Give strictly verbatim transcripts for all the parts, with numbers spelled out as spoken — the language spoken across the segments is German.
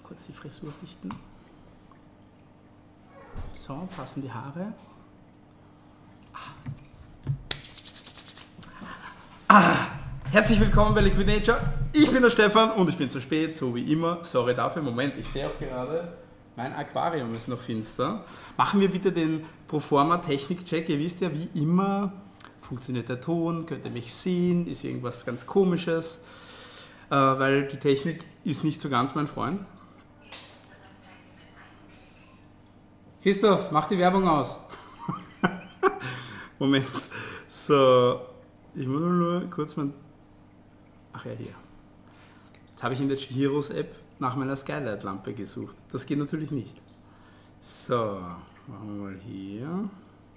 kurz die Frisur richten. So, passen die Haare. Ah, herzlich willkommen bei Liquid Nature. Ich bin der Stefan und ich bin zu spät, so wie immer. Sorry dafür. Moment, ich sehe auch gerade, mein Aquarium ist noch finster. Machen wir bitte den Proforma Technik-Check. Ihr wisst ja, wie immer, funktioniert der Ton, könnt ihr mich sehen, ist irgendwas ganz Komisches, äh, weil die Technik ist nicht so ganz mein Freund. Christoph, mach die Werbung aus. Moment. So, ich muss nur kurz mein... Ach ja, hier. Jetzt habe ich in der Chihiros App nach meiner Skylight-Lampe gesucht. Das geht natürlich nicht. So, machen wir mal hier.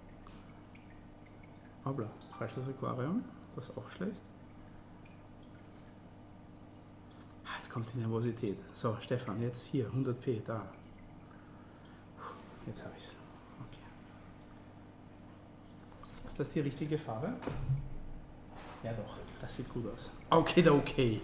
Hoppla, falsches Aquarium. Das ist auch schlecht. Ah, jetzt kommt die Nervosität. So, Stefan, jetzt hier, hundert p, da. Jetzt habe ich es. Okay. Ist das die richtige Farbe? Ja doch, das sieht gut aus. Okay, okay.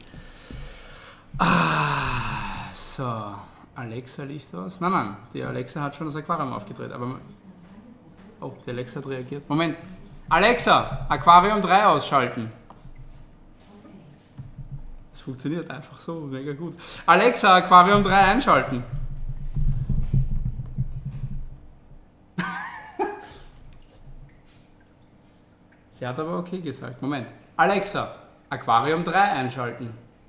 Ah, so. Alexa liegt aus. Nein, nein, die Alexa hat schon das Aquarium aufgedreht. Aber oh, die Alexa hat reagiert. Moment. Alexa, Aquarium drei ausschalten. Das funktioniert einfach so, mega gut. Alexa, Aquarium drei einschalten. Sie hat aber okay gesagt. Moment. Alexa, Aquarium drei einschalten.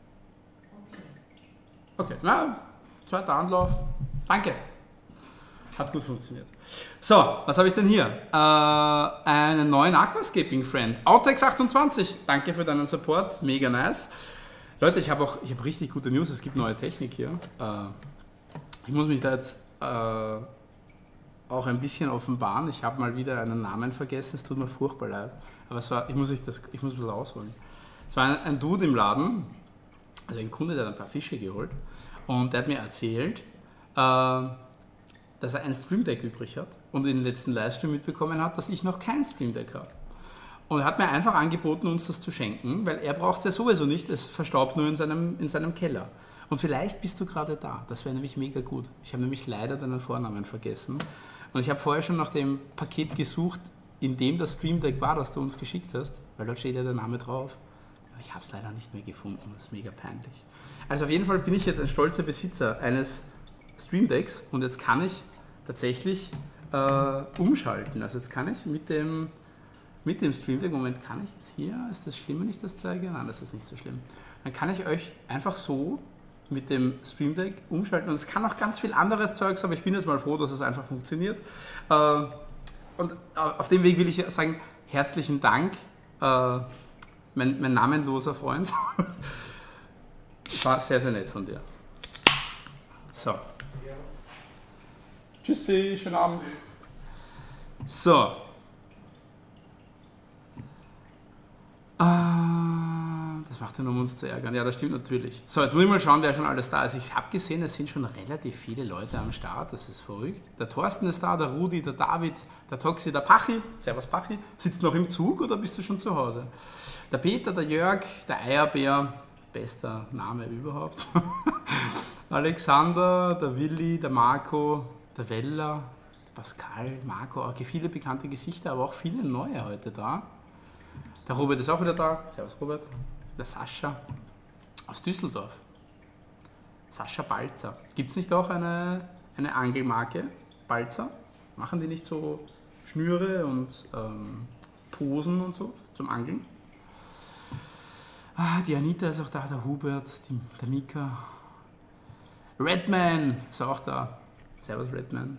Okay, na, zweiter Anlauf. Danke. Hat gut funktioniert. So, was habe ich denn hier? Äh, einen neuen Aquascaping Friend. Autex achtundzwanzig. Danke für deinen Support. Mega nice. Leute, ich habe auch ich habe richtig gute News. Es gibt neue Technik hier. Äh, ich muss mich da jetzt äh, auch ein bisschen offenbaren. Ich habe mal wieder einen Namen vergessen. Es tut mir furchtbar leid. Aber es war, ich muss, ich das, ich muss ein bisschen ausholen. Es war ein, ein Dude im Laden, also ein Kunde, der hat ein paar Fische geholt und der hat mir erzählt, äh, dass er ein Stream Deck übrig hat und in den letzten Livestream mitbekommen hat, dass ich noch kein Stream Deck habe. Und er hat mir einfach angeboten, uns das zu schenken, weil er braucht es ja sowieso nicht, es verstaubt nur in seinem, in seinem Keller. Und vielleicht bist du gerade da, das wäre nämlich mega gut. Ich habe nämlich leider deinen Vornamen vergessen und ich habe vorher schon nach dem Paket gesucht, in dem das Stream Deck war, das du uns geschickt hast, weil dort steht ja der Name drauf. Aber ich habe es leider nicht mehr gefunden, das ist mega peinlich. Also auf jeden Fall bin ich jetzt ein stolzer Besitzer eines Stream Decks und jetzt kann ich tatsächlich äh, umschalten. Also jetzt kann ich mit dem, mit dem Stream Deck, Moment, kann ich jetzt hier, ist das schlimm, wenn ich das zeige? Nein, das ist nicht so schlimm. Dann kann ich euch einfach so mit dem Stream Deck umschalten und es kann auch ganz viel anderes Zeugs, aber ich bin jetzt mal froh, dass es einfach funktioniert. Äh, Und auf dem Weg will ich sagen, herzlichen Dank, äh, mein, mein namenloser Freund. War sehr, sehr nett von dir. So. Tschüssi, schönen Abend. So. Ah, das macht er nur, um uns zu ärgern. Ja, das stimmt natürlich. So, jetzt muss ich mal schauen, wer schon alles da ist. Ich habe gesehen, es sind schon relativ viele Leute am Start. Das ist verrückt. Der Thorsten ist da, der Rudi, der David, der Toxi, der Pachi. Servus Pachi. Sitzt noch im Zug oder bist du schon zu Hause? Der Peter, der Jörg, der Eierbär. Bester Name überhaupt. Alexander, der Willi, der Marco, der Weller, der Pascal, Marco. Okay, viele bekannte Gesichter, aber auch viele neue heute da. Der Robert ist auch wieder da. Servus Robert. Der Sascha aus Düsseldorf. Sascha Balzer. Gibt es nicht auch eine, eine Angelmarke? Balzer? Machen die nicht so Schnüre und ähm, Posen und so zum Angeln? Ah, die Anita ist auch da, der Hubert, die, der Mika. Redman ist auch da. Servus Redman.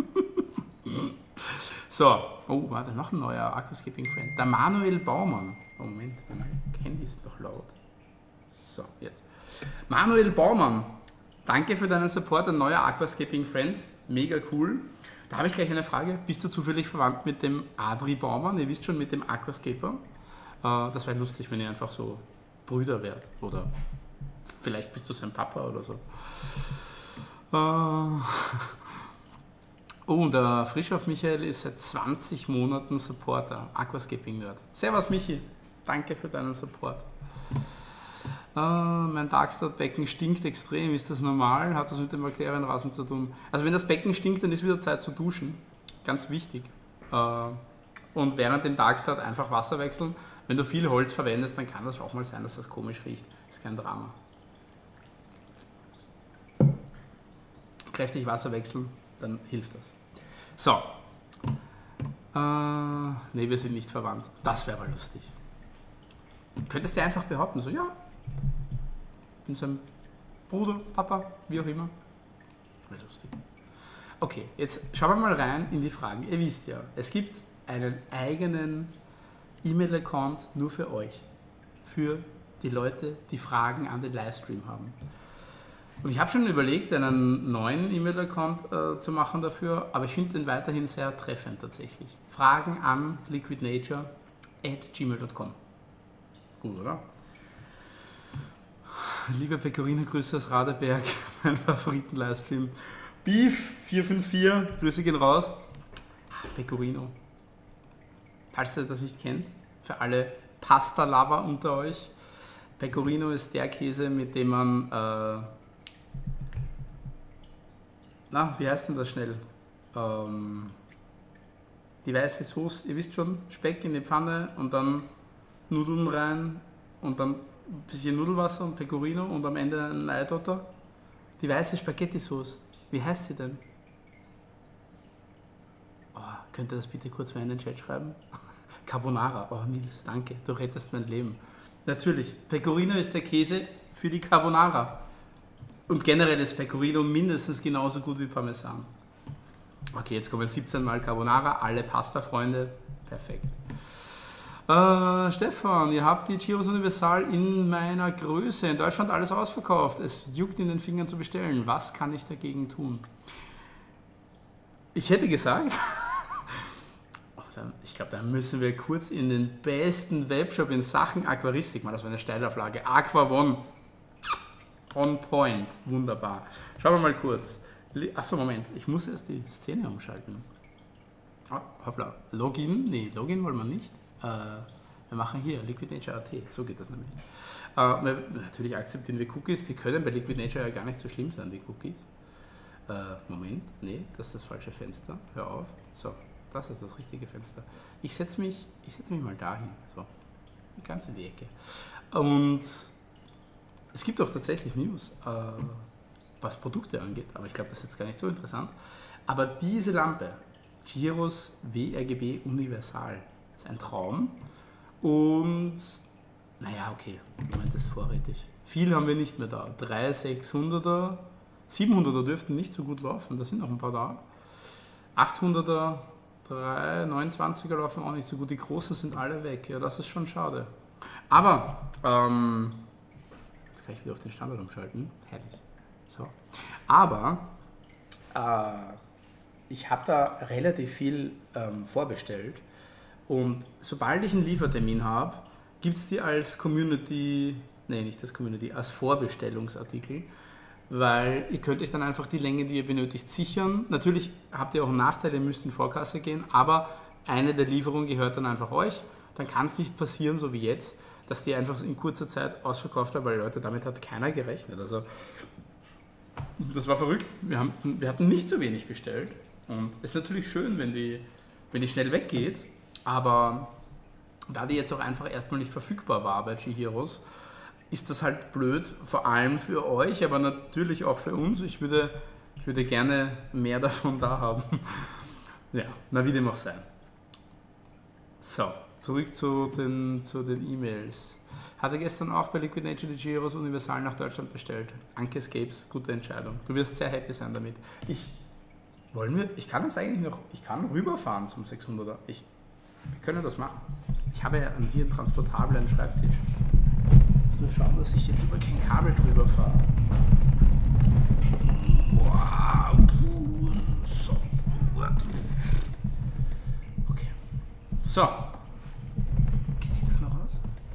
So, oh, warte, noch ein neuer Aquascaping Friend. Der Manuel Baumann. Oh, Moment, mein Handy ist noch laut. So, jetzt. Manuel Baumann, danke für deinen Support, ein neuer Aquascaping Friend. Mega cool. Da habe ich gleich eine Frage. Bist du zufällig verwandt mit dem Adri Baumann? Ihr wisst schon, mit dem Aquascaper. Äh, das wäre lustig, wenn ihr einfach so Brüder wärt. Oder vielleicht bist du sein Papa oder so. Äh. Oh, der Frischhoff Michael ist seit zwanzig Monaten Supporter, Aquascaping Nerd. Servus Michi, danke für deinen Support. Uh, mein Darkstart-Becken stinkt extrem. Ist das normal? Hat das mit dem Bakterienrasen zu tun? Also wenn das Becken stinkt, dann ist wieder Zeit zu duschen. Ganz wichtig. Uh, und während dem Darkstart einfach Wasser wechseln. Wenn du viel Holz verwendest, dann kann das auch mal sein, dass das komisch riecht. Ist kein Drama. Kräftig Wasser wechseln, dann hilft das. So. Uh, ne, wir sind nicht verwandt. Das wäre aber lustig. Könntest du einfach behaupten, so ja, ich bin sein Bruder, Papa, wie auch immer. Wäre lustig. Okay, jetzt schauen wir mal rein in die Fragen. Ihr wisst ja, es gibt einen eigenen E-Mail-Account nur für euch. Für die Leute, die Fragen an den Livestream haben. Und ich habe schon überlegt, einen neuen E-Mail-Account äh, zu machen dafür, aber ich finde den weiterhin sehr treffend tatsächlich. Fragen an liquidnature at gmail punkt com. Gut, oder? Lieber Pecorino, Grüße aus Radeberg, mein Favoriten-Livestream. Beef vier fünf vier, Grüße gehen raus. Pecorino. Falls ihr das nicht kennt, für alle Pasta-Lover unter euch, Pecorino ist der Käse, mit dem man, äh, na, wie heißt denn das schnell? Ähm, die weiße Sauce, ihr wisst schon, Speck in die Pfanne und dann Nudeln rein und dann ein bisschen Nudelwasser und Pecorino und am Ende ein Eidotter. Die weiße Spaghetti-Sauce, wie heißt sie denn? Oh, könnt ihr das bitte kurz mal in den Chat schreiben? Carbonara, oh Nils, danke, du rettest mein Leben. Natürlich, Pecorino ist der Käse für die Carbonara. Und generell ist Pecorino mindestens genauso gut wie Parmesan. Okay, jetzt kommen siebzehn Mal Carbonara, alle Pasta-Freunde, perfekt. Äh, Stefan, ihr habt die Gyros Universal in meiner Größe. In Deutschland alles ausverkauft. Es juckt in den Fingern zu bestellen. Was kann ich dagegen tun? Ich hätte gesagt, oh, dann, ich glaube, da müssen wir kurz in den besten Webshop in Sachen Aquaristik machen. Das war eine Steilauflage. Aqua One. On point. Wunderbar. Schauen wir mal kurz. Achso, Moment. Ich muss erst die Szene umschalten. Oh, hoppla. Login? Nee, Login wollen wir nicht. Uh, wir machen hier liquidnature punkt at, so geht das nämlich. Uh, wir, natürlich akzeptieren wir Cookies, die können bei Liquidnature ja gar nicht so schlimm sein, die Cookies. Uh, Moment, nee, das ist das falsche Fenster, hör auf. So, das ist das richtige Fenster. Ich setze mich, ich setze mich mal dahin, so, ganz in die Ecke. Und es gibt auch tatsächlich News, uh, was Produkte angeht, aber ich glaube, das ist jetzt gar nicht so interessant. Aber diese Lampe, Gyros W R G B Universal, ist ein Traum und naja, okay, Moment, das ist vorrätig. Viel haben wir nicht mehr da. drei sechshunderter, siebenhunderter dürften nicht so gut laufen, da sind noch ein paar da. achthunderter, drei neunundzwanziger laufen auch nicht so gut, die großen sind alle weg, ja, das ist schon schade. Aber, ähm, jetzt kann ich wieder auf den Standard umschalten, herrlich. So. Aber, äh, ich habe da relativ viel ähm, vorbestellt. Und sobald ich einen Liefertermin habe, gibt es die als Community, nee, nicht als Community, als Vorbestellungsartikel, weil ihr könnt euch dann einfach die Länge, die ihr benötigt, sichern. Natürlich habt ihr auch einen Nachteil, ihr müsst in Vorkasse gehen, aber eine der Lieferungen gehört dann einfach euch. Dann kann es nicht passieren, so wie jetzt, dass die einfach in kurzer Zeit ausverkauft wird, weil Leute, damit hat keiner gerechnet. Also das war verrückt. Wir, haben, wir hatten nicht so wenig bestellt und es ist natürlich schön, wenn die, wenn die schnell weggeht. Aber da die jetzt auch einfach erstmal nicht verfügbar war bei Gyros, ist das halt blöd, vor allem für euch, aber natürlich auch für uns. Ich würde, ich würde gerne mehr davon da haben. Ja, na wie dem auch sei. So, zurück zu den, zu den E-Mails. Hatte gestern auch bei Liquidnature die Gyros Universal nach Deutschland bestellt. Anke Escapes, gute Entscheidung. Du wirst sehr happy sein damit. Ich, wollen wir, ich kann das eigentlich noch, ich kann rüberfahren zum sechshunderter. Ich, Wir können das machen. Ich habe ja hier einen transportablen Schreibtisch. Ich muss nur schauen, dass ich jetzt über kein Kabel drüber fahre. Wow. So. Okay. So. Geht sich das noch aus?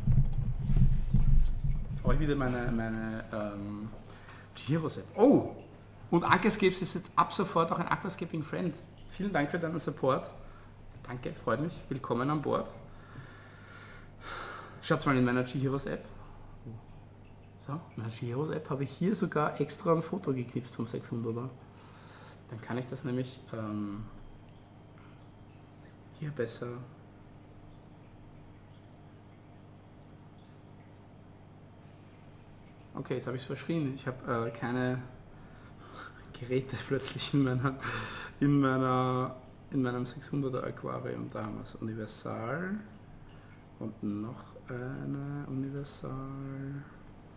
Jetzt brauche ich wieder meine, meine ähm, Gyros-App. Oh! Und Aquascapes ist jetzt ab sofort auch ein Aquascaping Friend. Vielen Dank für deinen Support. Danke, freut mich. Willkommen an Bord. Schaut mal in meiner Gyros App. So, in der Giros App habe ich hier sogar extra ein Foto geknipst vom sechshunderter. Dann kann ich das nämlich ähm, hier besser. Okay, jetzt habe ich es verschrien. Ich habe äh, keine Geräte plötzlich in meiner, in meiner, in meinem sechshunderter Aquarium. Da haben wir es Universal und noch eine Universal.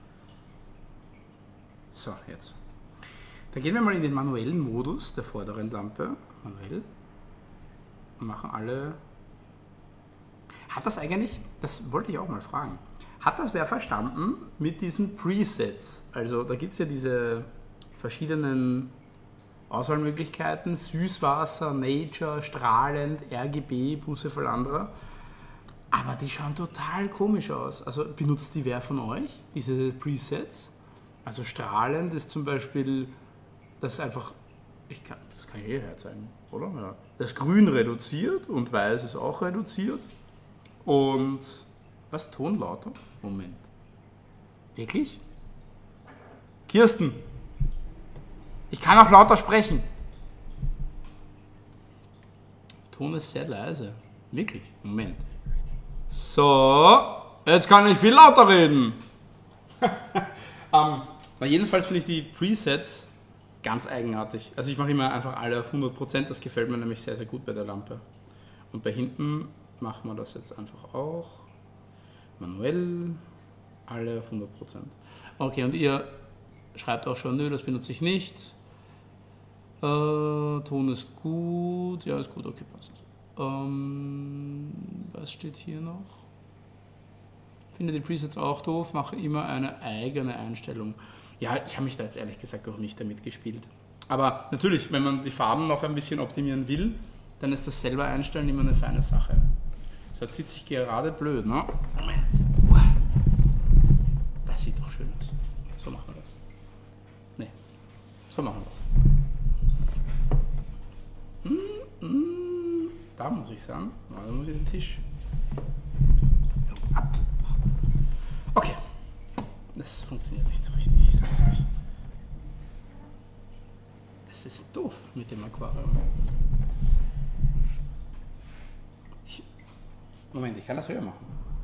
So, jetzt. Dann gehen wir mal in den manuellen Modus der vorderen Lampe. Manuell. Und machen alle. Hat das eigentlich, das wollte ich auch mal fragen, hat das wer verstanden mit diesen Presets? Also da gibt es ja diese verschiedenen Auswahlmöglichkeiten, Süßwasser, Nature, strahlend, R G B, Busse voll anderer. Aber die schauen total komisch aus. Also benutzt die wer von euch, diese Presets? Also strahlend ist zum Beispiel, das einfach, ich kann, das kann ich eh herzeigen, oder? Ja. Das Grün reduziert und Weiß ist auch reduziert. Und was, Ton lauter? Moment. Wirklich? Kirsten, ich kann auch lauter sprechen. Ton ist sehr leise. Wirklich? Moment. So, jetzt kann ich viel lauter reden. um, aber jedenfalls finde ich die Presets ganz eigenartig. Also ich mache immer einfach alle auf hundert Prozent. Das gefällt mir nämlich sehr, sehr gut bei der Lampe. Und bei hinten machen wir das jetzt einfach auch. Manuell, alle auf hundert Prozent. Okay, und ihr schreibt auch schon, nö, das benutze ich nicht. Äh, Ton ist gut, ja, ist gut, okay, passt. Ähm, was steht hier noch? Finde die Presets auch doof, mache immer eine eigene Einstellung. Ja, ich habe mich da jetzt ehrlich gesagt auch nicht damit gespielt. Aber natürlich, wenn man die Farben noch ein bisschen optimieren will, dann ist das selber einstellen immer eine feine Sache. So, jetzt sitze ich gerade blöd, ne? Moment. Das sieht doch schön aus. So machen wir das. Ne, so machen wir das. Mm, mm, da muss ich sagen, da muss ich den Tisch. Ab. Okay. Das funktioniert nicht so richtig, ich sag's euch. Es ist doof mit dem Aquarium. Ich, Moment, ich kann das höher machen.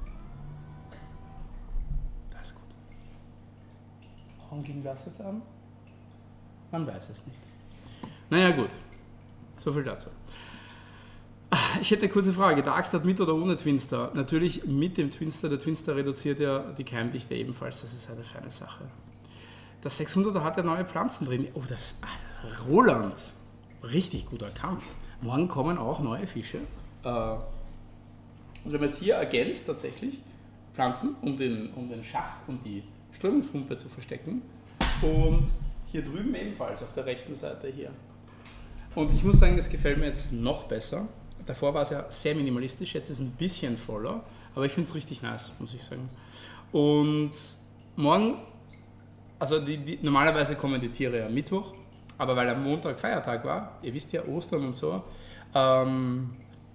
Das ist gut. Warum ging das jetzt an? Man weiß es nicht. Naja, gut. So viel dazu. Ich hätte eine kurze Frage. Darkstar mit oder ohne Twinstar? Natürlich mit dem Twinstar. Der Twinstar reduziert ja die Keimdichte ebenfalls. Das ist eine feine Sache. Das sechshunderter hat ja neue Pflanzen drin. Oh, das ah, Roland. Richtig gut erkannt. Morgen kommen auch neue Fische. Äh, also wenn man jetzt hier ergänzt tatsächlich Pflanzen, um den, um den Schacht und die Strömungspumpe zu verstecken. Und hier drüben ebenfalls auf der rechten Seite hier. Und ich muss sagen, das gefällt mir jetzt noch besser. Davor war es ja sehr minimalistisch, jetzt ist es ein bisschen voller, aber ich finde es richtig nice, muss ich sagen. Und morgen, also die, die, normalerweise kommen die Tiere ja Mittwoch, aber weil am Montag Feiertag war, ihr wisst ja, Ostern und so, ähm,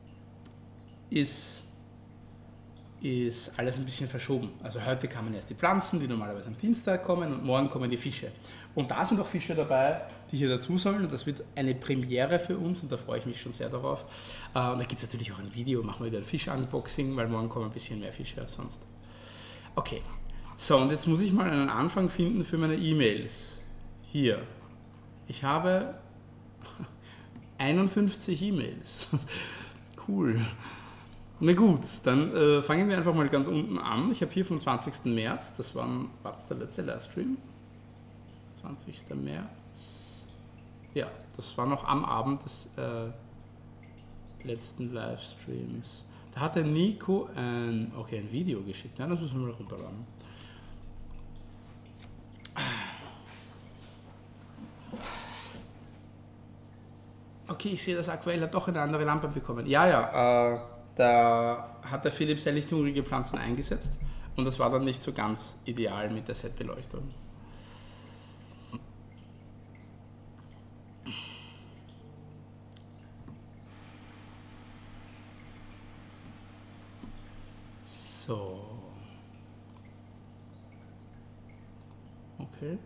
ist, ist alles ein bisschen verschoben. Also heute kamen erst die Pflanzen, die normalerweise am Dienstag kommen, und morgen kommen die Fische. Und da sind auch Fische dabei, die hier dazu sollen, und das wird eine Premiere für uns und da freue ich mich schon sehr darauf. Äh, und da gibt es natürlich auch ein Video, machen wir wieder ein Fisch-Unboxing, weil morgen kommen ein bisschen mehr Fische als sonst. Okay, so, und jetzt muss ich mal einen Anfang finden für meine E-Mails. Hier, ich habe einundfünfzig E-Mails. Cool. Na gut, dann äh, fangen wir einfach mal ganz unten an. Ich habe hier vom zwanzigsten März, das war, war das der letzte Livestream? zwanzigsten März. Ja, das war noch am Abend des äh, letzten Livestreams. Da hat der Nico ein, okay, ein Video geschickt. Ja, das müssen wir mal runterladen. Okay, ich sehe, dass Aquarell hat doch eine andere Lampe bekommen. Ja, ja, äh, da hat der Philipp sehr lichthungrige Pflanzen eingesetzt und das war dann nicht so ganz ideal mit der Setbeleuchtung. So. Okay.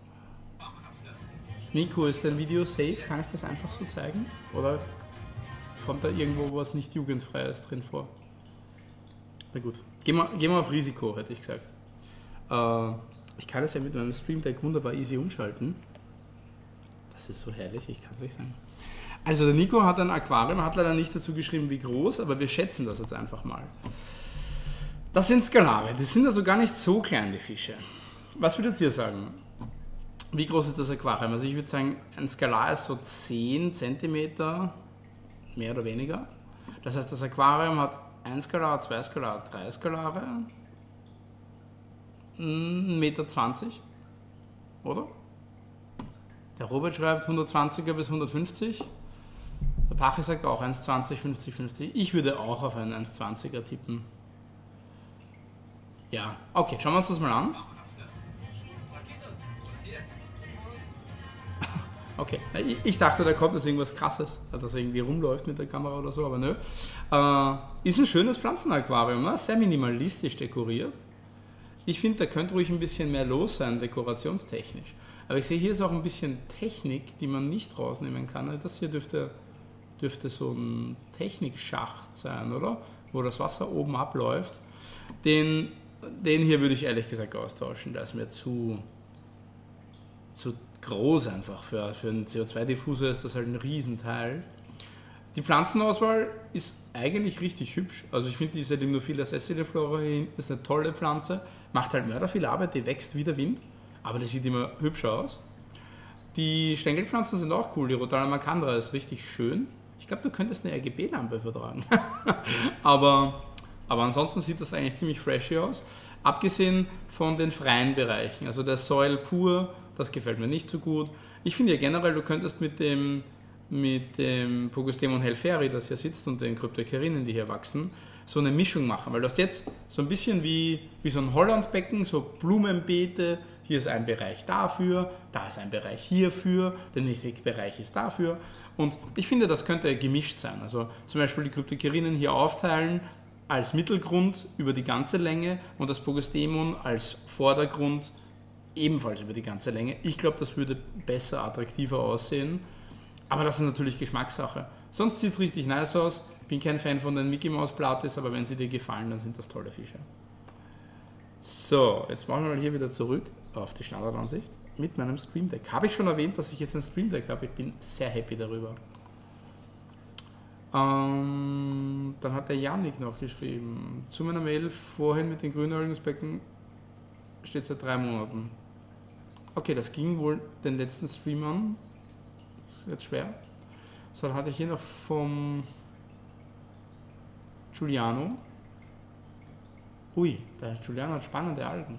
Nico, ist dein Video safe? Kann ich das einfach so zeigen? Oder kommt da irgendwo was nicht jugendfreies drin vor? Na gut, gehen wir, gehen wir auf Risiko, hätte ich gesagt. Äh, ich kann das ja mit meinem Stream Deck wunderbar easy umschalten. Das ist so herrlich, ich kann es euch sagen. Also der Nico hat ein Aquarium, hat leider nicht dazu geschrieben, wie groß, aber wir schätzen das jetzt einfach mal. Das sind Skalare, die sind also gar nicht so klein, die Fische. Was würdet ihr sagen? Wie groß ist das Aquarium? Also ich würde sagen, ein Skalar ist so zehn Zentimeter, mehr oder weniger. Das heißt, das Aquarium hat ein Skalar, zwei Skalar, drei Skalare, ein Meter zwanzig, oder? Der Robert schreibt hundertzwanziger bis hundertfünfzig. Der Pache sagt auch eins zwanzig, fünfzig, fünfzig. Ich würde auch auf einen eins zwanziger tippen. Ja, okay, schauen wir uns das mal an. Okay, ich dachte, da kommt jetzt irgendwas Krasses, dass er irgendwie rumläuft mit der Kamera oder so, aber nö. Äh, ist ein schönes Pflanzenaquarium, ne? Sehr minimalistisch dekoriert. Ich finde, da könnte ruhig ein bisschen mehr los sein, dekorationstechnisch. Aber ich sehe, hier ist auch ein bisschen Technik, die man nicht rausnehmen kann. Das hier dürfte, dürfte so ein Technikschacht sein, oder? Wo das Wasser oben abläuft. Den, den hier würde ich ehrlich gesagt austauschen, der ist mir zu... zu groß einfach. Für, für einen C O zwei Diffusor ist das halt ein Riesenteil. Die Pflanzenauswahl ist eigentlich richtig hübsch. Also ich finde diese Limnophila sessiliflora hier hinten ist eine tolle Pflanze. Macht halt mörder viel Arbeit, die wächst wie der Wind. Aber die sieht immer hübscher aus. Die Stängelpflanzen sind auch cool. Die Rotala macandra ist richtig schön. Ich glaube, du könntest eine R G B-Lampe vertragen. aber, aber ansonsten sieht das eigentlich ziemlich freshy aus. Abgesehen von den freien Bereichen. Also der Soil pur, das gefällt mir nicht so gut. Ich finde ja generell, du könntest mit dem, mit dem Pogostemon helferi, das hier sitzt, und den Kryptokerinen, die hier wachsen, so eine Mischung machen. Weil du hast jetzt so ein bisschen wie, wie so ein Hollandbecken, so Blumenbeete. Hier ist ein Bereich dafür, da ist ein Bereich hierfür, der nächste Bereich ist dafür. Und ich finde, das könnte gemischt sein. Also zum Beispiel die Kryptokerinen hier aufteilen als Mittelgrund über die ganze Länge und das Pogostemon als Vordergrund ebenfalls über die ganze Länge. Ich glaube, das würde besser, attraktiver aussehen. Aber das ist natürlich Geschmackssache. Sonst sieht es richtig nice aus. Ich bin kein Fan von den Mickey Mouse Plates, aber wenn sie dir gefallen, dann sind das tolle Fische. So, jetzt machen wir mal hier wieder zurück auf die Standardansicht mit meinem Stream Deck. Habe ich schon erwähnt, dass ich jetzt ein Stream Deck habe? Ich bin sehr happy darüber. Ähm, dann hat der Yannick noch geschrieben. Zu meiner Mail vorhin mit den Grünalgensbecken steht seit drei Monaten. Okay, das ging wohl den letzten Stream an. Das ist jetzt schwer. So, dann hatte ich hier noch vom Giuliano. Ui, der Giuliano hat spannende Algen.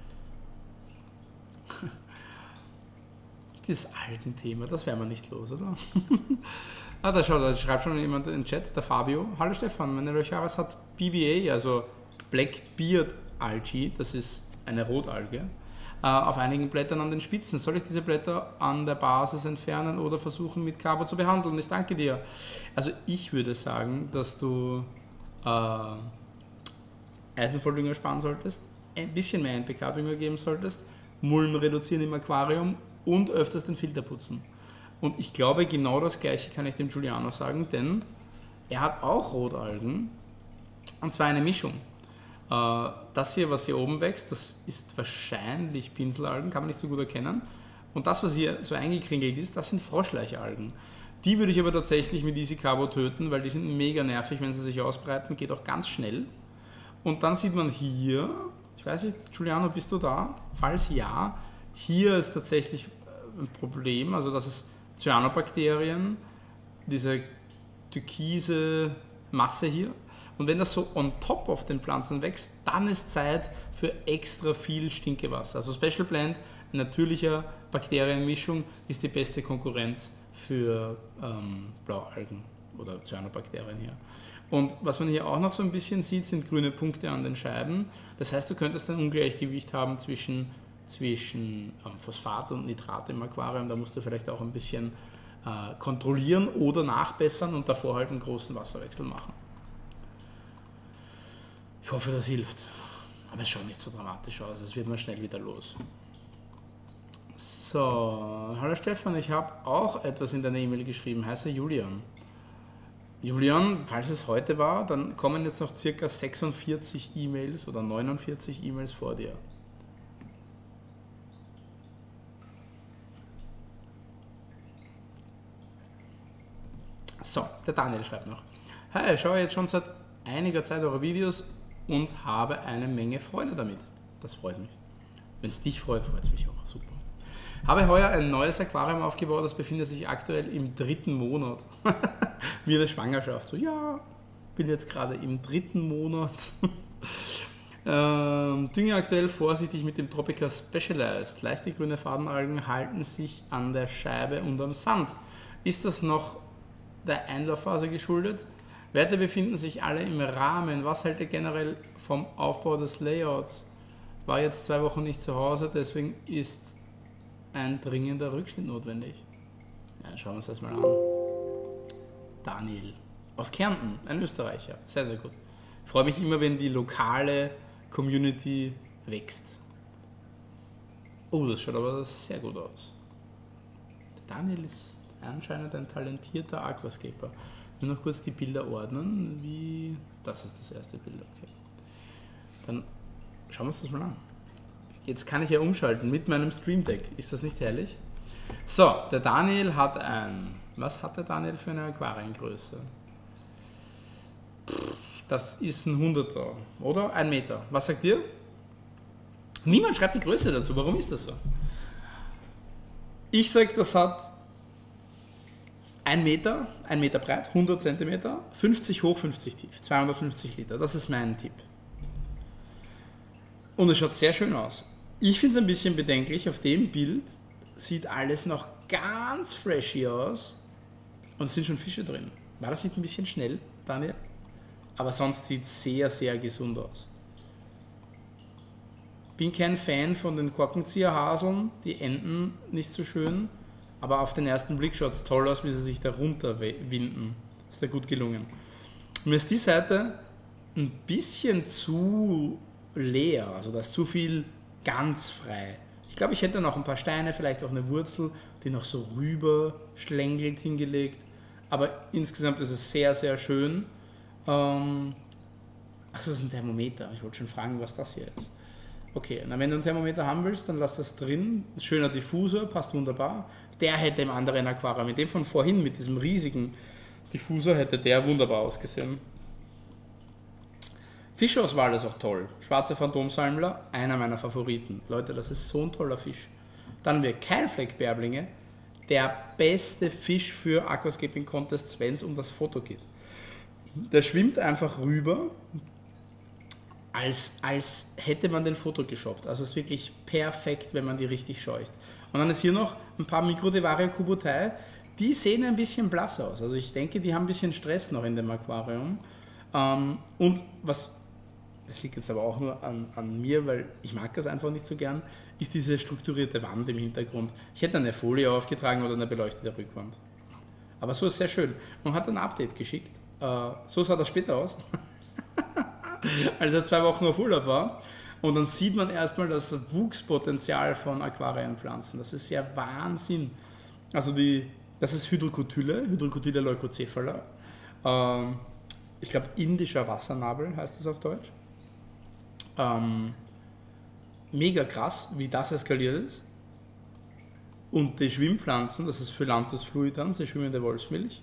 Das Algenthema, das wäre man nicht los, oder? Ah, da schaut, da schreibt schon jemand in den Chat, der Fabio. Hallo Stefan, meine Leucharis hat B B A, also Black Beard Algae, das ist eine Rotalge, äh, auf einigen Blättern an den Spitzen. Soll ich diese Blätter an der Basis entfernen oder versuchen mit Carbo zu behandeln? Ich danke dir. Also ich würde sagen, dass du äh, Eisenvolldünger sparen solltest, ein bisschen mehr N P K-Dünger geben solltest, Mulm reduzieren im Aquarium und öfters den Filter putzen. Und ich glaube, genau das Gleiche kann ich dem Giuliano sagen, denn er hat auch Rotalgen, und zwar eine Mischung. Das hier, was hier oben wächst, das ist wahrscheinlich Pinselalgen, kann man nicht so gut erkennen. Und das, was hier so eingekringelt ist, das sind Froschleichalgen. Die würde ich aber tatsächlich mit Easy Carbo töten, weil die sind mega nervig, wenn sie sich ausbreiten, geht auch ganz schnell. Und dann sieht man hier, ich weiß nicht, Giuliano, bist du da? Falls ja, hier ist tatsächlich ein Problem, also das ist Cyanobakterien, diese türkise Masse hier. Und wenn das so on top auf den Pflanzen wächst, dann ist Zeit für extra viel Stinkewasser. Also Special Blend, natürlicher Bakterienmischung, ist die beste Konkurrenz für ähm, Blaualgen oder Cyanobakterien hier. Und was man hier auch noch so ein bisschen sieht, sind grüne Punkte an den Scheiben. Das heißt, du könntest ein Ungleichgewicht haben zwischen, zwischen ähm, Phosphat und Nitrat im Aquarium. Da musst du vielleicht auch ein bisschen äh, kontrollieren oder nachbessern und davor halt einen großen Wasserwechsel machen. Ich hoffe, das hilft. Aber es schaut nicht so dramatisch aus, es wird mal schnell wieder los. So, hallo Stefan, ich habe auch etwas in deiner E-Mail geschrieben, heiße Julian. Julian, falls es heute war, dann kommen jetzt noch circa sechsundvierzig E-Mails oder neunundvierzig E-Mails vor dir. So, der Daniel schreibt noch. Hi, ich schaue jetzt schon seit einiger Zeit eure Videos und habe eine Menge Freude damit. Das freut mich. Wenn es dich freut, freut es mich auch. Super. Habe heuer ein neues Aquarium aufgebaut, das befindet sich aktuell im dritten Monat. Wie eine Schwangerschaft. So, ja, bin jetzt gerade im dritten Monat. ähm, Dünge aktuell vorsichtig mit dem Tropica Specialized. Leichte grüne Fadenalgen halten sich an der Scheibe und am Sand. Ist das noch der Einlaufphase geschuldet? Werte befinden sich alle im Rahmen. Was hält ihr generell vom Aufbau des Layouts? War jetzt zwei Wochen nicht zu Hause, deswegen ist ein dringender Rückschnitt notwendig. Ja, schauen wir uns das mal an. Daniel aus Kärnten, ein Österreicher. Sehr, sehr gut. Ich freue mich immer, wenn die lokale Community wächst. Oh, das schaut aber sehr gut aus. Der Daniel ist anscheinend ein talentierter Aquascaper. Ich will noch kurz die Bilder ordnen. Wie das ist das erste Bild. Okay. Dann schauen wir uns das mal an. Jetzt kann ich ja umschalten mit meinem Stream Deck. Ist das nicht herrlich? So, der Daniel hat ein... Was hat der Daniel für eine Aquariengröße? Das ist ein Hunderter, oder? Ein Meter. Was sagt ihr? Niemand schreibt die Größe dazu. Warum ist das so? Ich sage, das hat ein Meter, ein Meter breit, hundert Zentimeter, fünfzig hoch, fünfzig tief, zweihundertfünfzig Liter. Das ist mein Tipp. Und es schaut sehr schön aus. Ich finde es ein bisschen bedenklich, auf dem Bild sieht alles noch ganz freshy aus und es sind schon Fische drin. War das nicht ein bisschen schnell, Daniel? Aber sonst sieht es sehr, sehr gesund aus. Bin kein Fan von den Korkenzieherhaseln, die enden nicht so schön, aber auf den ersten Blick schaut es toll aus, wie sie sich da runterwinden. Ist da gut gelungen. Mir ist die Seite ein bisschen zu leer, also da ist zu viel ganz frei. Ich glaube, ich hätte noch ein paar Steine, vielleicht auch eine Wurzel, die noch so rüber schlängelt hingelegt. Aber insgesamt ist es sehr, sehr schön. Ähm, Achso, das ist ein Thermometer. Ich wollte schon fragen, was das hier ist. Okay, na, wenn du ein Thermometer haben willst, dann lass das drin. Ein schöner Diffusor, passt wunderbar. Der hätte im anderen Aquarium, mit dem von vorhin, mit diesem riesigen Diffusor, hätte der wunderbar ausgesehen. Fischauswahl ist auch toll. Schwarze Phantomsalmler, einer meiner Favoriten. Leute, das ist so ein toller Fisch. Dann haben wir Keilfleckbärblinge, der beste Fisch für Aquascaping Contests, wenn es um das Foto geht. Der schwimmt einfach rüber, als, als hätte man den Foto geshoppt. Also es ist wirklich perfekt, wenn man die richtig scheucht. Und dann ist hier noch ein paar Microdevaria Kubotei. Die sehen ein bisschen blass aus. Also ich denke, die haben ein bisschen Stress noch in dem Aquarium. Ähm, und was, das liegt jetzt aber auch nur an, an mir, weil ich mag das einfach nicht so gern, ist diese strukturierte Wand im Hintergrund. Ich hätte eine Folie aufgetragen oder eine beleuchtete Rückwand. Aber so ist sehr schön. Man hat ein Update geschickt. Äh, so sah das später aus. Als er zwei Wochen auf Urlaub war. Und dann sieht man erstmal das Wuchspotenzial von Aquarienpflanzen. Das ist ja Wahnsinn. Also die, das ist Hydrocotyle, Hydrocotyle leucocephala. Ähm, ich glaube, indischer Wassernabel heißt das auf Deutsch. Ähm, mega krass, wie das eskaliert ist. Und die Schwimmpflanzen, das ist Phyllanthus fluitans, die schwimmende Wolfsmilch.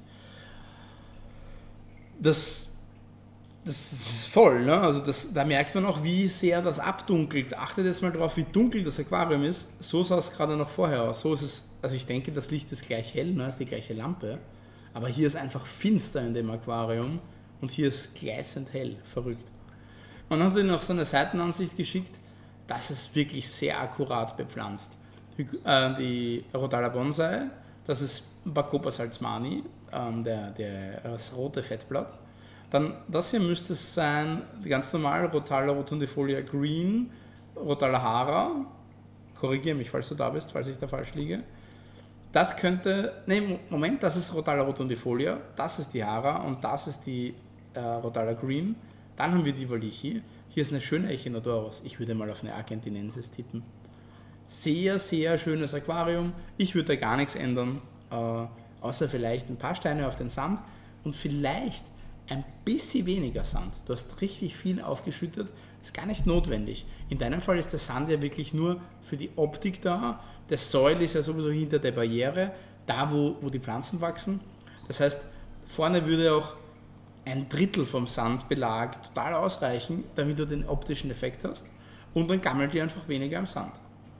Das Das ist voll, ne? Also das, da merkt man auch, wie sehr das abdunkelt. Achtet jetzt mal drauf, wie dunkel das Aquarium ist. So sah es gerade noch vorher aus. So ist es, also ich denke, das Licht ist gleich hell, ne? Ist die gleiche Lampe. Aber hier ist einfach finster in dem Aquarium und hier ist gleißend hell. Verrückt. Man hat ihnen noch so eine Seitenansicht geschickt. Das ist wirklich sehr akkurat bepflanzt. Die Rhodala Bonsai, das ist Bacopa salzmani, der, der, das rote Fettblatt. Dann das hier müsste es sein, ganz normal, Rotala rotundifolia green, Rotala hara, korrigiere mich, falls du da bist, falls ich da falsch liege. Das könnte, ne, Moment, das ist Rotala rotundifolia, das ist die hara und das ist die äh, Rotala green. Dann haben wir die Valichi. Hier ist eine schöne Echinodorus. Ich würde mal auf eine Argentinensis tippen. Sehr, sehr schönes Aquarium. Ich würde da gar nichts ändern, äh, außer vielleicht ein paar Steine auf den Sand und vielleicht ein bisschen weniger Sand. Du hast richtig viel aufgeschüttet, ist gar nicht notwendig. In deinem Fall ist der Sand ja wirklich nur für die Optik da. Der Soil ist ja sowieso hinter der Barriere, da wo, wo die Pflanzen wachsen. Das heißt, vorne würde auch ein Drittel vom Sandbelag total ausreichen, damit du den optischen Effekt hast. Und dann gammelt dir einfach weniger am Sand.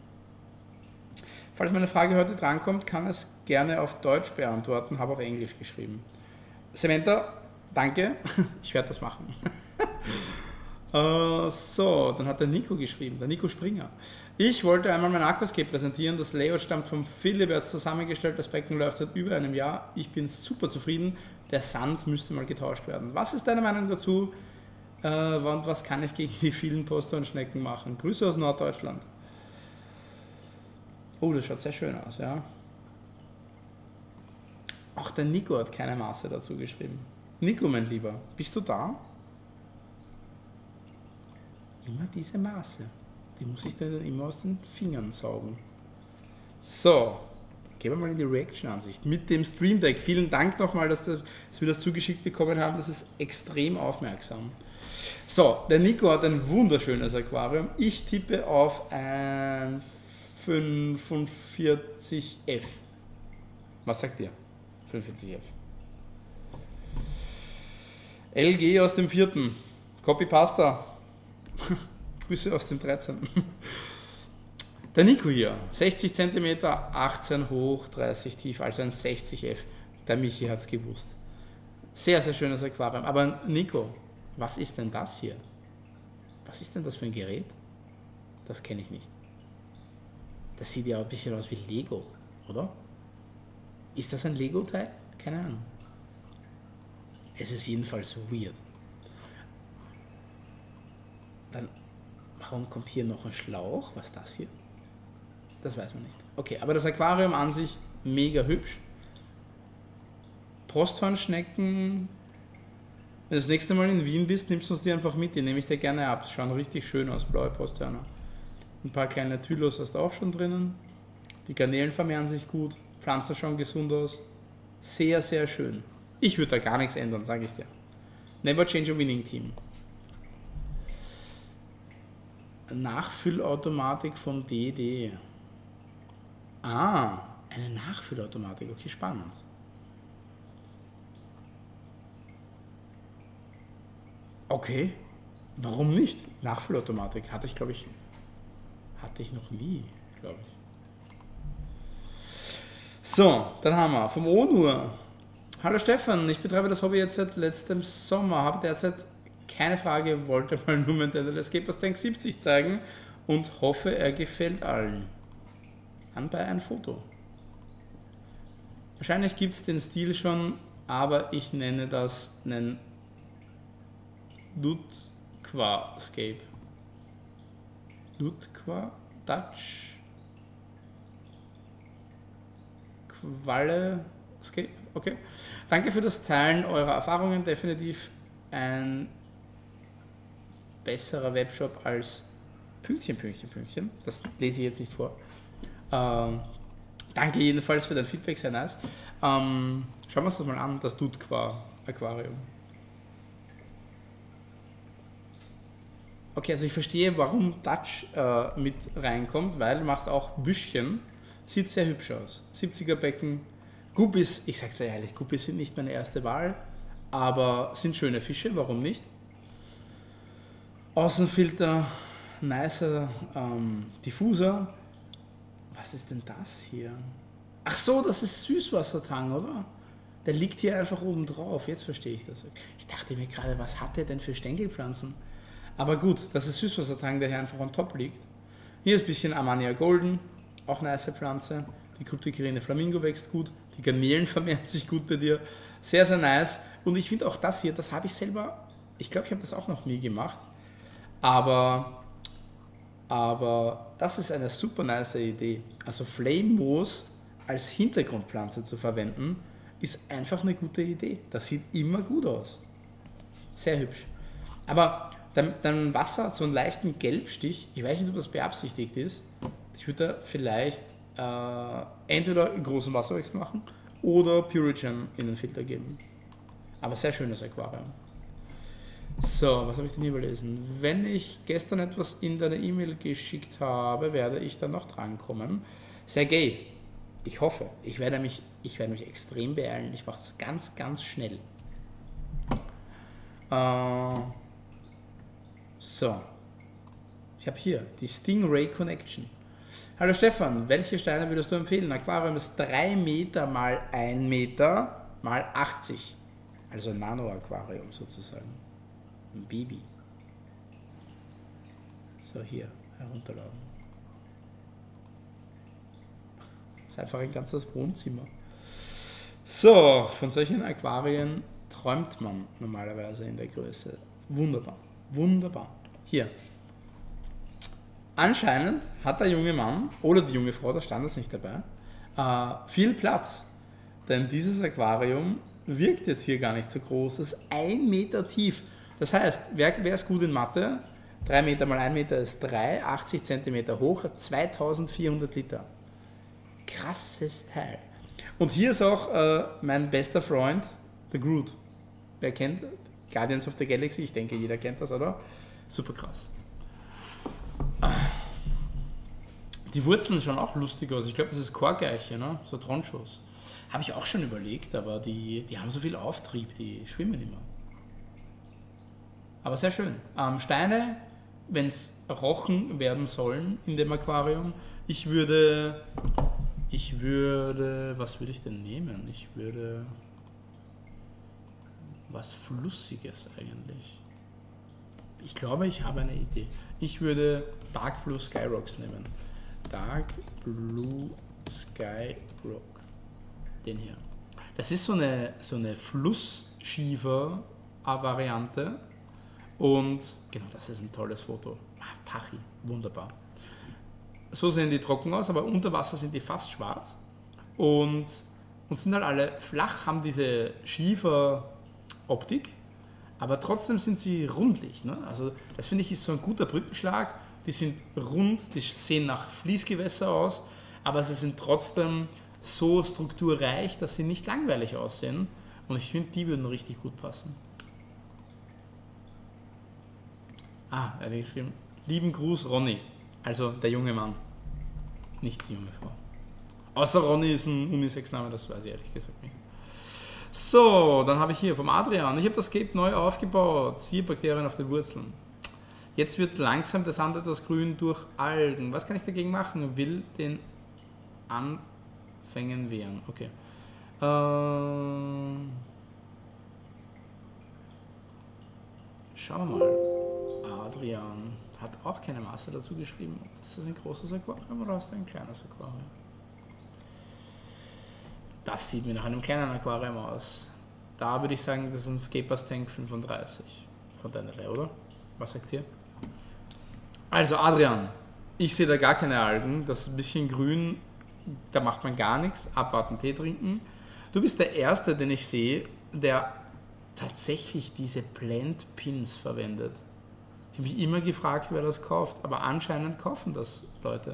Falls meine Frage heute drankommt, kann es gerne auf Deutsch beantworten, habe auf Englisch geschrieben. Samantha, danke, ich werde das machen. uh, so, dann hat der Nico geschrieben, der Nico Springer. Ich wollte einmal mein Aquascape präsentieren, das Layout stammt vom Philipp, er hat es zusammengestellt, das Becken läuft seit über einem Jahr. Ich bin super zufrieden, der Sand müsste mal getauscht werden. Was ist deine Meinung dazu uh, und was kann ich gegen die vielen Posthornschnecken machen? Grüße aus Norddeutschland. Oh, das schaut sehr schön aus, ja. Auch der Nico hat keine Maße dazu geschrieben. Nico, mein Lieber, bist du da? Immer diese Maße. Die muss ich dann immer aus den Fingern saugen. So, gehen wir mal in die Reaction-Ansicht mit dem Stream Deck. Vielen Dank nochmal, dass, dass wir das zugeschickt bekommen haben. Das ist extrem aufmerksam. So, der Nico hat ein wunderschönes Aquarium. Ich tippe auf ein fünfundvierzig F. Was sagt ihr? fünfundvierzig F. L G aus dem vierten. Copy-Pasta. Grüße aus dem dreizehnten. Der Nico hier. sechzig Zentimeter, achtzehn hoch, dreißig tief, also ein sechzig F. Der Michi hat es gewusst. Sehr, sehr schönes Aquarium. Aber Nico, was ist denn das hier? Was ist denn das für ein Gerät? Das kenne ich nicht. Das sieht ja ein bisschen aus wie Lego, oder? Ist das ein Lego-Teil? Keine Ahnung. Es ist jedenfalls weird. Dann, warum kommt hier noch ein Schlauch? Was ist das hier? Das weiß man nicht. Okay, aber das Aquarium an sich mega hübsch. Posthornschnecken. Wenn du das nächste Mal in Wien bist, nimmst du uns die einfach mit. Die nehme ich dir gerne ab. Die schauen richtig schön aus, blaue Posthörner. Ein paar kleine Tylos hast du auch schon drinnen. Die Garnelen vermehren sich gut. Pflanzen schauen gesund aus. Sehr, sehr schön. Ich würde da gar nichts ändern, sage ich dir. Never change a winning team. Nachfüllautomatik vom D D. Ah, eine Nachfüllautomatik. Okay, spannend. Okay, warum nicht? Nachfüllautomatik hatte ich, glaube ich, hatte ich noch nie, glaube ich. So, dann haben wir vom Onur. Hallo Stefan, ich betreibe das Hobby jetzt seit letztem Sommer, habe derzeit keine Frage, wollte mal nur mein Escapers Tank siebzig zeigen und hoffe, er gefällt allen. Anbei ein Foto. Wahrscheinlich gibt es den Stil schon, aber ich nenne das einen Dutqua-Scape. Dutqua? Dutch? Qualle? Scape? Okay. Danke für das Teilen eurer Erfahrungen. Definitiv ein besserer Webshop als Pünktchen, Pünktchen, Pünktchen. Das lese ich jetzt nicht vor. Ähm, danke jedenfalls für dein Feedback, sehr nice. Ähm, schauen wir uns das mal an, das Dutqua Aquarium. Okay, also ich verstehe, warum Dutch äh, mit reinkommt, weil du machst auch Büschchen. Sieht sehr hübsch aus. siebziger Becken. Guppies, ich sag's dir ehrlich, Guppies sind nicht meine erste Wahl, aber sind schöne Fische, warum nicht? Außenfilter, nicer ähm, Diffuser. Was ist denn das hier? Ach so, das ist Süßwassertang, oder? Der liegt hier einfach oben drauf, jetzt verstehe ich das. Ich dachte mir gerade, was hat der denn für Stängelpflanzen? Aber gut, das ist Süßwassertang, der hier einfach on top liegt. Hier ist ein bisschen Amania Golden, auch eine nice Pflanze. Die Kryptokerine Flamingo wächst gut. Die Garnelen vermehren sich gut bei dir. Sehr, sehr nice. Und ich finde auch das hier, das habe ich selber, ich glaube, ich habe das auch noch nie gemacht. Aber, aber das ist eine super nice Idee. Also Flame Moos als Hintergrundpflanze zu verwenden, ist einfach eine gute Idee. Das sieht immer gut aus. Sehr hübsch. Aber dein, dein Wasser hat so einen leichten Gelbstich. Ich weiß nicht, ob das beabsichtigt ist. Ich würde da vielleicht äh, entweder einen großen Wasserwechsel machen oder Purigen in den Filter geben. Aber sehr schönes Aquarium. So, was habe ich denn hier überlesen? Wenn ich gestern etwas in deine E-Mail geschickt habe, werde ich dann noch drankommen. Sergej, ich hoffe, ich werde mich, ich werde mich extrem beeilen. Ich mache es ganz, ganz schnell. Äh, so, ich habe hier die Stingray Connection. Hallo Stefan, welche Steine würdest du empfehlen? Aquarium ist drei Meter mal ein Meter mal achtzig. Also ein Nano-Aquarium sozusagen. Ein Baby. So, hier, herunterladen. Das ist einfach ein ganzes Wohnzimmer. So, von solchen Aquarien träumt man normalerweise in der Größe. Wunderbar, wunderbar. Hier. Anscheinend hat der junge Mann oder die junge Frau, da stand es nicht dabei, äh, viel Platz. Denn dieses Aquarium wirkt jetzt hier gar nicht so groß. Das ist ein Meter tief. Das heißt, wer, wer ist gut in Mathe? drei Meter mal ein Meter ist drei, achtzig Zentimeter hoch, zweitausendvierhundert Liter. Krasses Teil. Und hier ist auch äh, mein bester Freund, The Groot. Wer kennt Guardians of the Galaxy? Ich denke, jeder kennt das, oder? Super krass. Die Wurzeln schauen auch lustig aus. Ich glaube, das ist Korkeiche, ne? So Tronchos. Habe ich auch schon überlegt, aber die, die haben so viel Auftrieb, die schwimmen immer. Aber sehr schön. Ähm, Steine, wenn es Rochen werden sollen in dem Aquarium, ich würde, ich würde, was würde ich denn nehmen? Ich würde was Flüssiges eigentlich. Ich glaube, ich habe eine Idee. Ich würde Dark Blue Sky Rocks nehmen. Dark Blue Sky Rock. Den hier. Das ist so eine, so eine Flussschiefer-Variante. Und genau, das ist ein tolles Foto. Ah, Tachi, wunderbar. So sehen die trocken aus, aber unter Wasser sind die fast schwarz. Und, und sind halt alle flach, haben diese Schiefer-Optik. Aber trotzdem sind sie rundlich. Ne? Also das finde ich ist so ein guter Brückenschlag. Die sind rund, die sehen nach Fließgewässer aus, aber sie sind trotzdem so strukturreich, dass sie nicht langweilig aussehen. Und ich finde, die würden richtig gut passen. Ah, er hat geschrieben, lieben Gruß Ronny. Also der junge Mann, nicht die junge Frau. Außer Ronny ist ein Unisex-Name, das weiß ich ehrlich gesagt nicht. So, dann habe ich hier vom Adrian. Ich habe das Cape neu aufgebaut. Siehe Bakterien auf den Wurzeln. Jetzt wird langsam der Sand etwas grün durch Algen. Was kann ich dagegen machen? Will den Anfängen wehren. Okay. Ähm Schauen wir mal. Adrian hat auch keine Masse dazu geschrieben. Ist das ein großes Aquarium oder ist das ein kleines Aquarium? Das sieht mir nach einem kleinen Aquarium aus. Da würde ich sagen, das ist ein Scapers Tank fünfunddreißig von Daniel, oder? Was sagt ihr? Also Adrian, ich sehe da gar keine Algen. Das ist ein bisschen grün, da macht man gar nichts. Abwarten, Tee trinken. Du bist der Erste, den ich sehe, der tatsächlich diese Blend Pins verwendet. Ich habe mich immer gefragt, wer das kauft, aber anscheinend kaufen das Leute.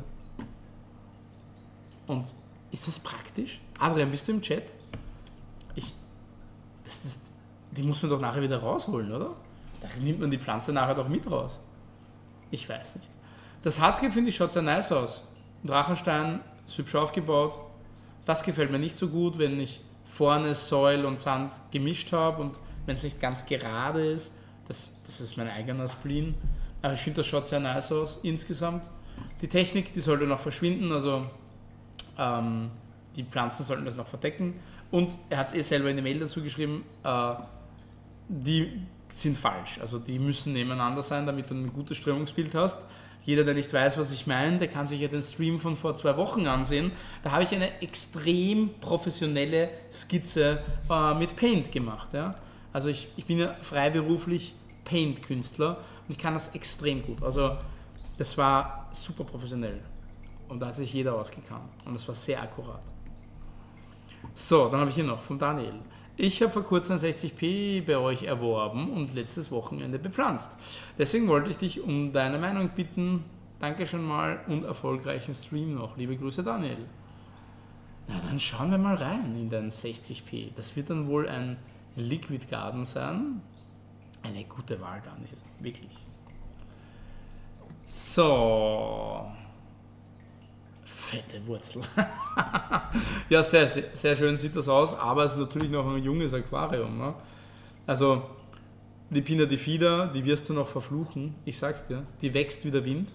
Und ist das praktisch? Adrian, bist du im Chat? Ich, das, das, die muss man doch nachher wieder rausholen, oder? Da nimmt man die Pflanze nachher doch mit raus. Ich weiß nicht. Das Hardscape, finde ich, schaut sehr nice aus. Drachenstein ist hübsch aufgebaut. Das gefällt mir nicht so gut, wenn ich vorne Säul und Sand gemischt habe und wenn es nicht ganz gerade ist. Das, das ist mein eigener Spleen. Aber ich finde, das schaut sehr nice aus insgesamt. Die Technik, die sollte noch verschwinden, also ähm, die Pflanzen sollten das noch verdecken. Und er hat es eh selber in der Mail dazu geschrieben, äh, die sind falsch. Also die müssen nebeneinander sein, damit du ein gutes Strömungsbild hast. Jeder, der nicht weiß, was ich meine, der kann sich ja den Stream von vor zwei Wochen ansehen. Da habe ich eine extrem professionelle Skizze äh, mit Paint gemacht. Ja? Also ich, ich bin ja freiberuflich Paint-Künstler und ich kann das extrem gut. Also das war super professionell und da hat sich jeder ausgekannt und das war sehr akkurat. So, dann habe ich hier noch von Daniel. Ich habe vor kurzem ein sechzig p bei euch erworben und letztes Wochenende bepflanzt. Deswegen wollte ich dich um deine Meinung bitten, Danke schon mal und erfolgreichen Stream noch. Liebe Grüße, Daniel. Na, dann schauen wir mal rein in den sechzig p. Das wird dann wohl ein Liquid Garden sein. Eine gute Wahl, Daniel. Wirklich. So. Fette Wurzel. Ja, sehr, sehr, sehr schön sieht das aus, aber es ist natürlich noch ein junges Aquarium. Ne? Also, die Pina Difida, die wirst du noch verfluchen. Ich sag's dir. Die wächst wie der Wind.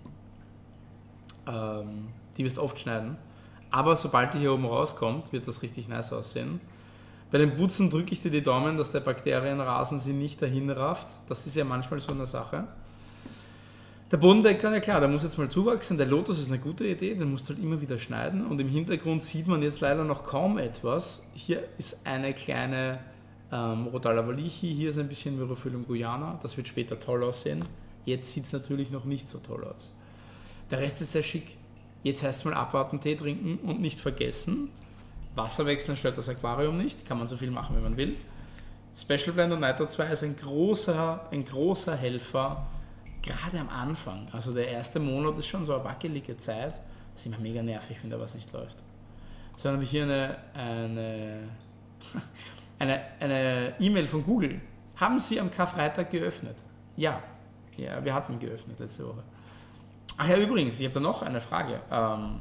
Ähm, die wirst du oft schneiden. Aber sobald die hier oben rauskommt, wird das richtig nice aussehen. Bei den Putzen drücke ich dir die Daumen, dass der Bakterienrasen sie nicht dahin rafft. Das ist ja manchmal so eine Sache. Der Bodendecker, ja klar, der muss jetzt mal zuwachsen. Der Lotus ist eine gute Idee, den musst du halt immer wieder schneiden. Und im Hintergrund sieht man jetzt leider noch kaum etwas. Hier ist eine kleine ähm, Rhodala valichi, hier ist ein bisschen Myrophyllum guyana. Das wird später toll aussehen. Jetzt sieht es natürlich noch nicht so toll aus. Der Rest ist sehr schick. Jetzt heißt es mal abwarten, Tee trinken und nicht vergessen, Wasser wechseln stört das Aquarium nicht, kann man so viel machen, wie man will. Special Blender Nitro zwei ist ein großer, ein großer Helfer, gerade am Anfang. Also der erste Monat ist schon so eine wackelige Zeit. Das ist immer mega nervig, wenn da was nicht läuft. So, dann habe ich hier eine eine eine eine E-Mail von Google. Haben Sie am Karfreitag geöffnet? Ja. Ja, wir hatten geöffnet letzte Woche. Ach ja, übrigens, ich habe da noch eine Frage. Ähm,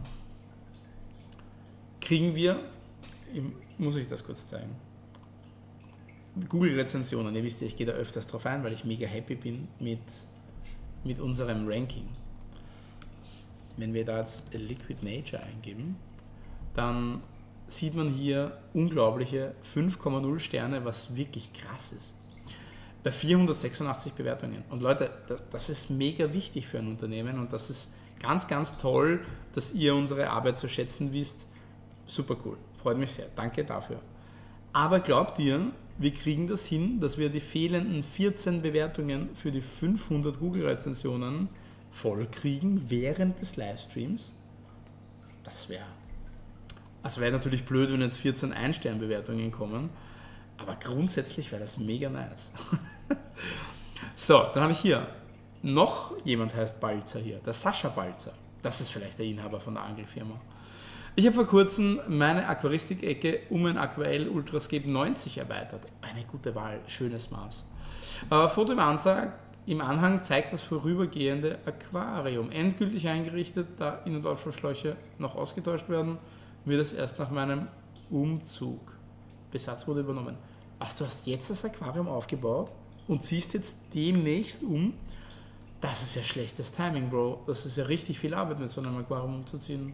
kriegen wir, muss ich das kurz zeigen, Google-Rezensionen, ihr wisst ja, ich gehe da öfters drauf ein, weil ich mega happy bin mit, mit unserem Ranking. Wenn wir da jetzt Liquid Nature eingeben, dann sieht man hier unglaubliche fünf Komma null Sterne, was wirklich krass ist. Bei vierhundertsechsundachtzig Bewertungen. Und Leute, das ist mega wichtig für ein Unternehmen und das ist ganz, ganz toll, dass ihr unsere Arbeit zu schätzen wisst. Super cool, freut mich sehr, danke dafür. Aber glaubt ihr, wir kriegen das hin, dass wir die fehlenden vierzehn Bewertungen für die fünfhundert Google-Rezensionen voll kriegen während des Livestreams? Das wäre... Also wäre natürlich blöd, wenn jetzt vierzehn Ein-Stern-Bewertungen kommen, aber grundsätzlich wäre das mega nice. So, dann habe ich hier noch jemand, heißt Balzer hier, der Sascha Balzer. Das ist vielleicht der Inhaber von der Angelfirma. Ich habe vor kurzem meine Aquaristik-Ecke um ein Aquael Ultrascape neunzig erweitert. Eine gute Wahl, schönes Maß. Äh, Foto im, Ansag, im Anhang zeigt das vorübergehende Aquarium. Endgültig eingerichtet, da In- und Ausflussschläuche noch ausgetauscht werden, wird es erst nach meinem Umzug. Besatz wurde übernommen. Was, du hast jetzt das Aquarium aufgebaut und ziehst jetzt demnächst um? Das ist ja schlechtes Timing, Bro. Das ist ja richtig viel Arbeit, mit so einem Aquarium umzuziehen.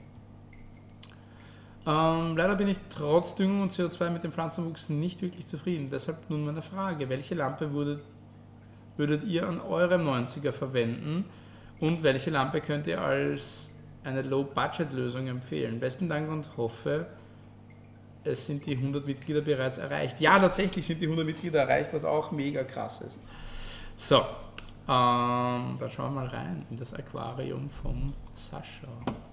Ähm, leider bin ich trotz Düngung und C O zwei mit dem Pflanzenwuchs nicht wirklich zufrieden. Deshalb nun meine Frage. Welche Lampe würdet, würdet ihr an eurem neunziger verwenden und welche Lampe könnt ihr als eine Low-Budget-Lösung empfehlen? Besten Dank und hoffe, es sind die hundert Mitglieder bereits erreicht. Ja, tatsächlich sind die hundert Mitglieder erreicht, was auch mega krass ist. So, ähm, dann schauen wir mal rein in das Aquarium vom Sascha.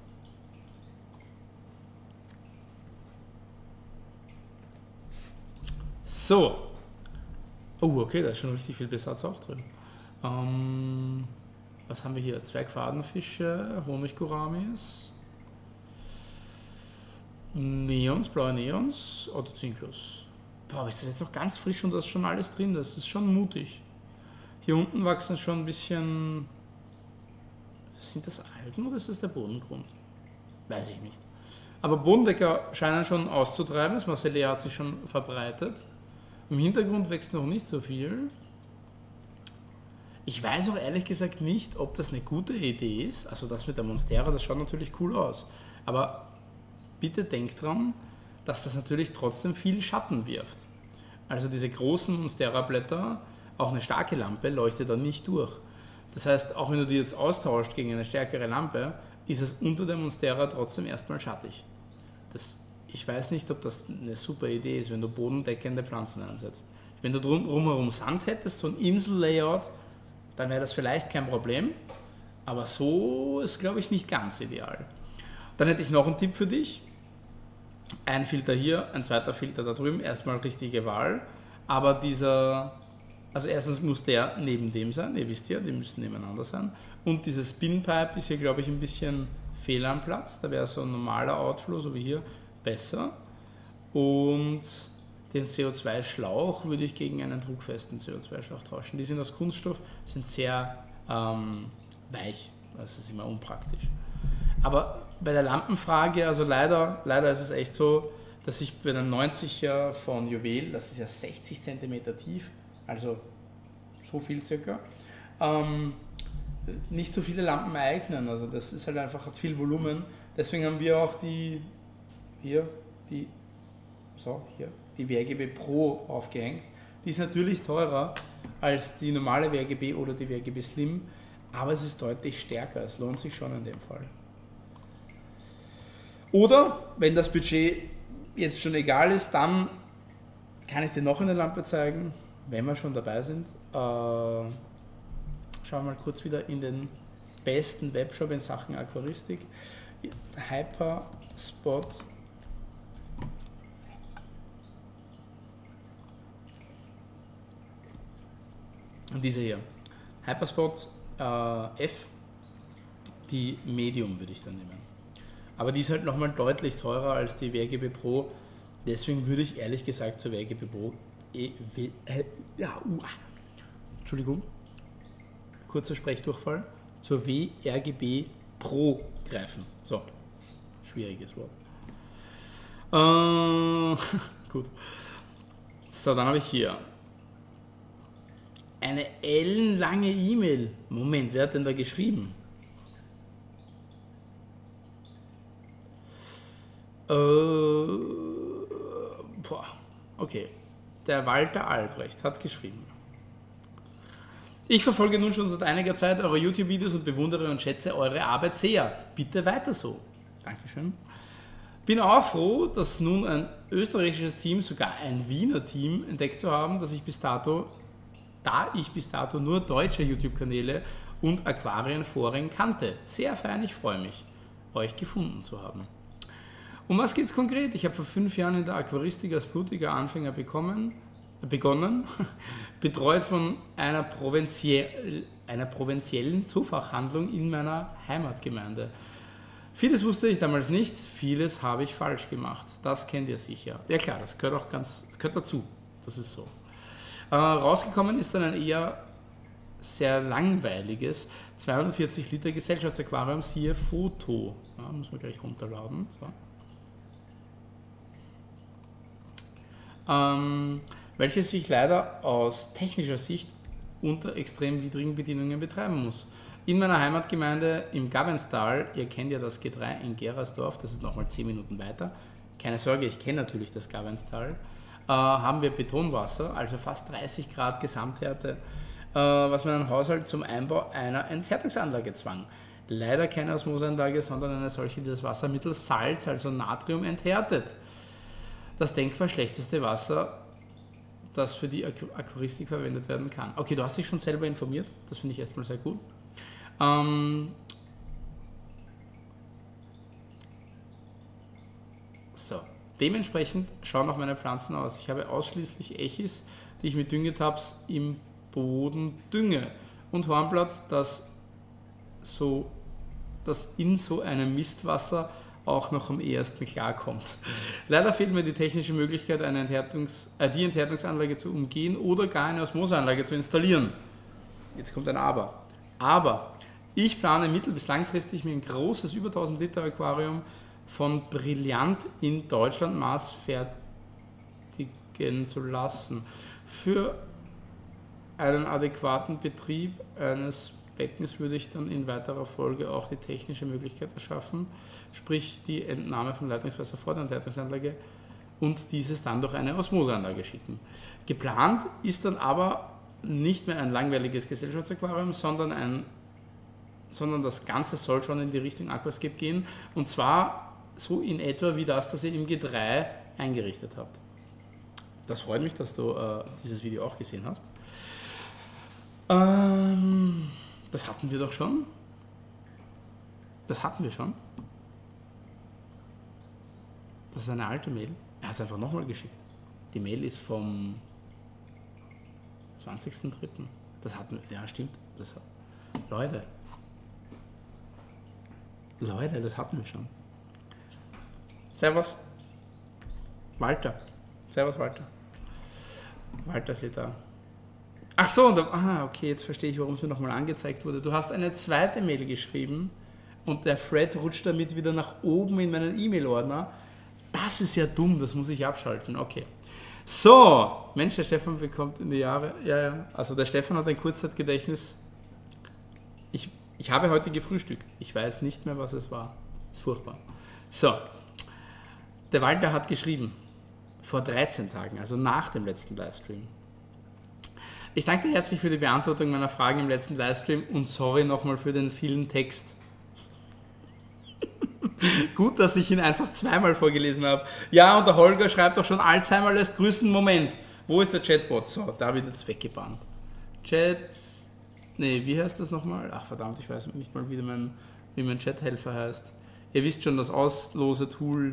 So, oh, okay, da ist schon richtig viel Besatz auch drin. Ähm, was haben wir hier? Zwergfadenfische, Honiggouramis, Neons, blaue Neons, Otocinclus. Boah, ist das jetzt noch ganz frisch und da ist schon alles drin, das ist schon mutig. Hier unten wachsen schon ein bisschen... Sind das Algen oder ist das der Bodengrund? Weiß ich nicht. Aber Bodendecker scheinen schon auszutreiben, das Marcellea hat sich schon verbreitet. Im Hintergrund wächst noch nicht so viel. Ich weiß auch ehrlich gesagt nicht, ob das eine gute Idee ist. Also das mit der Monstera, das schaut natürlich cool aus. Aber bitte denkt dran, dass das natürlich trotzdem viel Schatten wirft. Also diese großen Monstera-Blätter, auch eine starke Lampe, leuchtet da nicht durch. Das heißt, auch wenn du die jetzt austauscht gegen eine stärkere Lampe, ist es unter der Monstera trotzdem erstmal schattig. Das, ich weiß nicht, ob das eine super Idee ist, wenn du bodendeckende Pflanzen einsetzt. Wenn du drumherum Sand hättest, so ein Insel-Layout, dann wäre das vielleicht kein Problem, aber so ist, glaube ich, nicht ganz ideal. Dann hätte ich noch einen Tipp für dich. Ein Filter hier, ein zweiter Filter da drüben, erstmal richtige Wahl, aber dieser Also erstens muss der neben dem sein, ihr wisst ja, die müssen nebeneinander sein. Und dieses Spinpipe ist hier, glaube ich, ein bisschen fehl am Platz. Da wäre so ein normaler Outflow, so wie hier, besser. Und den C O zwei Schlauch würde ich gegen einen druckfesten C O zwei Schlauch tauschen. Die sind aus Kunststoff, sind sehr ähm, weich. Das ist immer unpraktisch. Aber bei der Lampenfrage, also leider, leider ist es echt so, dass ich bei einem neunziger von Juwel, das ist ja sechzig Zentimeter tief, also so viel circa, ähm, nicht so viele Lampen eignen. Also das ist halt einfach, hat viel Volumen. Deswegen haben wir auch die, hier, die, so, hier, die W R G B Pro aufgehängt. Die ist natürlich teurer als die normale W R G B oder die W R G B Slim, aber es ist deutlich stärker. Es lohnt sich schon in dem Fall. Oder, wenn das Budget jetzt schon egal ist, dann kann ich dir noch eine Lampe zeigen, wenn wir schon dabei sind. Äh, schauen wir mal kurz wieder in den besten Webshop in Sachen Aquaristik. Hyperspot. Und diese hier. Hyperspot äh, F, die Medium würde ich dann nehmen. Aber die ist halt nochmal deutlich teurer als die W R G B Pro. Deswegen würde ich ehrlich gesagt zur W R G B Pro, äh, äh, ja, uh, Entschuldigung, kurzer Sprechdurchfall, zur W R G B Pro greifen. So, schwieriges Wort. Äh, gut. So, dann habe ich hier eine ellenlange E-Mail. Moment, wer hat denn da geschrieben? Äh, boah, okay. Der Walter Albrecht hat geschrieben. Ich verfolge nun schon seit einiger Zeit eure YouTube-Videos und bewundere und schätze eure Arbeit sehr. Bitte weiter so. Dankeschön. Bin auch froh, dass nun ein österreichisches Team, sogar ein Wiener Team, entdeckt zu haben, dass ich bis dato, da ich bis dato nur deutsche YouTube-Kanäle und Aquarienforen kannte. Sehr fein, ich freue mich, euch gefunden zu haben. Um was geht es konkret? Ich habe vor fünf Jahren in der Aquaristik als blutiger Anfänger bekommen, begonnen, betreut von einer, provinzie einer provinziellen Zufachhandlung in meiner Heimatgemeinde. Vieles wusste ich damals nicht, vieles habe ich falsch gemacht. Das kennt ihr sicher. Ja klar, das gehört auch ganz, das gehört dazu. Das ist so. Äh, rausgekommen ist dann ein eher sehr langweiliges zweihundertvierzig Liter Gesellschaftsaquarium, siehe Foto. Ja, muss man gleich runterladen. So. Ähm, welches ich leider aus technischer Sicht unter extrem widrigen Bedingungen betreiben muss. In meiner Heimatgemeinde im Gavenstal, ihr kennt ja das G drei in Gerersdorf, das ist nochmal zehn Minuten weiter, keine Sorge, ich kenne natürlich das Gavenstal, äh, haben wir Betonwasser, also fast dreißig Grad Gesamthärte, äh, was meinen Haushalt zum Einbau einer Enthärtungsanlage zwang. Leider keine Osmoseanlage, sondern eine solche, die das Wasser mittels Salz, also Natrium, enthärtet. Das denkbar schlechteste Wasser, das für die Aquaristik verwendet werden kann. Okay, du hast dich schon selber informiert, das finde ich erstmal sehr gut. Ähm so, dementsprechend schauen auch meine Pflanzen aus. Ich habe ausschließlich Echis, die ich mit Düngetabs im Boden dünge und Hornblatt, das, so, das in so einem Mistwasser auch noch am ehesten klarkommt. Leider fehlt mir die technische Möglichkeit, eine Enthärtungs-, äh, die Enthärtungsanlage zu umgehen oder gar eine Osmoseanlage zu installieren. Jetzt kommt ein Aber. Aber ich plane mittel- bis langfristig mir ein großes, über tausend Liter Aquarium von Brillant in Deutschland maßfertigen zu lassen. Für einen adäquaten Betrieb eines Beckens würde ich dann in weiterer Folge auch die technische Möglichkeit erschaffen, sprich die Entnahme von Leitungswasser vor der Enthärtungsanlage und dieses dann durch eine Osmoseanlage schicken. Geplant ist dann aber nicht mehr ein langweiliges Gesellschaftsaquarium, sondern, ein, sondern das Ganze soll schon in die Richtung Aquascape gehen und zwar so in etwa wie das, das ihr im G drei eingerichtet habt. Das freut mich, dass du äh, dieses Video auch gesehen hast. Ähm... Das hatten wir doch schon. Das hatten wir schon. Das ist eine alte Mail. Er hat es einfach nochmal geschickt. Die Mail ist vom zwanzigsten dritten Das hatten wir, ja stimmt. Das, Leute. Leute, das hatten wir schon. Servus. Walter. Servus, Walter. Walter ist da. Ach so, und da, ah, okay, jetzt verstehe ich, warum es mir nochmal angezeigt wurde. Du hast eine zweite Mail geschrieben und der Thread rutscht damit wieder nach oben in meinen E-Mail-Ordner. Das ist ja dumm, das muss ich abschalten. Okay. So, Mensch, der Stefan bekommt in die Jahre. Ja, ja. Also der Stefan hat ein Kurzzeitgedächtnis. Ich, ich habe heute gefrühstückt. Ich weiß nicht mehr, was es war. Das ist furchtbar. So, der Walter hat geschrieben, vor dreizehn Tagen, also nach dem letzten Livestream. Ich danke dir herzlich für die Beantwortung meiner Fragen im letzten Livestream und sorry nochmal für den vielen Text. Gut, dass ich ihn einfach zweimal vorgelesen habe. Ja, und der Holger schreibt auch schon, Alzheimer lässt grüßen. Moment, wo ist der Chatbot? So, da wird jetzt weggebannt. Chat, nee, wie heißt das nochmal? Ach verdammt, ich weiß nicht mal, wie mein, wie mein Chathelfer heißt. Ihr wisst schon, das Auslose-Tool.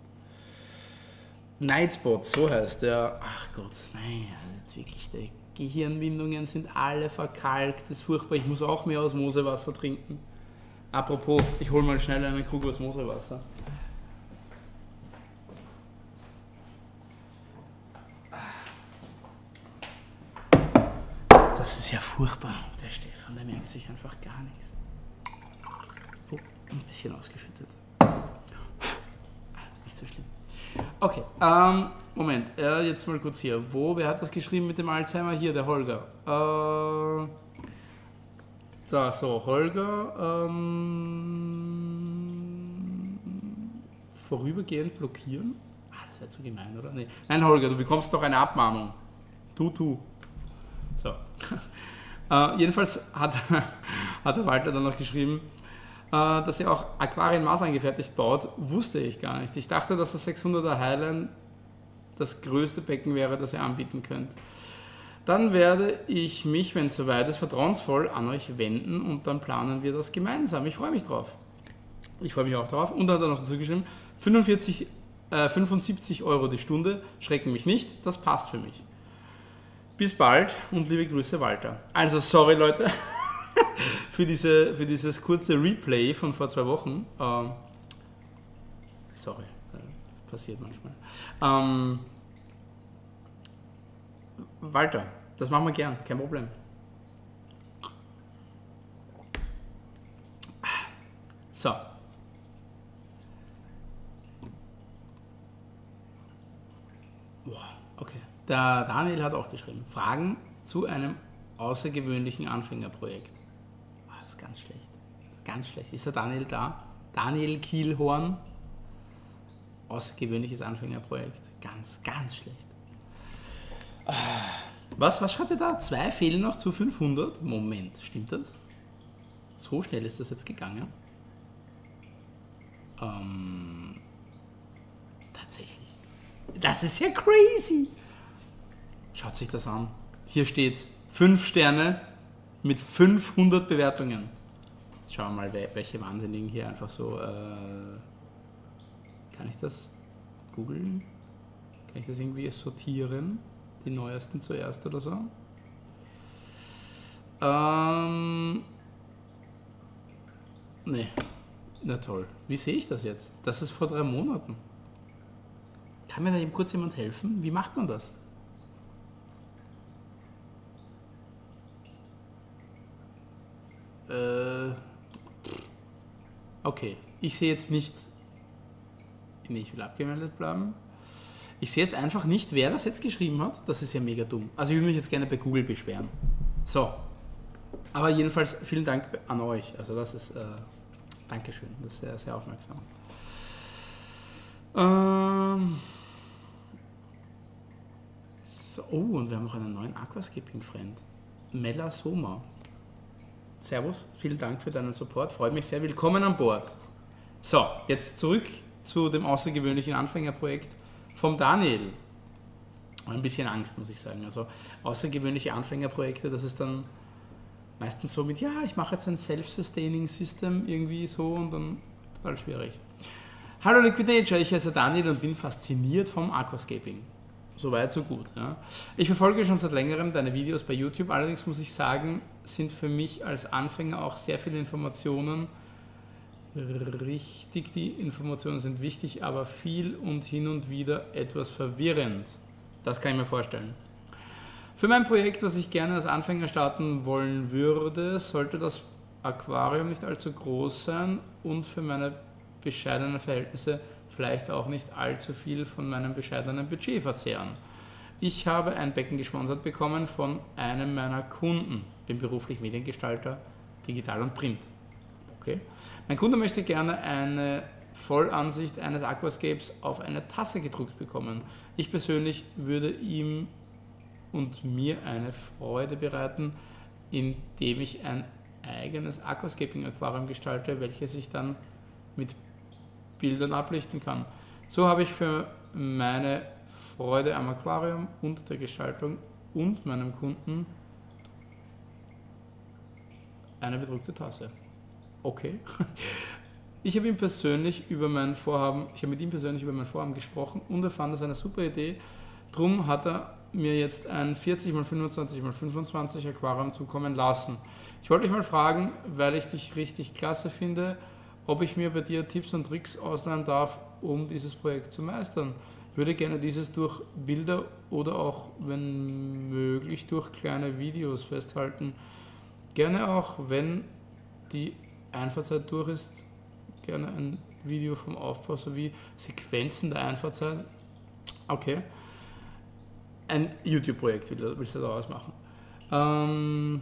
Nightbot, so heißt der. Ach Gott, nein, jetzt wirklich, die Gehirnwindungen sind alle verkalkt. Das ist furchtbar, ich muss auch mehr Osmosewasser trinken. Apropos, ich hole mal schnell einen Krug Osmosewasser. Das ist ja furchtbar. Der Stefan, der merkt sich einfach gar nichts. Oh, ein bisschen ausgeschüttet. Nicht so schlimm. Okay, ähm, Moment, äh, jetzt mal kurz hier. Wo, wer hat das geschrieben mit dem Alzheimer? Hier, der Holger. Äh, so, so, Holger, ähm, vorübergehend blockieren? Ah, das wäre zu gemein, oder? Nee. Nein, Holger, du bekommst doch eine Abmahnung. Tu, tu. So. äh, jedenfalls hat, hat der Walter dann noch geschrieben, dass er auch Aquarien maßangefertigt baut, wusste ich gar nicht. Ich dachte, dass das sechshunderter Highline das größte Becken wäre, das ihr anbieten könnt. Dann werde ich mich, wenn es soweit ist, vertrauensvoll an euch wenden und dann planen wir das gemeinsam. Ich freue mich drauf. Ich freue mich auch drauf. Und dann hat er noch dazu geschrieben, fünfundvierzig, äh, fünfundsiebzig Euro die Stunde, schrecken mich nicht, das passt für mich. Bis bald und liebe Grüße, Walter. Also, sorry Leute. für, diese, für dieses kurze Replay von vor zwei Wochen. Ähm, sorry, äh, passiert manchmal. Ähm, Walter, das machen wir gern, kein Problem. So. Okay. Der Daniel hat auch geschrieben, Fragen zu einem außergewöhnlichen Anfängerprojekt. Das ist ganz schlecht. Das ist ganz schlecht. Ist der Daniel da? Daniel Kielhorn. Außergewöhnliches Anfängerprojekt. Ganz, ganz schlecht. Was, was schreibt ihr da? Zwei fehlen noch zu fünfhundert? Moment, stimmt das? So schnell ist das jetzt gegangen? Ähm, tatsächlich. Das ist ja crazy. Schaut sich das an. Hier steht's. Fünf Sterne mit fünfhundert Bewertungen. Schauen wir mal, welche Wahnsinnigen hier einfach so. Äh, kann ich das googeln? Kann ich das irgendwie sortieren? Die neuesten zuerst oder so? Ähm. Nee. Na toll. Wie sehe ich das jetzt? Das ist vor drei Monaten. Kann mir da eben kurz jemand helfen? Wie macht man das? Okay, ich sehe jetzt nicht, nee, ich will abgemeldet bleiben. Ich sehe jetzt einfach nicht, wer das jetzt geschrieben hat. Das ist ja mega dumm. Also ich würde mich jetzt gerne bei Google beschweren. So, aber jedenfalls vielen Dank an euch. Also das ist, äh, Dankeschön, das ist sehr, sehr aufmerksam. Ähm, so, oh, und wir haben noch einen neuen Aquascaping-Friend. Mella Soma. Servus, vielen Dank für deinen Support, freut mich sehr, willkommen an Bord. So, jetzt zurück zu dem außergewöhnlichen Anfängerprojekt vom Daniel. Ein bisschen Angst, muss ich sagen. Also außergewöhnliche Anfängerprojekte, das ist dann meistens so mit, ja, ich mache jetzt ein Self-Sustaining System irgendwie so und dann total schwierig. Hallo Liquidator, ich heiße Daniel und bin fasziniert vom Aquascaping. So weit, so gut. Ja. Ich verfolge schon seit längerem deine Videos bei YouTube, allerdings muss ich sagen, sind für mich als Anfänger auch sehr viele Informationen richtig. Die Informationen sind wichtig, aber viel und hin und wieder etwas verwirrend. Das kann ich mir vorstellen. Für mein Projekt, was ich gerne als Anfänger starten wollen würde, sollte das Aquarium nicht allzu groß sein und für meine bescheidenen Verhältnisse vielleicht auch nicht allzu viel von meinem bescheidenen Budget verzehren. Ich habe ein Becken gesponsert bekommen von einem meiner Kunden, bin beruflich Mediengestalter, Digital und Print. Okay. Mein Kunde möchte gerne eine Vollansicht eines Aquascapes auf eine Tasse gedruckt bekommen. Ich persönlich würde ihm und mir eine Freude bereiten, indem ich ein eigenes Aquascaping-Aquarium gestalte, welches ich dann mit Bildern ablichten kann. So habe ich für meine Freude am Aquarium und der Gestaltung und meinem Kunden eine bedruckte Tasse. Okay. Ich habe ihm persönlich über mein Vorhaben, ich habe mit ihm persönlich über mein Vorhaben gesprochen und er fand das eine super Idee. Drum hat er mir jetzt ein vierzig mal fünfundzwanzig mal fünfundzwanzig Aquarium zukommen lassen. Ich wollte dich mal fragen, weil ich dich richtig klasse finde, ob ich mir bei dir Tipps und Tricks ausleihen darf, um dieses Projekt zu meistern. Ich würde gerne dieses durch Bilder oder auch, wenn möglich, durch kleine Videos festhalten. Gerne auch, wenn die Einfahrzeit durch ist, gerne ein Video vom Aufbau sowie Sequenzen der Einfahrzeit. Okay. Ein YouTube-Projekt willst du daraus machen. Ähm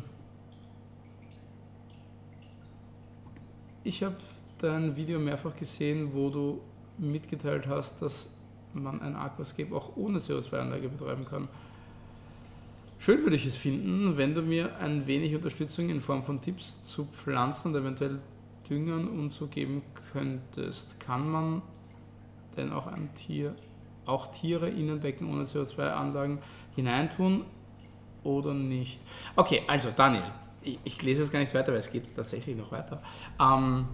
ich habe dein Video mehrfach gesehen, wo du mitgeteilt hast, dass man ein Aquascape auch ohne C O zwei Anlage betreiben kann. Schön würde ich es finden, wenn du mir ein wenig Unterstützung in Form von Tipps zu Pflanzen und eventuell Düngern und so geben könntest. Kann man denn auch ein Tier, auch Tiere in ein Becken ohne C O zwei Anlagen hineintun oder nicht? Okay, also Daniel, ich, ich lese jetzt gar nicht weiter, weil es geht tatsächlich noch weiter. Ähm,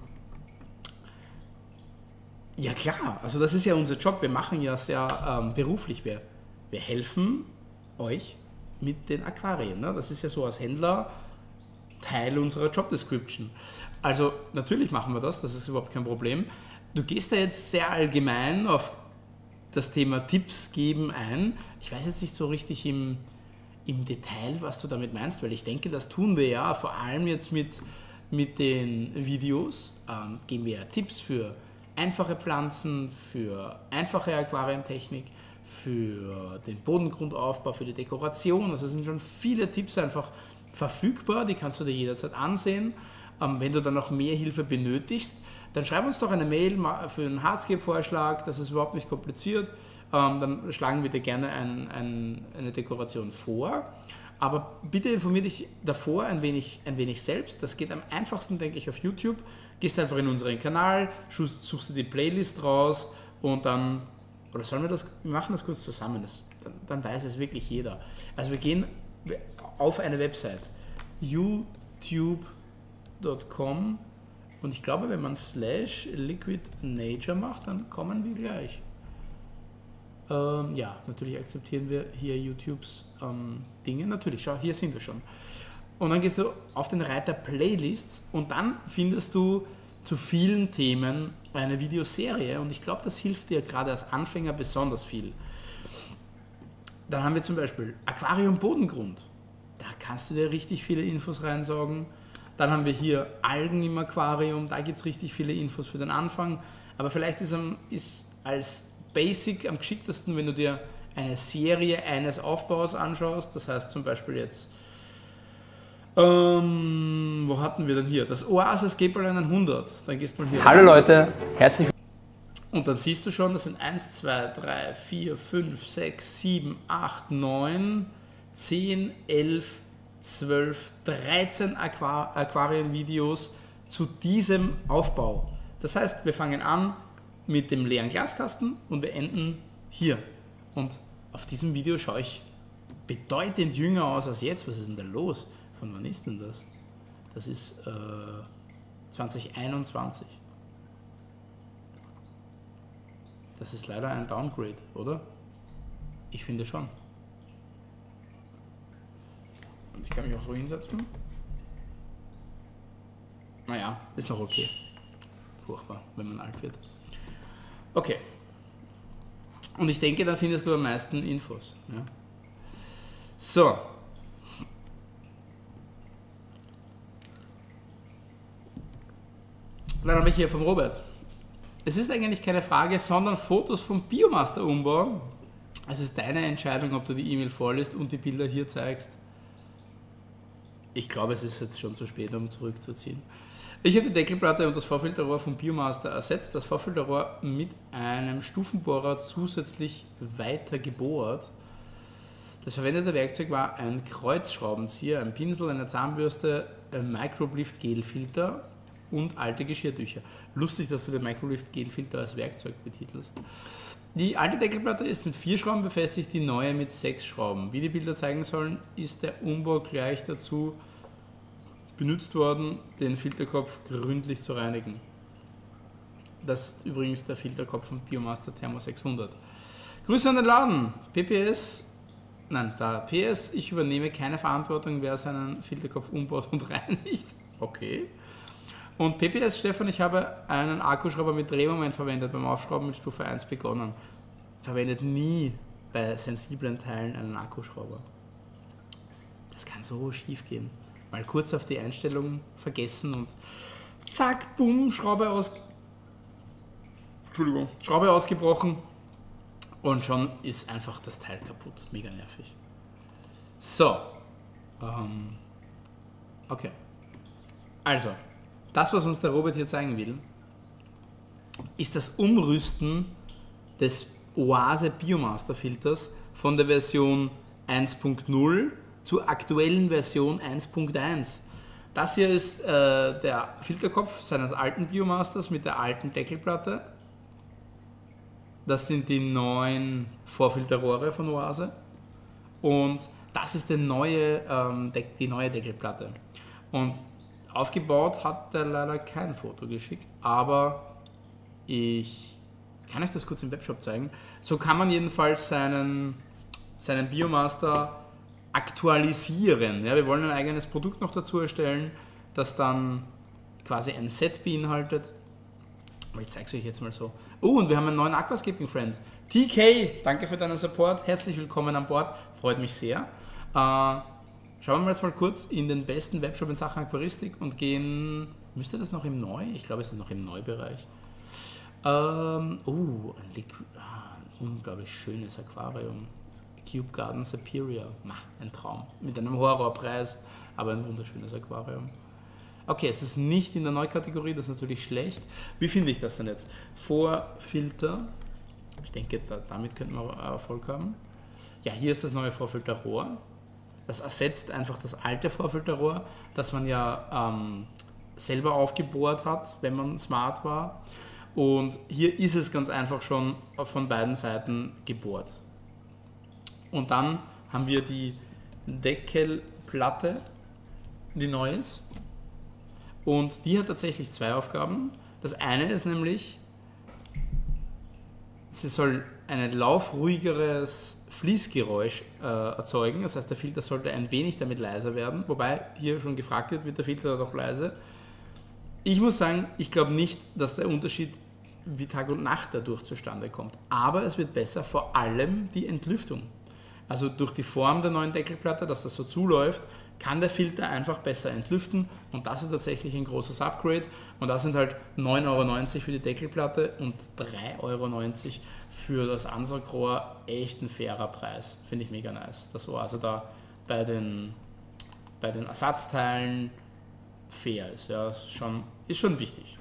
Ja klar, also das ist ja unser Job, wir machen ja sehr ähm, beruflich, wir, wir helfen euch mit den Aquarien, ne? Das ist ja so als Händler Teil unserer Job Description. Also natürlich machen wir das, das ist überhaupt kein Problem. Du gehst da jetzt sehr allgemein auf das Thema Tipps geben ein. Ich weiß jetzt nicht so richtig im, im Detail, was du damit meinst, weil ich denke, das tun wir ja vor allem jetzt mit, mit den Videos, ähm, geben wir ja Tipps für einfache Pflanzen, für einfache Aquarientechnik, für den Bodengrundaufbau, für die Dekoration. Also es sind schon viele Tipps einfach verfügbar, die kannst du dir jederzeit ansehen. Ähm, wenn du dann noch mehr Hilfe benötigst, dann schreib uns doch eine Mail für einen Hardscape-Vorschlag, das ist überhaupt nicht kompliziert. Ähm, dann schlagen wir dir gerne ein, ein, eine Dekoration vor. Aber bitte informier dich davor ein wenig, ein wenig selbst. Das geht am einfachsten, denke ich, auf YouTube. Gehst einfach in unseren Kanal, suchst dir die Playlist raus und dann, oder sollen wir das, wir machen das kurz zusammen, das, dann, dann weiß es wirklich jeder. Also wir gehen auf eine Website, youtube punkt com und ich glaube, wenn man slash liquid nature macht, dann kommen wir gleich. Ähm, ja, natürlich akzeptieren wir hier YouTubes ähm, Dinge, natürlich, schau, hier sind wir schon. Und dann gehst du auf den Reiter Playlists und dann findest du zu vielen Themen eine Videoserie und ich glaube, das hilft dir gerade als Anfänger besonders viel. Dann haben wir zum Beispiel Aquarium Bodengrund. Da kannst du dir richtig viele Infos reinsaugen. Dann haben wir hier Algen im Aquarium, da gibt es richtig viele Infos für den Anfang. Aber vielleicht ist, ist als Basic am geschicktesten, wenn du dir eine Serie eines Aufbaus anschaust. Das heißt zum Beispiel jetzt, ähm, wo hatten wir denn hier? Das Oasis Gaperline hundert. Dann gehst du mal hier. Hallo Leute, herzlich willkommen. Und dann siehst du schon, das sind eins, zwei, drei, vier, fünf, sechs, sieben, acht, neun, zehn, elf, zwölf, dreizehn Aquar Aquarienvideos zu diesem Aufbau. Das heißt, wir fangen an mit dem leeren Glaskasten und wir enden hier. Und auf diesem Video schaue ich bedeutend jünger aus als jetzt. Was ist denn da los? Von wann ist denn das? Das ist äh, zwanzig einundzwanzig. Das ist leider ein Downgrade, oder? Ich finde schon. Und ich kann mich auch so hinsetzen. Naja, ist noch okay. Furchtbar, wenn man alt wird. Okay. Und ich denke, da findest du am meisten Infos. Ja. So. Dann habe ich hier vom Robert. Es ist eigentlich keine Frage, sondern Fotos vom Biomaster-Umbau. Es ist deine Entscheidung, ob du die E-Mail vorliest und die Bilder hier zeigst. Ich glaube, es ist jetzt schon zu spät, um zurückzuziehen. Ich habe die Deckelplatte und das Vorfilterrohr vom Biomaster ersetzt. Das Vorfilterrohr mit einem Stufenbohrer zusätzlich weiter gebohrt. Das verwendete Werkzeug war ein Kreuzschraubenzieher, ein Pinsel, eine Zahnbürste, ein Microblift Gelfilter und alte Geschirrtücher. Lustig, dass du den Microblift Gelfilter als Werkzeug betitelst. Die alte Deckelplatte ist mit vier Schrauben befestigt, die neue mit sechs Schrauben. Wie die Bilder zeigen sollen, ist der Umbau gleich dazu benutzt worden, den Filterkopf gründlich zu reinigen. Das ist übrigens der Filterkopf von Biomaster Thermo sechshundert. Grüße an den Laden. P P S, nein, da P S, ich übernehme keine Verantwortung, wer seinen Filterkopf umbaut und reinigt. Okay. Und P P S, Stefan, ich habe einen Akkuschrauber mit Drehmoment verwendet, beim Aufschrauben mit Stufe eins begonnen. Verwendet nie bei sensiblen Teilen einen Akkuschrauber. Das kann so schief gehen. Mal kurz auf die Einstellung vergessen und zack, bumm, Schraube aus... Entschuldigung, Schraube ausgebrochen und schon ist einfach das Teil kaputt. Mega nervig. So. Ähm, okay. Also, das, was uns der Robert hier zeigen will, ist das Umrüsten des Oase Biomaster Filters von der Version eins Punkt null zur aktuellen Version eins Punkt eins. Das hier ist äh, der Filterkopf seines alten Biomasters mit der alten Deckelplatte. Das sind die neuen Vorfilterrohre von Oase. Und das ist die neue, ähm, die neue Deckelplatte. Und aufgebaut hat er leider kein Foto geschickt, aber ich kann euch das kurz im Webshop zeigen. So kann man jedenfalls seinen, seinen Biomaster aktualisieren. Ja, wir wollen ein eigenes Produkt noch dazu erstellen, das dann quasi ein Set beinhaltet. Aber ich zeige es euch jetzt mal so. Oh, und wir haben einen neuen Aquascaping-Friend. T K, danke für deinen Support. Herzlich willkommen an Bord. Freut mich sehr. Äh, schauen wir jetzt mal kurz in den besten Webshop in Sachen Aquaristik und gehen... Müsste das noch im Neu? Ich glaube, es ist noch im Neubereich. Ähm, oh, ein, Liquid, ah, ein unglaublich schönes Aquarium. Cube Garden Superior. Ma, ein Traum. Mit einem Horrorpreis, aber ein wunderschönes Aquarium. Okay, es ist nicht in der Neukategorie, das ist natürlich schlecht. Wie finde ich das denn jetzt? Vorfilter. Ich denke, da, damit könnten wir Erfolg haben. Ja, hier ist das neue Vorfilterrohr. Das ersetzt einfach das alte Vorfilterrohr, das man ja ähm, selber aufgebohrt hat, wenn man smart war. Und hier ist es ganz einfach schon von beiden Seiten gebohrt. Und dann haben wir die Deckelplatte, die neu ist. Und die hat tatsächlich zwei Aufgaben. Das eine ist nämlich, sie soll ein laufruhigeres Fließgeräusch äh, erzeugen. Das heißt, der Filter sollte ein wenig damit leiser werden. Wobei hier schon gefragt wird, wird der Filter doch leise? Ich muss sagen, ich glaube nicht, dass der Unterschied wie Tag und Nacht dadurch zustande kommt. Aber es wird besser, vor allem die Entlüftung. Also durch die Form der neuen Deckelplatte, dass das so zuläuft, kann der Filter einfach besser entlüften und das ist tatsächlich ein großes Upgrade und das sind halt neun Euro neunzig für die Deckelplatte und drei Euro neunzig für das Ansaugrohr. Echt ein fairer Preis, finde ich mega nice. Das war also da bei den, bei den Ersatzteilen fair ist, ja, ist schon, ist schon wichtig.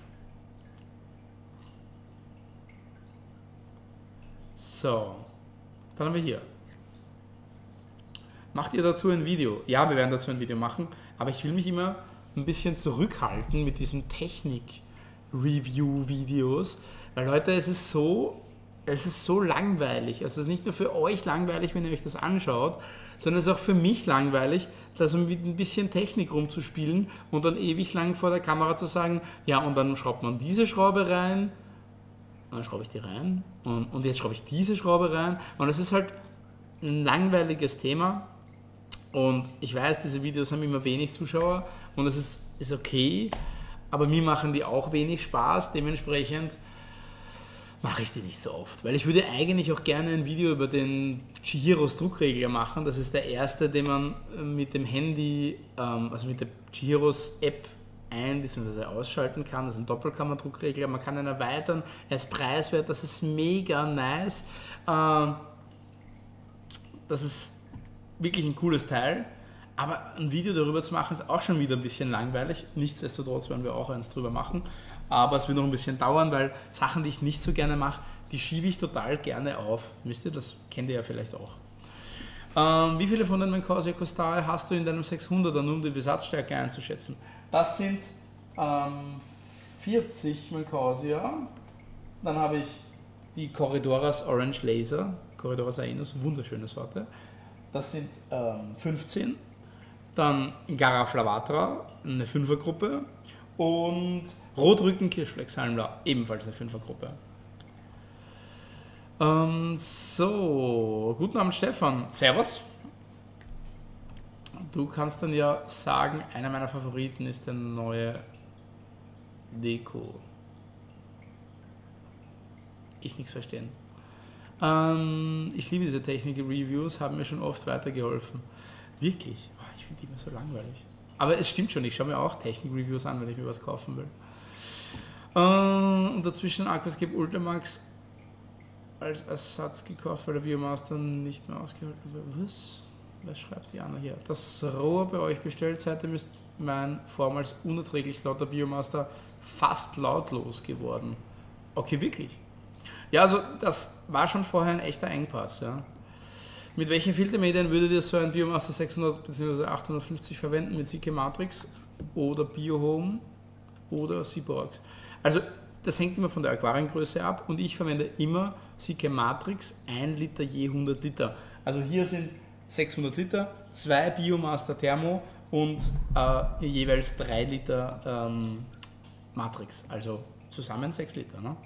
So, dann haben wir hier. Macht ihr dazu ein Video? Ja, wir werden dazu ein Video machen, aber ich will mich immer ein bisschen zurückhalten mit diesen Technik-Review-Videos, weil Leute, es ist so, es ist so langweilig. Also es ist nicht nur für euch langweilig, wenn ihr euch das anschaut, sondern es ist auch für mich langweilig, da so mit ein bisschen Technik rumzuspielen und dann ewig lang vor der Kamera zu sagen, ja, und dann schraubt man diese Schraube rein, und dann schraube ich die rein und, und jetzt schraube ich diese Schraube rein und es ist halt ein langweiliges Thema und ich weiß, diese Videos haben immer wenig Zuschauer und das ist, ist okay, aber mir machen die auch wenig Spaß, dementsprechend mache ich die nicht so oft, weil ich würde eigentlich auch gerne ein Video über den Chihiros Druckregler machen. Das ist der erste, den man mit dem Handy, also mit der Chihiros App ein- bzw. ausschalten kann. Das ist ein Doppelkammer-Druckregler. Man kann ihn erweitern, er ist preiswert, das ist mega nice. Das ist wirklich ein cooles Teil, aber ein Video darüber zu machen ist auch schon wieder ein bisschen langweilig. Nichtsdestotrotz werden wir auch eins drüber machen. Aber es wird noch ein bisschen dauern, weil Sachen, die ich nicht so gerne mache, die schiebe ich total gerne auf. Wisst ihr, das kennt ihr ja vielleicht auch. Ähm, wie viele von den Mencorsia Costal hast du in deinem sechshunderter, nur um die Besatzstärke einzuschätzen? Das sind ähm, vierzig Mencorsia. Dann habe ich die Corridoras Orange Laser, Corridoras Aenus, wunderschöne Sorte. Das sind ähm, fünfzehn. Dann Gara Flavatra, eine Fünfergruppe. Und Rotrücken Kirschflex-Halmlau, ebenfalls eine Fünfergruppe. Ähm, so, guten Abend Stefan, servus. Du kannst dann ja sagen, einer meiner Favoriten ist der neue Deko. Ich nichts verstehen. Ähm, ich liebe diese Technik-Reviews, haben mir schon oft weitergeholfen. Wirklich, oh, ich finde die immer so langweilig. Aber es stimmt schon, ich schaue mir auch Technik-Reviews an, wenn ich mir was kaufen will. Und dazwischen Aquascape Ultramax als Ersatz gekauft, weil der Biomaster nicht mehr ausgehalten wird. Was? Was schreibt die Anna hier? Das Rohr bei euch bestellt, seitdem ist mein vormals unerträglich lauter Biomaster fast lautlos geworden. Okay, wirklich? Ja, also das war schon vorher ein echter Engpass. Ja. Mit welchen Filtermedien würdet ihr so ein Biomaster sechshundert bzw. achthundertfünfzig verwenden? Mit Sike Matrix oder Biohome oder Seaborax? Also das hängt immer von der Aquariengröße ab und ich verwende immer Sike Matrix ein Liter je hundert Liter. Also hier sind sechshundert Liter, zwei Biomaster Thermo und äh, jeweils drei Liter ähm, Matrix, also zusammen sechs Liter. Ne?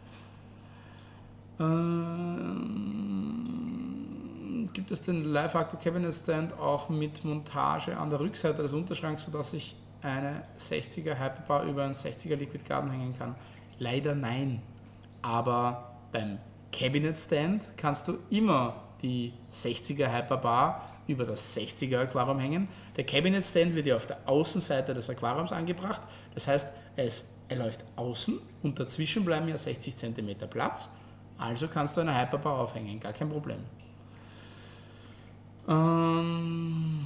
Ähm, gibt es den Live Aqua Cabinet Stand auch mit Montage an der Rückseite des Unterschranks, sodass ich eine sechziger Hyperbar über einen sechziger Liquid Garden hängen kann? Leider nein, aber beim Cabinet Stand kannst du immer die sechziger Hyperbar über das sechziger Aquarium hängen. Der Cabinet Stand wird ja auf der Außenseite des Aquariums angebracht, das heißt, er, ist, er läuft außen und dazwischen bleiben ja sechzig Zentimeter Platz, also kannst du eine Hyperbar aufhängen, gar kein Problem. Ähm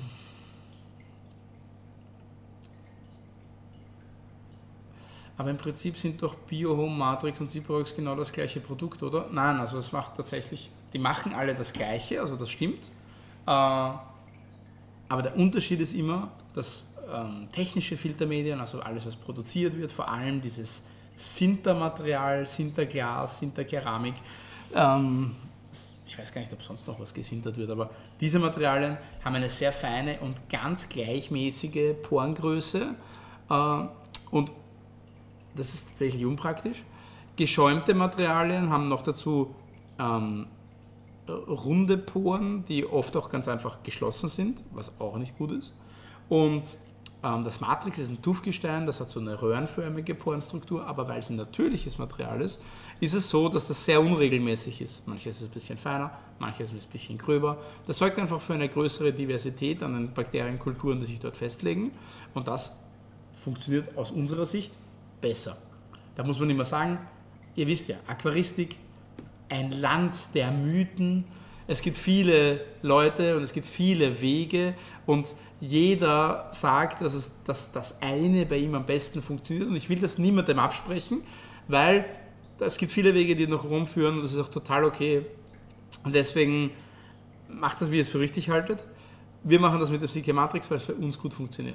Aber im Prinzip sind doch Biohome, Matrix und Seaborax genau das gleiche Produkt, oder? Nein, also es macht tatsächlich, die machen alle das Gleiche, also das stimmt. Äh, aber der Unterschied ist immer, dass ähm, technische Filtermedien, also alles was produziert wird, vor allem dieses Sintermaterial, Sinterglas, Sinterkeramik, ähm, ich weiß gar nicht, ob sonst noch was gesintert wird, aber diese Materialien haben eine sehr feine und ganz gleichmäßige Porengröße äh, und das ist tatsächlich unpraktisch. Geschäumte Materialien haben noch dazu ähm, runde Poren, die oft auch ganz einfach geschlossen sind, was auch nicht gut ist. Und ähm, das Matrix ist ein Tuffgestein, das hat so eine röhrenförmige Porenstruktur, aber weil es ein natürliches Material ist, ist es so, dass das sehr unregelmäßig ist. Manches ist ein bisschen feiner, manches ist ein bisschen gröber. Das sorgt einfach für eine größere Diversität an den Bakterienkulturen, die sich dort festlegen. Und das funktioniert aus unserer Sicht besser. Da muss man immer sagen, ihr wisst ja, Aquaristik, ein Land der Mythen. Es gibt viele Leute und es gibt viele Wege und jeder sagt, dass, es, dass das eine bei ihm am besten funktioniert und ich will das niemandem absprechen, weil es gibt viele Wege, die noch rumführen und das ist auch total okay. Und deswegen macht das, wie ihr es für richtig haltet. Wir machen das mit dem Sike Matrix, weil es für uns gut funktioniert.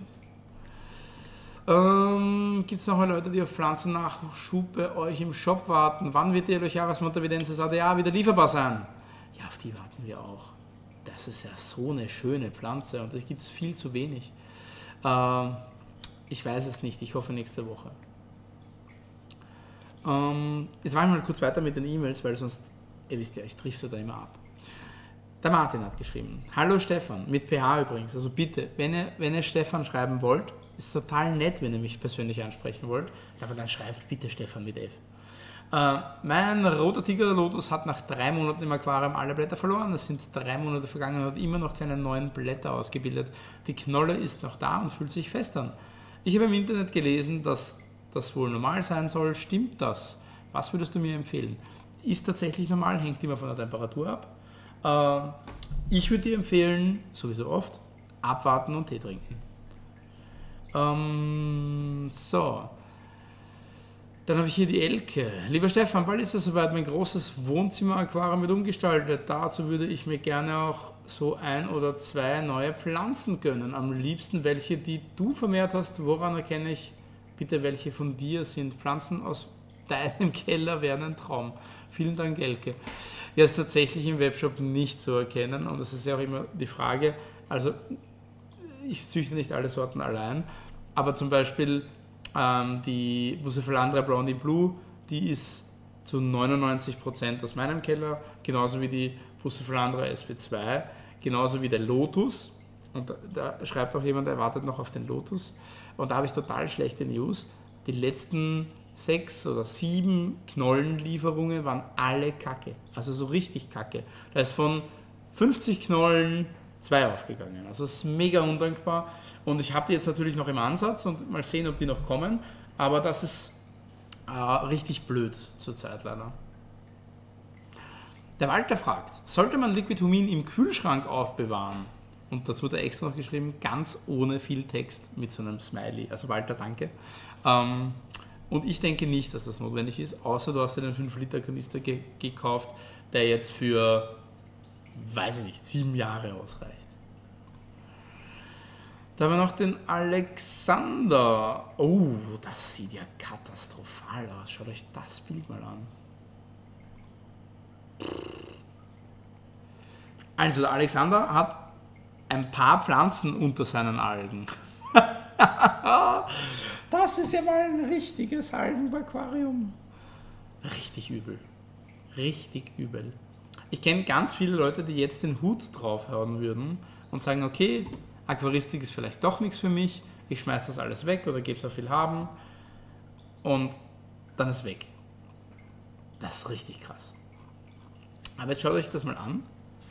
Ähm, Gibt es noch mal Leute, die auf Pflanzennachschub bei euch im Shop warten? Wann wird die Elocharis montavidensis A D A wieder lieferbar sein? Ja, auf die warten wir auch. Das ist ja so eine schöne Pflanze und das gibt es viel zu wenig. Ähm, ich weiß es nicht, ich hoffe nächste Woche. Ähm, jetzt mache ich mal kurz weiter mit den E-Mails, weil sonst, ihr wisst ja, ich drifte da immer ab. Der Martin hat geschrieben, hallo Stefan, mit P H übrigens, also bitte, wenn ihr, wenn ihr Stefan schreiben wollt, ist total nett, wenn ihr mich persönlich ansprechen wollt, aber dann schreibt bitte Stefan mit F. Äh, mein roter Tiger der Lotus hat nach drei Monaten im Aquarium alle Blätter verloren, es sind drei Monate vergangen und hat immer noch keine neuen Blätter ausgebildet. Die Knolle ist noch da und fühlt sich fest an. Ich habe im Internet gelesen, dass das wohl normal sein soll. Stimmt das? Was würdest du mir empfehlen? Ist tatsächlich normal, hängt immer von der Temperatur ab. Äh, ich würde dir empfehlen, sowieso oft, abwarten und Tee trinken. Ähm, so. Dann habe ich hier die Elke. Lieber Stefan, bald ist es soweit, mein großes Wohnzimmer-Aquarium wird umgestaltet. Dazu würde ich mir gerne auch so ein oder zwei neue Pflanzen gönnen. Am liebsten welche, die du vermehrt hast. Woran erkenne ich bitte, welche von dir sind? Pflanzen aus deinem Keller wären ein Traum. Vielen Dank, Elke. Ja, ist tatsächlich im Webshop nicht zu erkennen und das ist ja auch immer die Frage. Also, ich züchte nicht alle Sorten allein, aber zum Beispiel ähm, die Bucephalandra Blondie Blue, die ist zu neunundneunzig Prozent aus meinem Keller, genauso wie die Bucephalandra S P zwei, genauso wie der Lotus. Und da, da schreibt auch jemand, er wartet noch auf den Lotus. Und da habe ich total schlechte News. Die letzten sechs oder sieben Knollenlieferungen waren alle kacke. Also so richtig kacke. Da ist von fünfzig Knollen zwei aufgegangen. Also es ist mega undankbar. Und ich habe die jetzt natürlich noch im Ansatz und mal sehen, ob die noch kommen. Aber das ist äh, richtig blöd zurzeit leider. Der Walter fragt, sollte man Liquid Humin im Kühlschrank aufbewahren? Und dazu hat er extra noch geschrieben, ganz ohne viel Text mit so einem Smiley. Also Walter, danke. Ähm, und ich denke nicht, dass das notwendig ist, außer du hast dir den fünf Liter Kanister ge gekauft, der jetzt für, weiß ich nicht, sieben Jahre ausreicht. Da haben wir noch den Alexander. Oh, das sieht ja katastrophal aus. Schaut euch das Bild mal an. Also der Alexander hat ein paar Pflanzen unter seinen Algen. Das ist ja mal ein richtiges Algenaquarium. Richtig übel. Richtig übel. Ich kenne ganz viele Leute, die jetzt den Hut draufhauen würden und sagen, okay, Aquaristik ist vielleicht doch nichts für mich, ich schmeiße das alles weg oder gebe es auf viel haben und dann ist weg. Das ist richtig krass. Aber jetzt schaut euch das mal an.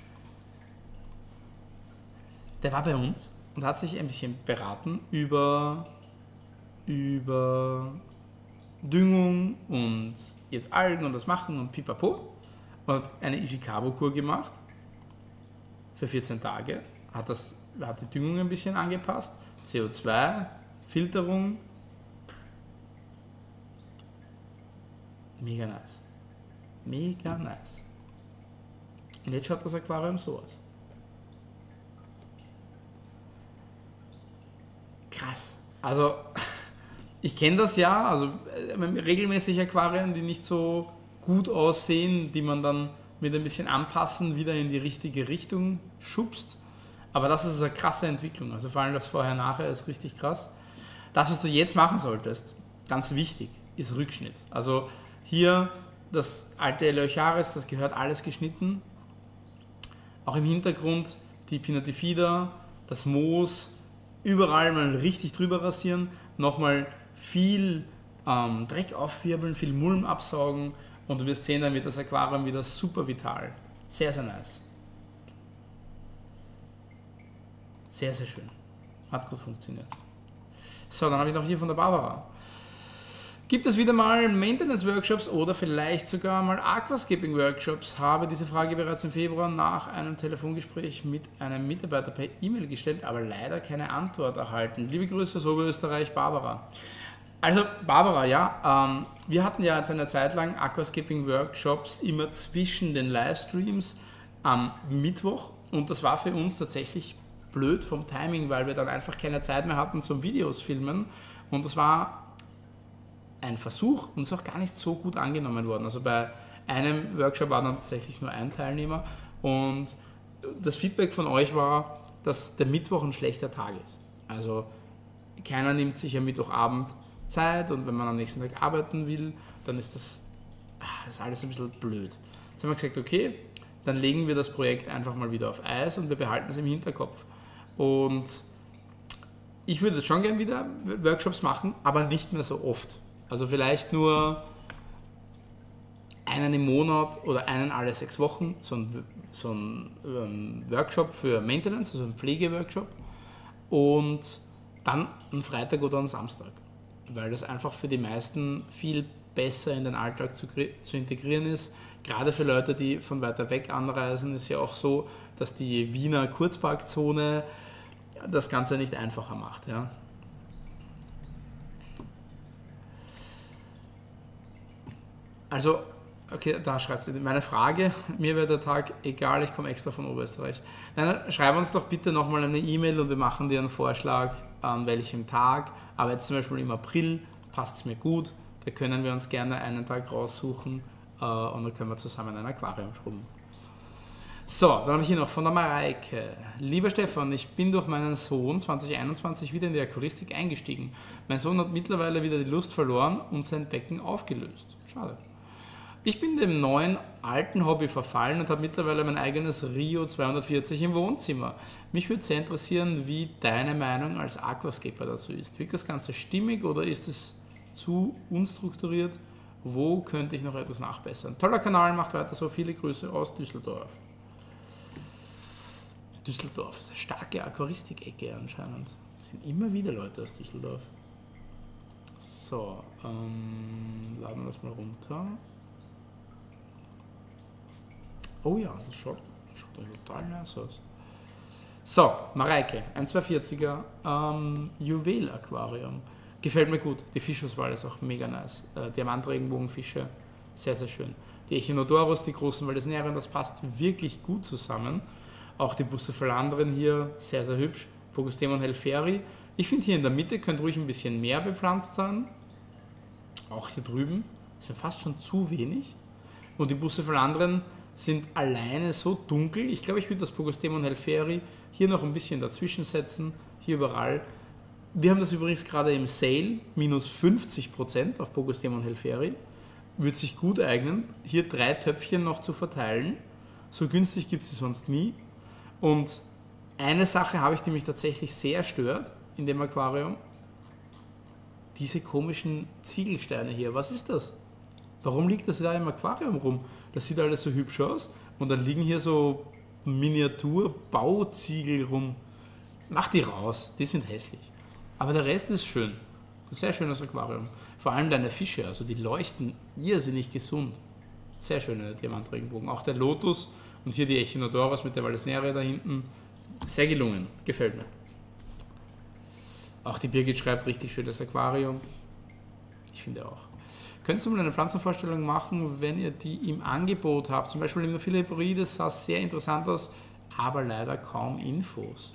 Der war bei uns und hat sich ein bisschen beraten über, über Düngung und jetzt Algen und das Machen und pipapo. Und hat eine Easy Carbo Kur gemacht für vierzehn Tage. Hat, das, hat die Düngung ein bisschen angepasst. C O zwei, Filterung. Mega nice. Mega nice. Und jetzt schaut das Aquarium so aus. Krass. Also, ich kenne das ja, also regelmäßig Aquarien, die nicht so gut aussehen, die man dann mit ein bisschen Anpassen wieder in die richtige Richtung schubst. Aber das ist eine krasse Entwicklung. Also vor allem das Vorher-Nachher ist richtig krass. Das, was du jetzt machen solltest, ganz wichtig, ist Rückschnitt. Also hier das alte Eleucharis, das gehört alles geschnitten. Auch im Hintergrund die Pinatifida, das Moos, überall mal richtig drüber rasieren, nochmal viel ähm, Dreck aufwirbeln, viel Mulm absaugen und du wirst sehen, dann wird das Aquarium wieder super vital. Sehr, sehr nice. Sehr, sehr schön. Hat gut funktioniert. So, dann habe ich noch hier von der Barbara. Gibt es wieder mal Maintenance-Workshops oder vielleicht sogar mal Aquascaping-Workshops? Habe diese Frage bereits im Februar nach einem Telefongespräch mit einem Mitarbeiter per E-Mail gestellt, aber leider keine Antwort erhalten. Liebe Grüße aus Oberösterreich, Barbara. Also Barbara, ja, ähm, wir hatten ja jetzt eine Zeit lang Aquascaping-Workshops immer zwischen den Livestreams am Mittwoch und das war für uns tatsächlich blöd vom Timing, weil wir dann einfach keine Zeit mehr hatten zum Videos filmen und das war ein Versuch und ist auch gar nicht so gut angenommen worden. Also bei einem Workshop war dann tatsächlich nur ein Teilnehmer und das Feedback von euch war, dass der Mittwoch ein schlechter Tag ist. Also keiner nimmt sich am Mittwochabend Zeit und wenn man am nächsten Tag arbeiten will, dann ist das, das ist alles ein bisschen blöd. Jetzt haben wir gesagt, okay, dann legen wir das Projekt einfach mal wieder auf Eis und wir behalten es im Hinterkopf. Und ich würde schon gerne wieder Workshops machen, aber nicht mehr so oft. Also vielleicht nur einen im Monat oder einen alle sechs Wochen, so ein, so ein ähm, Workshop für Maintenance, also ein Pflegeworkshop. Und dann einen Freitag oder einen Samstag, weil das einfach für die meisten viel besser in den Alltag zu, zu integrieren ist. Gerade für Leute, die von weiter weg anreisen, ist ja auch so, dass die Wiener Kurzparkzone das Ganze nicht einfacher macht. Ja. Also, okay, da schreibt sie, meine Frage, mir wäre der Tag egal, ich komme extra von Oberösterreich. Nein, schreib uns doch bitte nochmal eine E-Mail und wir machen dir einen Vorschlag, an welchem Tag. Aber jetzt zum Beispiel im April passt es mir gut, da können wir uns gerne einen Tag raussuchen äh, und dann können wir zusammen ein Aquarium schrubben. So, dann habe ich hier noch von der Mareike. Lieber Stefan, ich bin durch meinen Sohn zwanzig einundzwanzig wieder in die Aquaristik eingestiegen. Mein Sohn hat mittlerweile wieder die Lust verloren und sein Becken aufgelöst. Schade. Ich bin dem neuen alten Hobby verfallen und habe mittlerweile mein eigenes Rio zweihundertvierzig im Wohnzimmer. Mich würde sehr interessieren, wie deine Meinung als Aquascaper dazu ist. Wirkt das Ganze stimmig oder ist es zu unstrukturiert? Wo könnte ich noch etwas nachbessern? Toller Kanal, macht weiter so. Viele Grüße aus Düsseldorf. Düsseldorf ist eine starke Aquaristik-Ecke anscheinend. Es sind immer wieder Leute aus Düsseldorf. So, ähm, laden wir das mal runter. Oh ja, das schaut, schaut total nice aus. So, Mareike, ein zweihundertvierziger ähm, Juwel-Aquarium. Gefällt mir gut. Die Fischauswahl ist auch mega nice. Äh, Diamantregenbogenfische, sehr, sehr schön. Die Echinodorus, die großen Vallisnerien, das passt wirklich gut zusammen. Auch die Bucephalandren hier, sehr, sehr hübsch. Pogostemon helferi. Ich finde hier in der Mitte könnte ruhig ein bisschen mehr bepflanzt sein. Auch hier drüben. Ist mir fast schon zu wenig. Und die Bucephalandren sind alleine so dunkel. Ich glaube, ich würde das Pogostemon helferi hier noch ein bisschen dazwischen setzen. Hier überall. Wir haben das übrigens gerade im Sale, minus fünfzig Prozent auf Pogostemon helferi. Würde sich gut eignen, hier drei Töpfchen noch zu verteilen. So günstig gibt es sie sonst nie. Und eine Sache habe ich, die mich tatsächlich sehr stört in dem Aquarium. Diese komischen Ziegelsteine hier. Was ist das? Warum liegt das da im Aquarium rum? Das sieht alles so hübsch aus. Und dann liegen hier so Miniatur-Bauziegel rum. Mach die raus, die sind hässlich. Aber der Rest ist schön. Ein sehr schönes Aquarium. Vor allem deine Fische, also die leuchten irrsinnig gesund. Sehr schöne Diamantregenbogen. Auch der Lotus und hier die Echinodorus mit der Vallisneria da hinten. Sehr gelungen, gefällt mir. Auch die Birgit schreibt, richtig schönes Aquarium. Ich finde auch. Könntest du mal eine Pflanzenvorstellung machen, wenn ihr die im Angebot habt? Zum Beispiel in der Philipporides sah es sehr interessant aus, aber leider kaum Infos.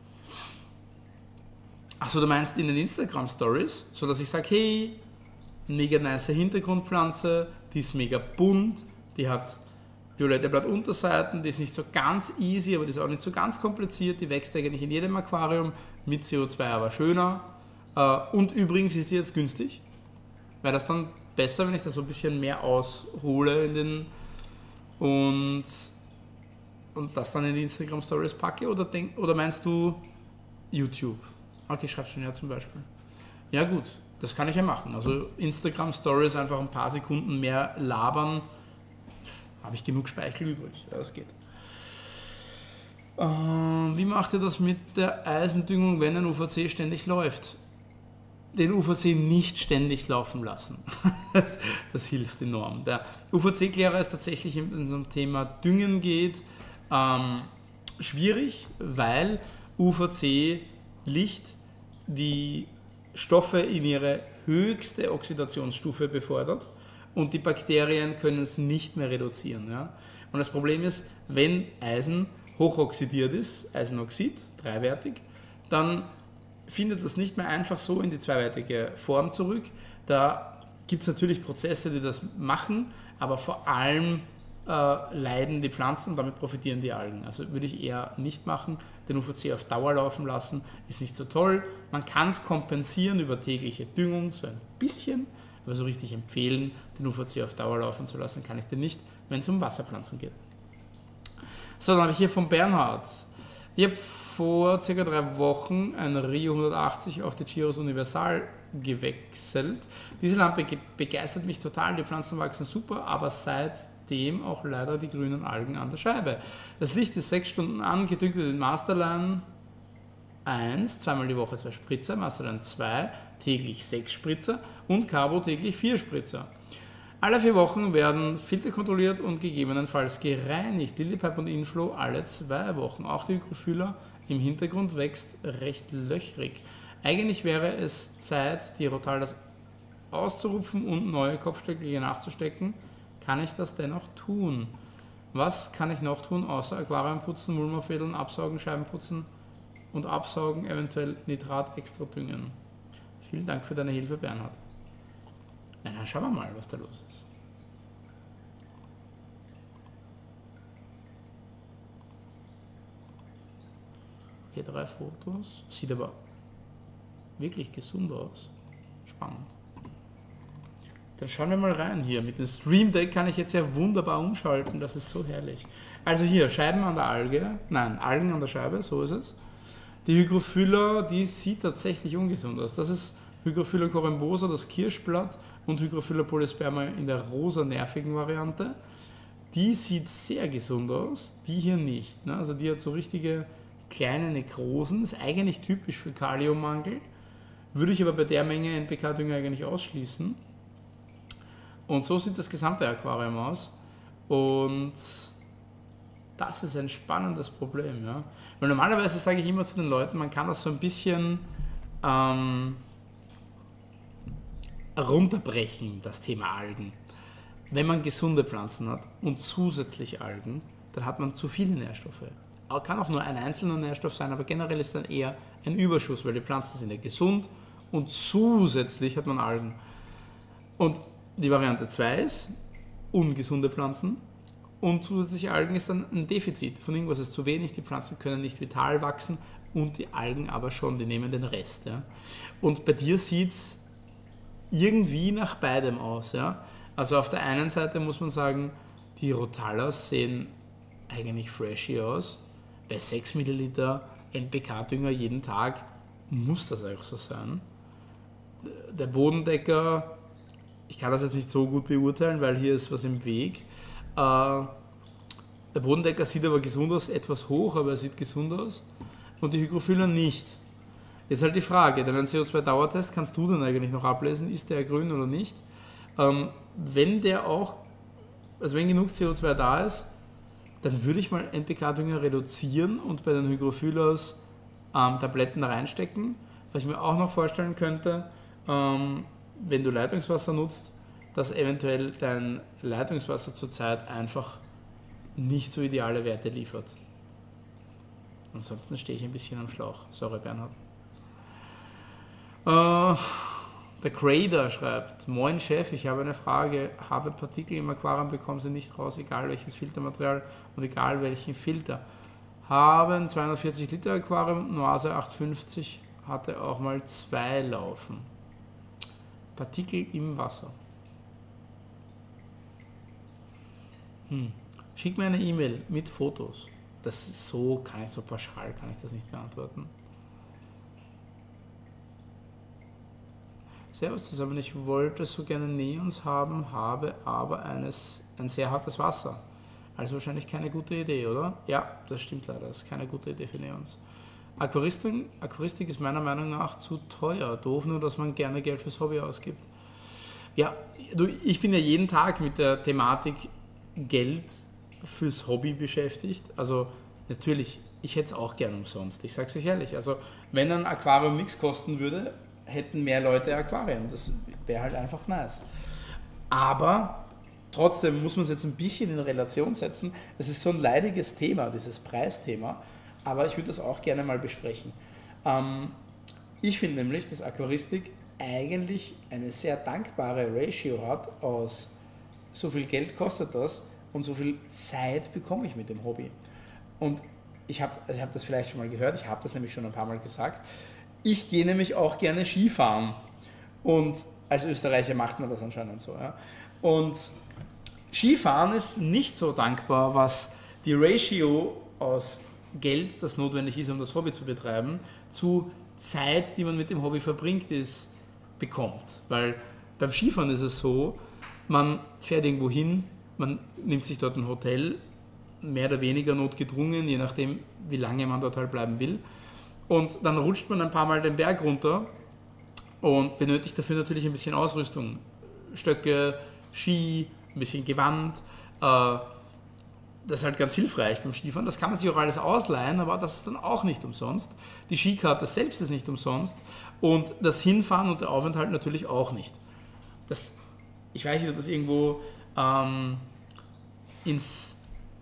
Achso, du meinst in den Instagram-Stories, so dass ich sage, hey, mega nice Hintergrundpflanze, die ist mega bunt, die hat violette Blattunterseiten, die ist nicht so ganz easy, aber die ist auch nicht so ganz kompliziert, die wächst eigentlich in jedem Aquarium, mit C O zwei aber schöner. Und übrigens ist die jetzt günstig, weil das dann besser, wenn ich da so ein bisschen mehr aushole in den und, und das dann in die Instagram-Stories packe, oder, denk, oder meinst du YouTube? Okay, schreib schon ja zum Beispiel. Ja gut, das kann ich ja machen. Also Instagram-Stories einfach ein paar Sekunden mehr labern, habe ich genug Speichel übrig. Ja, das geht. Ähm, wie macht ihr das mit der Eisendüngung, wenn ein U V C ständig läuft? Den U V C nicht ständig laufen lassen. das, das hilft enorm. Der U V C-Klärer ist tatsächlich, wenn es um Thema Düngen geht, ähm, schwierig, weil U V C-Licht die Stoffe in ihre höchste Oxidationsstufe befördert und die Bakterien können es nicht mehr reduzieren. Ja? Und das Problem ist, wenn Eisen hochoxidiert ist, Eisenoxid, dreiwertig, dann findet das nicht mehr einfach so in die zweiwertige Form zurück. Da gibt es natürlich Prozesse, die das machen, aber vor allem äh, leiden die Pflanzen und damit profitieren die Algen. Also würde ich eher nicht machen. Den U V C auf Dauer laufen lassen ist nicht so toll. Man kann es kompensieren über tägliche Düngung, so ein bisschen, aber so richtig empfehlen, den U V C auf Dauer laufen zu lassen, kann ich dir nicht, wenn es um Wasserpflanzen geht. So, dann habe ich hier von Bernhard. Ich habe vor circa drei Wochen ein Rio hundertachtzig auf die Giros Universal gewechselt. Diese Lampe begeistert mich total, die Pflanzen wachsen super, aber seitdem auch leider die grünen Algen an der Scheibe. Das Licht ist sechs Stunden an, gedüngt mit den Masterline eins, zweimal die Woche zwei Spritzer, Masterline zwei, täglich sechs Spritzer und Carbo täglich vier Spritzer. Alle vier Wochen werden Filter kontrolliert und gegebenenfalls gereinigt. Lilypipe und Inflow alle zwei Wochen. Auch der Hygrophila im Hintergrund wächst recht löchrig. Eigentlich wäre es Zeit, die Rotalas auszurupfen und neue Kopfstecklinge nachzustecken. Kann ich das dennoch tun? Was kann ich noch tun, außer Aquarium putzen, Mulmafädeln, absaugen, Scheiben putzen und absaugen, eventuell Nitrat extra düngen? Vielen Dank für deine Hilfe, Bernhard. Na, dann schauen wir mal, was da los ist. Okay, drei Fotos. Sieht aber wirklich gesund aus. Spannend. Dann schauen wir mal rein hier. Mit dem Stream Deck kann ich jetzt ja wunderbar umschalten. Das ist so herrlich. Also hier, Scheiben an der Alge. Nein, Algen an der Scheibe, so ist es. Die Hygrophila, die sieht tatsächlich ungesund aus. Das ist Hygrophila corymbosa, das Kirschblatt, und Hygrophila polysperma in der rosa nervigen Variante. Die sieht sehr gesund aus, die hier nicht. Ne? Also die hat so richtige kleine Nekrosen, ist eigentlich typisch für Kaliummangel. Würde ich aber bei der Menge N P K-Dünger eigentlich ausschließen. Und so sieht das gesamte Aquarium aus. Und das ist ein spannendes Problem. Ja? Weil normalerweise sage ich immer zu den Leuten, man kann das so ein bisschen ähm, runterbrechen, das Thema Algen. Wenn man gesunde Pflanzen hat und zusätzlich Algen, dann hat man zu viele Nährstoffe. Kann auch nur ein einzelner Nährstoff sein, aber generell ist dann eher ein Überschuss, weil die Pflanzen sind ja gesund und zusätzlich hat man Algen. Und die Variante zwei ist ungesunde Pflanzen und zusätzliche Algen ist dann ein Defizit. Von irgendwas ist zu wenig, die Pflanzen können nicht vital wachsen und die Algen aber schon, die nehmen den Rest. Ja. Und bei dir sieht es irgendwie nach beidem aus. Ja? Also auf der einen Seite muss man sagen, die Rotalas sehen eigentlich freshy aus. Bei sechs Milliliter N P K-Dünger jeden Tag muss das auch so sein. Der Bodendecker, ich kann das jetzt nicht so gut beurteilen, weil hier ist was im Weg. Der Bodendecker sieht aber gesund aus, etwas hoch, aber er sieht gesund aus. Und die Hygrophila nicht. Jetzt halt die Frage, deinen C O zwei Dauertest kannst du dann eigentlich noch ablesen, ist der grün oder nicht? Ähm, wenn der auch, also wenn genug C O zwei da ist, dann würde ich mal N P K-Dünger reduzieren und bei den Hygrophilas ähm, Tabletten reinstecken. Was ich mir auch noch vorstellen könnte, ähm, wenn du Leitungswasser nutzt, dass eventuell dein Leitungswasser zurzeit einfach nicht so ideale Werte liefert. Ansonsten stehe ich ein bisschen am Schlauch. Sorry, Bernhard. Uh, der Crader schreibt: Moin Chef, ich habe eine Frage. Habe Partikel im Aquarium, bekommen sie nicht raus, egal welches Filtermaterial und egal welchen Filter. Haben zweihundertvierzig Liter Aquarium, Noise achthundertfünfzig, hatte auch mal zwei laufen. Partikel im Wasser. Hm. Schick mir eine E-Mail mit Fotos. Das ist so, kann ich so pauschal, kann ich das nicht beantworten. Servus zusammen, ich wollte so gerne Neons haben, habe aber eines, ein sehr hartes Wasser. Also wahrscheinlich keine gute Idee, oder? Ja, das stimmt leider, das ist keine gute Idee für Neons. Aquaristik, Aquaristik ist meiner Meinung nach zu teuer. Doof nur, dass man gerne Geld fürs Hobby ausgibt. Ja, du, ich bin ja jeden Tag mit der Thematik Geld fürs Hobby beschäftigt. Also natürlich, ich hätte es auch gern umsonst. Ich sage es euch ehrlich. Also wenn ein Aquarium nichts kosten würde, hätten mehr Leute Aquarien. Das wäre halt einfach nice. Aber trotzdem muss man es jetzt ein bisschen in Relation setzen. Es ist so ein leidiges Thema, dieses Preisthema. Aber ich würde das auch gerne mal besprechen. Ähm, ich finde nämlich, dass Aquaristik eigentlich eine sehr dankbare Ratio hat aus so viel Geld kostet das und so viel Zeit bekomme ich mit dem Hobby. Und ich habe ich hab das vielleicht schon mal gehört, ich habe das nämlich schon ein paar Mal gesagt. Ich gehe nämlich auch gerne Skifahren und als Österreicher macht man das anscheinend so. Ja. Und Skifahren ist nicht so dankbar, was die Ratio aus Geld, das notwendig ist, um das Hobby zu betreiben, zu Zeit, die man mit dem Hobby verbringt, ist, bekommt. Weil beim Skifahren ist es so, man fährt irgendwo hin, man nimmt sich dort ein Hotel, mehr oder weniger notgedrungen, je nachdem, wie lange man dort halt bleiben will. Und dann rutscht man ein paar Mal den Berg runter und benötigt dafür natürlich ein bisschen Ausrüstung. Stöcke, Ski, ein bisschen Gewand. Äh, das ist halt ganz hilfreich beim Skifahren. Das kann man sich auch alles ausleihen, aber das ist dann auch nicht umsonst. Die Skikarte selbst ist nicht umsonst und das Hinfahren und der Aufenthalt natürlich auch nicht. Das, ich weiß nicht, ob das irgendwo ähm, ins,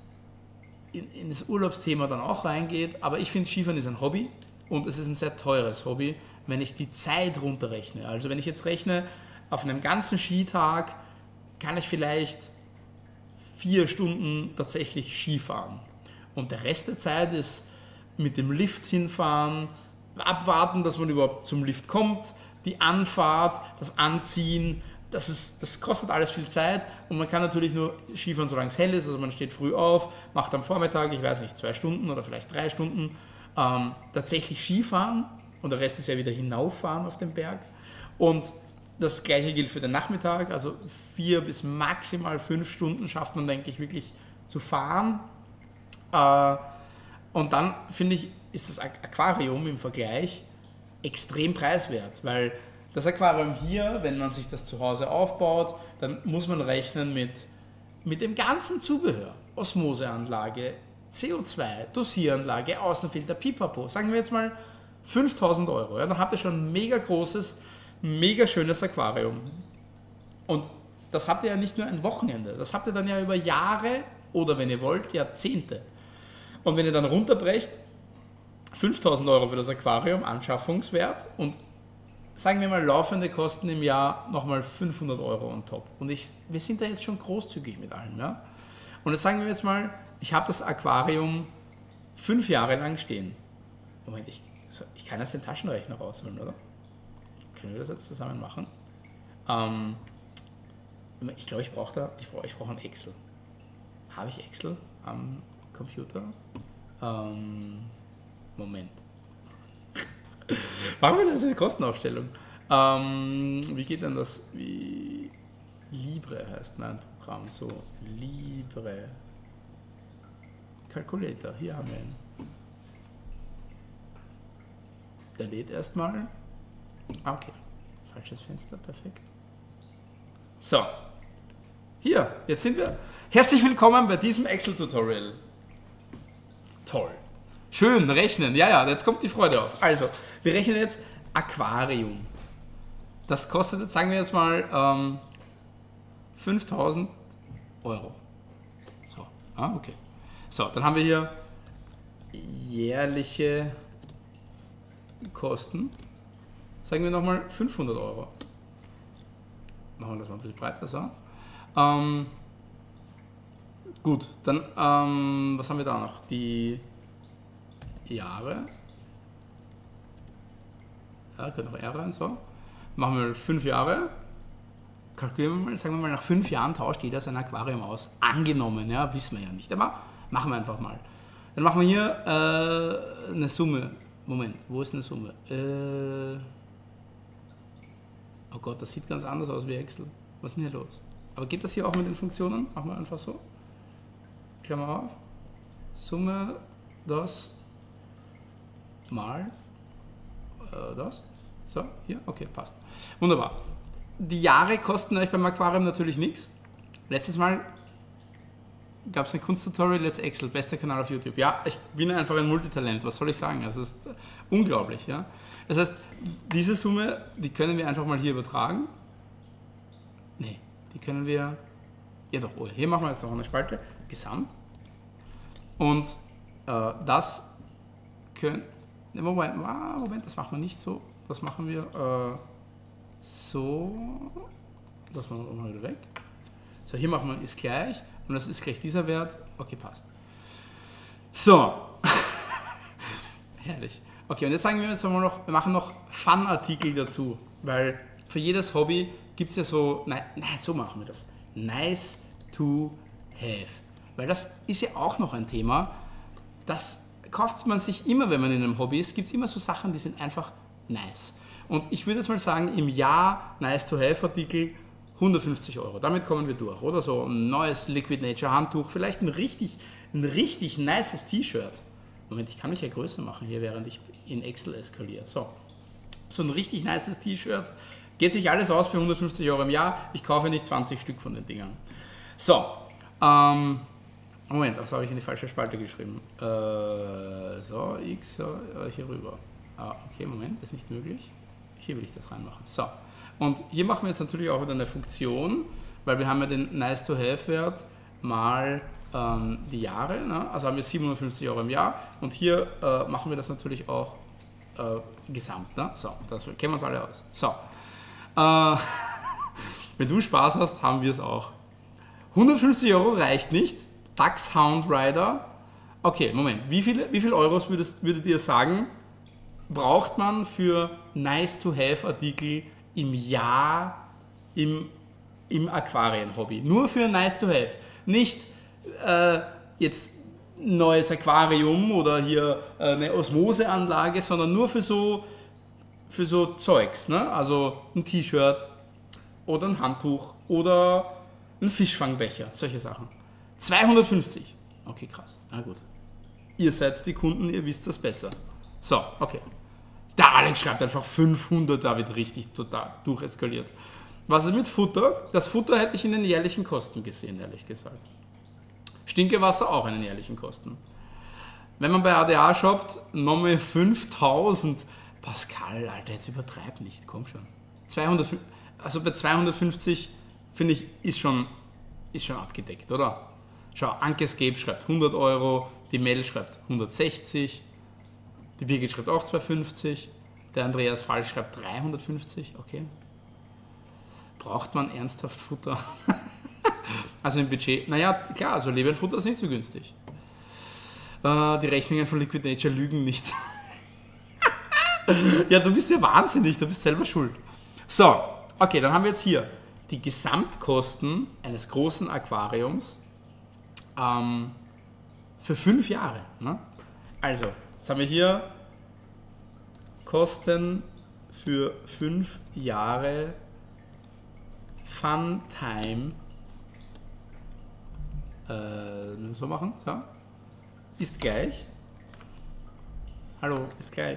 in, ins Urlaubsthema dann auch reingeht, aber ich finde, Skifahren ist ein Hobby und es ist ein sehr teures Hobby, wenn ich die Zeit runterrechne. Also wenn ich jetzt rechne, auf einem ganzen Skitag kann ich vielleicht vier Stunden tatsächlich Skifahren. Und der Rest der Zeit ist mit dem Lift hinfahren, abwarten, dass man überhaupt zum Lift kommt, die Anfahrt, das Anziehen, das, ist, das kostet alles viel Zeit und man kann natürlich nur Skifahren, solange es hell ist. Also man steht früh auf, macht am Vormittag, ich weiß nicht, zwei Stunden oder vielleicht drei Stunden ähm, tatsächlich Skifahren und der Rest ist ja wieder hinauffahren auf den Berg. Und das gleiche gilt für den Nachmittag, also vier bis maximal fünf Stunden schafft man, denke ich, wirklich zu fahren. Äh, und dann, finde ich, ist das Aquarium im Vergleich extrem preiswert, weil das Aquarium hier, wenn man sich das zu Hause aufbaut, dann muss man rechnen mit, mit dem ganzen Zubehör. Osmoseanlage, C O zwei, Dosieranlage, Außenfilter, Pipapo, sagen wir jetzt mal fünftausend Euro. Ja, dann habt ihr schon ein mega großes, mega schönes Aquarium. Und das habt ihr ja nicht nur ein Wochenende, das habt ihr dann ja über Jahre oder wenn ihr wollt, Jahrzehnte. Und wenn ihr dann runterbrecht, fünftausend Euro für das Aquarium, Anschaffungswert und sagen wir mal laufende Kosten im Jahr nochmal fünfhundert Euro on top. Und ich, wir sind da jetzt schon großzügig mit allem. Ja? Und jetzt sagen wir jetzt mal, ich habe das Aquarium fünf Jahre lang stehen. Moment, ich, ich kann jetzt den Taschenrechner rausholen, oder? Können wir das jetzt zusammen machen? Ähm, ich glaube, ich brauche da, ich brauche ich brauch ein Excel. Habe ich Excel am Computer? Ähm, Moment. Machen wir das in der Kostenaufstellung. Ähm, wie geht denn das? Wie Libre heißt mein Programm. So, Libre. Calculator, hier haben wir ihn. Der lädt erstmal. Ah, okay. Falsches Fenster, perfekt. So. Hier, jetzt sind wir. Herzlich willkommen bei diesem Excel-Tutorial. Toll. Schön, rechnen. Ja, ja, jetzt kommt die Freude auf. Also, wir rechnen jetzt Aquarium. Das kostet jetzt, sagen wir jetzt mal, ähm, fünftausend Euro. So, ah, okay. So, dann haben wir hier jährliche Kosten. Sagen wir nochmal fünfhundert Euro. Machen wir das mal ein bisschen breiter, so. Ähm, gut, dann, ähm, was haben wir da noch? Die Jahre. Ja, können noch R rein, so. Machen wir fünf Jahre. Kalkulieren wir mal, sagen wir mal, nach fünf Jahren tauscht jeder sein Aquarium aus. Angenommen, ja, wissen wir ja nicht. Aber machen wir einfach mal. Dann machen wir hier äh, eine Summe. Moment, wo ist eine Summe? Äh, oh Gott, das sieht ganz anders aus wie Excel. Was ist denn hier los? Aber geht das hier auch mit den Funktionen? Machen wir einfach so. Klammer auf. Summe, das, mal, äh, das. So, hier, okay, passt. Wunderbar. Die Jahre kosten euch beim Aquarium natürlich nichts. Letztes Mal gab es ein Kunsttutorial, Let's Excel, bester Kanal auf YouTube. Ja, ich bin einfach ein Multitalent, was soll ich sagen? Es ist unglaublich. Ja? Das heißt, diese Summe, die können wir einfach mal hier übertragen. Nee, die können wir, ja doch, oh, hier machen wir jetzt noch eine Spalte, Gesamt. Und äh, das können, Moment, Moment, das machen wir nicht so, das machen wir äh, so, das machen wir mal wieder weg. So, hier machen wir ist gleich und das ist gleich dieser Wert. Okay, passt. So. Herrlich. Okay, und jetzt sagen wir jetzt mal noch, wir machen noch Fun-Artikel dazu, weil für jedes Hobby gibt es ja so, nein, nein, so machen wir das. Nice to have. Weil das ist ja auch noch ein Thema, das kauft man sich immer, wenn man in einem Hobby ist, gibt es immer so Sachen, die sind einfach nice. Und ich würde jetzt mal sagen, im Jahr Nice-to-Have-Artikel hundertfünfzig Euro. Damit kommen wir durch. Oder so ein neues Liquid Nature Handtuch, vielleicht ein richtig, ein richtig nices T-Shirt. Moment, ich kann mich ja größer machen hier, während ich in Excel eskaliere. So, so ein richtig nices T-Shirt. Geht sich alles aus für hundertfünfzig Euro im Jahr. Ich kaufe nicht zwanzig Stück von den Dingern. So, ähm, Moment, das habe ich in die falsche Spalte geschrieben. Äh, so, X, äh, hier rüber. Ah, okay, Moment, das ist nicht möglich. Hier will ich das reinmachen. So, und hier machen wir jetzt natürlich auch wieder eine Funktion, weil wir haben ja den Nice-to-Have-Wert mal ähm, die Jahre, ne? Also haben wir siebenhundertfünfzig Euro im Jahr und hier äh, machen wir das natürlich auch äh, gesamt. Ne? So, das kennen wir uns alle aus. So, äh, wenn du Spaß hast, haben wir es auch. hundertfünfzig Euro reicht nicht. Dachshound Rider. Okay, Moment. Wie viele, wie viele Euros würdest, würdet ihr sagen, braucht man für Nice-to-Have-Artikel im Jahr im, im Aquarien-Hobby? Nur für Nice-to-Have. Nicht äh, jetzt ein neues Aquarium oder hier äh, eine Osmoseanlage, sondern nur für so, für so Zeugs. Ne? Also ein T-Shirt oder ein Handtuch oder ein Fischfangbecher. Solche Sachen. zweihundertfünfzig. Okay, krass. Na gut. Ihr seid die Kunden, ihr wisst das besser. So, okay. Der Alex schreibt einfach fünfhundert, da wird richtig total durcheskaliert. Was ist mit Futter? Das Futter hätte ich in den jährlichen Kosten gesehen, ehrlich gesagt. Stinkewasser auch in den jährlichen Kosten. Wenn man bei A D A shoppt, nochmal fünftausend. Pascal, Alter, jetzt übertreib nicht, komm schon. zweihundert, also bei zweihundertfünfzig, finde ich, ist schon, ist schon abgedeckt, oder? Schau, Ankescape schreibt hundert Euro, die Mel schreibt hundertsechzig, die Birgit schreibt auch zweihundertfünfzig, der Andreas Fall schreibt dreihundertfünfzig, okay. Braucht man ernsthaft Futter? Also im Budget, naja, klar, also Lebendfutter ist nicht so günstig. Äh, die Rechnungen von Liquid Nature lügen nicht. Ja, du bist ja wahnsinnig, du bist selber schuld. So, okay, dann haben wir jetzt hier die Gesamtkosten eines großen Aquariums ähm, für fünf Jahre. Ne? Also, jetzt haben wir hier Kosten für fünf Jahre Funtime. Äh, so machen, so. Ist gleich. Hallo, ist gleich.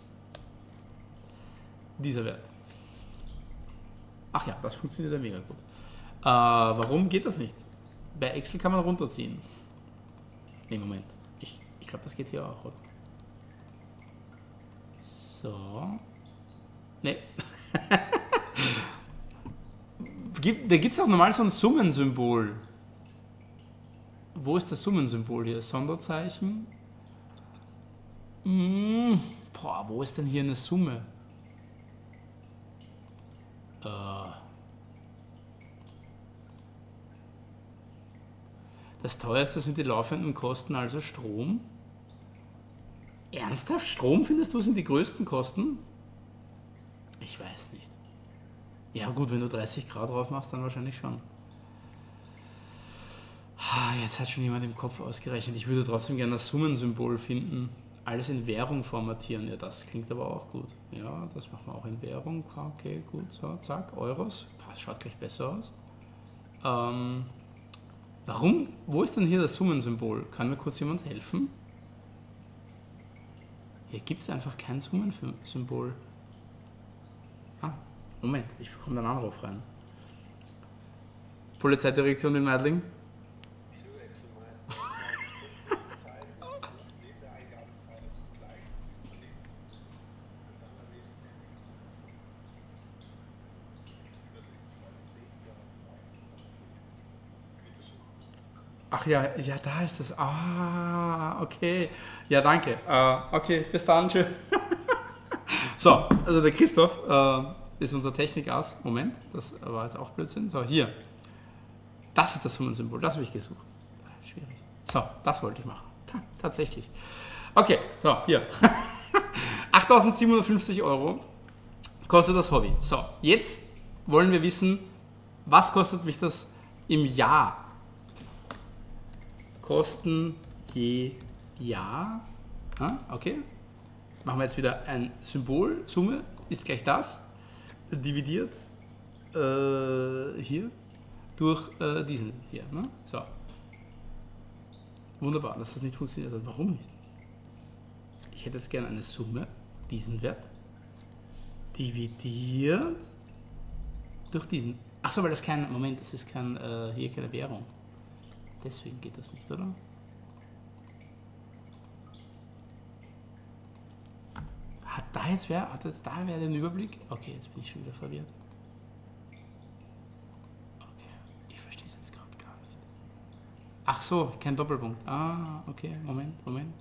Dieser Wert. Ach ja, das funktioniert ja mega gut. Äh, warum geht das nicht? Bei Excel kann man runterziehen. Ne, Moment. Ich, ich glaube, das geht hier auch, oder? So. Ne. Da gibt es auch normal so ein Summensymbol. Wo ist das Summensymbol hier? Sonderzeichen? Hm. Boah, wo ist denn hier eine Summe? Äh. Das teuerste sind die laufenden Kosten, also Strom. Ernsthaft? Strom, findest du, sind die größten Kosten? Ich weiß nicht. Ja gut, wenn du dreißig Grad drauf machst, dann wahrscheinlich schon. Jetzt hat schon jemand im Kopf ausgerechnet. Ich würde trotzdem gerne das Summensymbol finden. Alles in Währung formatieren. Ja, das klingt aber auch gut. Ja, das machen wir auch in Währung. Okay, gut. So, zack, Euros. Das schaut gleich besser aus. Ähm, warum? Wo ist denn hier das Summensymbol? Kann mir kurz jemand helfen? Hier gibt es einfach kein Summensymbol. Ah, Moment, ich bekomme einen Anruf rein. Polizeidirektion in Meidling. Ach ja, ja, da ist das. Ah, okay. Ja, danke. Uh, okay, bis dann. Tschö. So, also der Christoph uh, ist unser Technikass. Moment, das war jetzt auch Blödsinn. So, hier. Das ist das Summensymbol, das habe ich gesucht. Schwierig. So, das wollte ich machen. Ta tatsächlich. Okay, so, hier. achttausendsiebenhundertfünfzig Euro kostet das Hobby. So, jetzt wollen wir wissen, was kostet mich das im Jahr? kosten je Jahr. Ah, okay. Machen wir jetzt wieder ein Symbol. Summe ist gleich das. Dividiert äh, hier durch äh, diesen hier. Ne? So. Wunderbar, dass das nicht funktioniert hat. Warum nicht? Ich hätte jetzt gerne eine Summe, diesen Wert, dividiert durch diesen. Achso, weil das kein, Moment, das ist kein, äh, hier keine Währung. Deswegen geht das nicht, oder? Hat da jetzt wer, hat jetzt da wer den Überblick? Okay, jetzt bin ich schon wieder verwirrt. Okay, ich verstehe es jetzt gerade gar nicht. Ach so, kein Doppelpunkt. Ah, okay, Moment, Moment.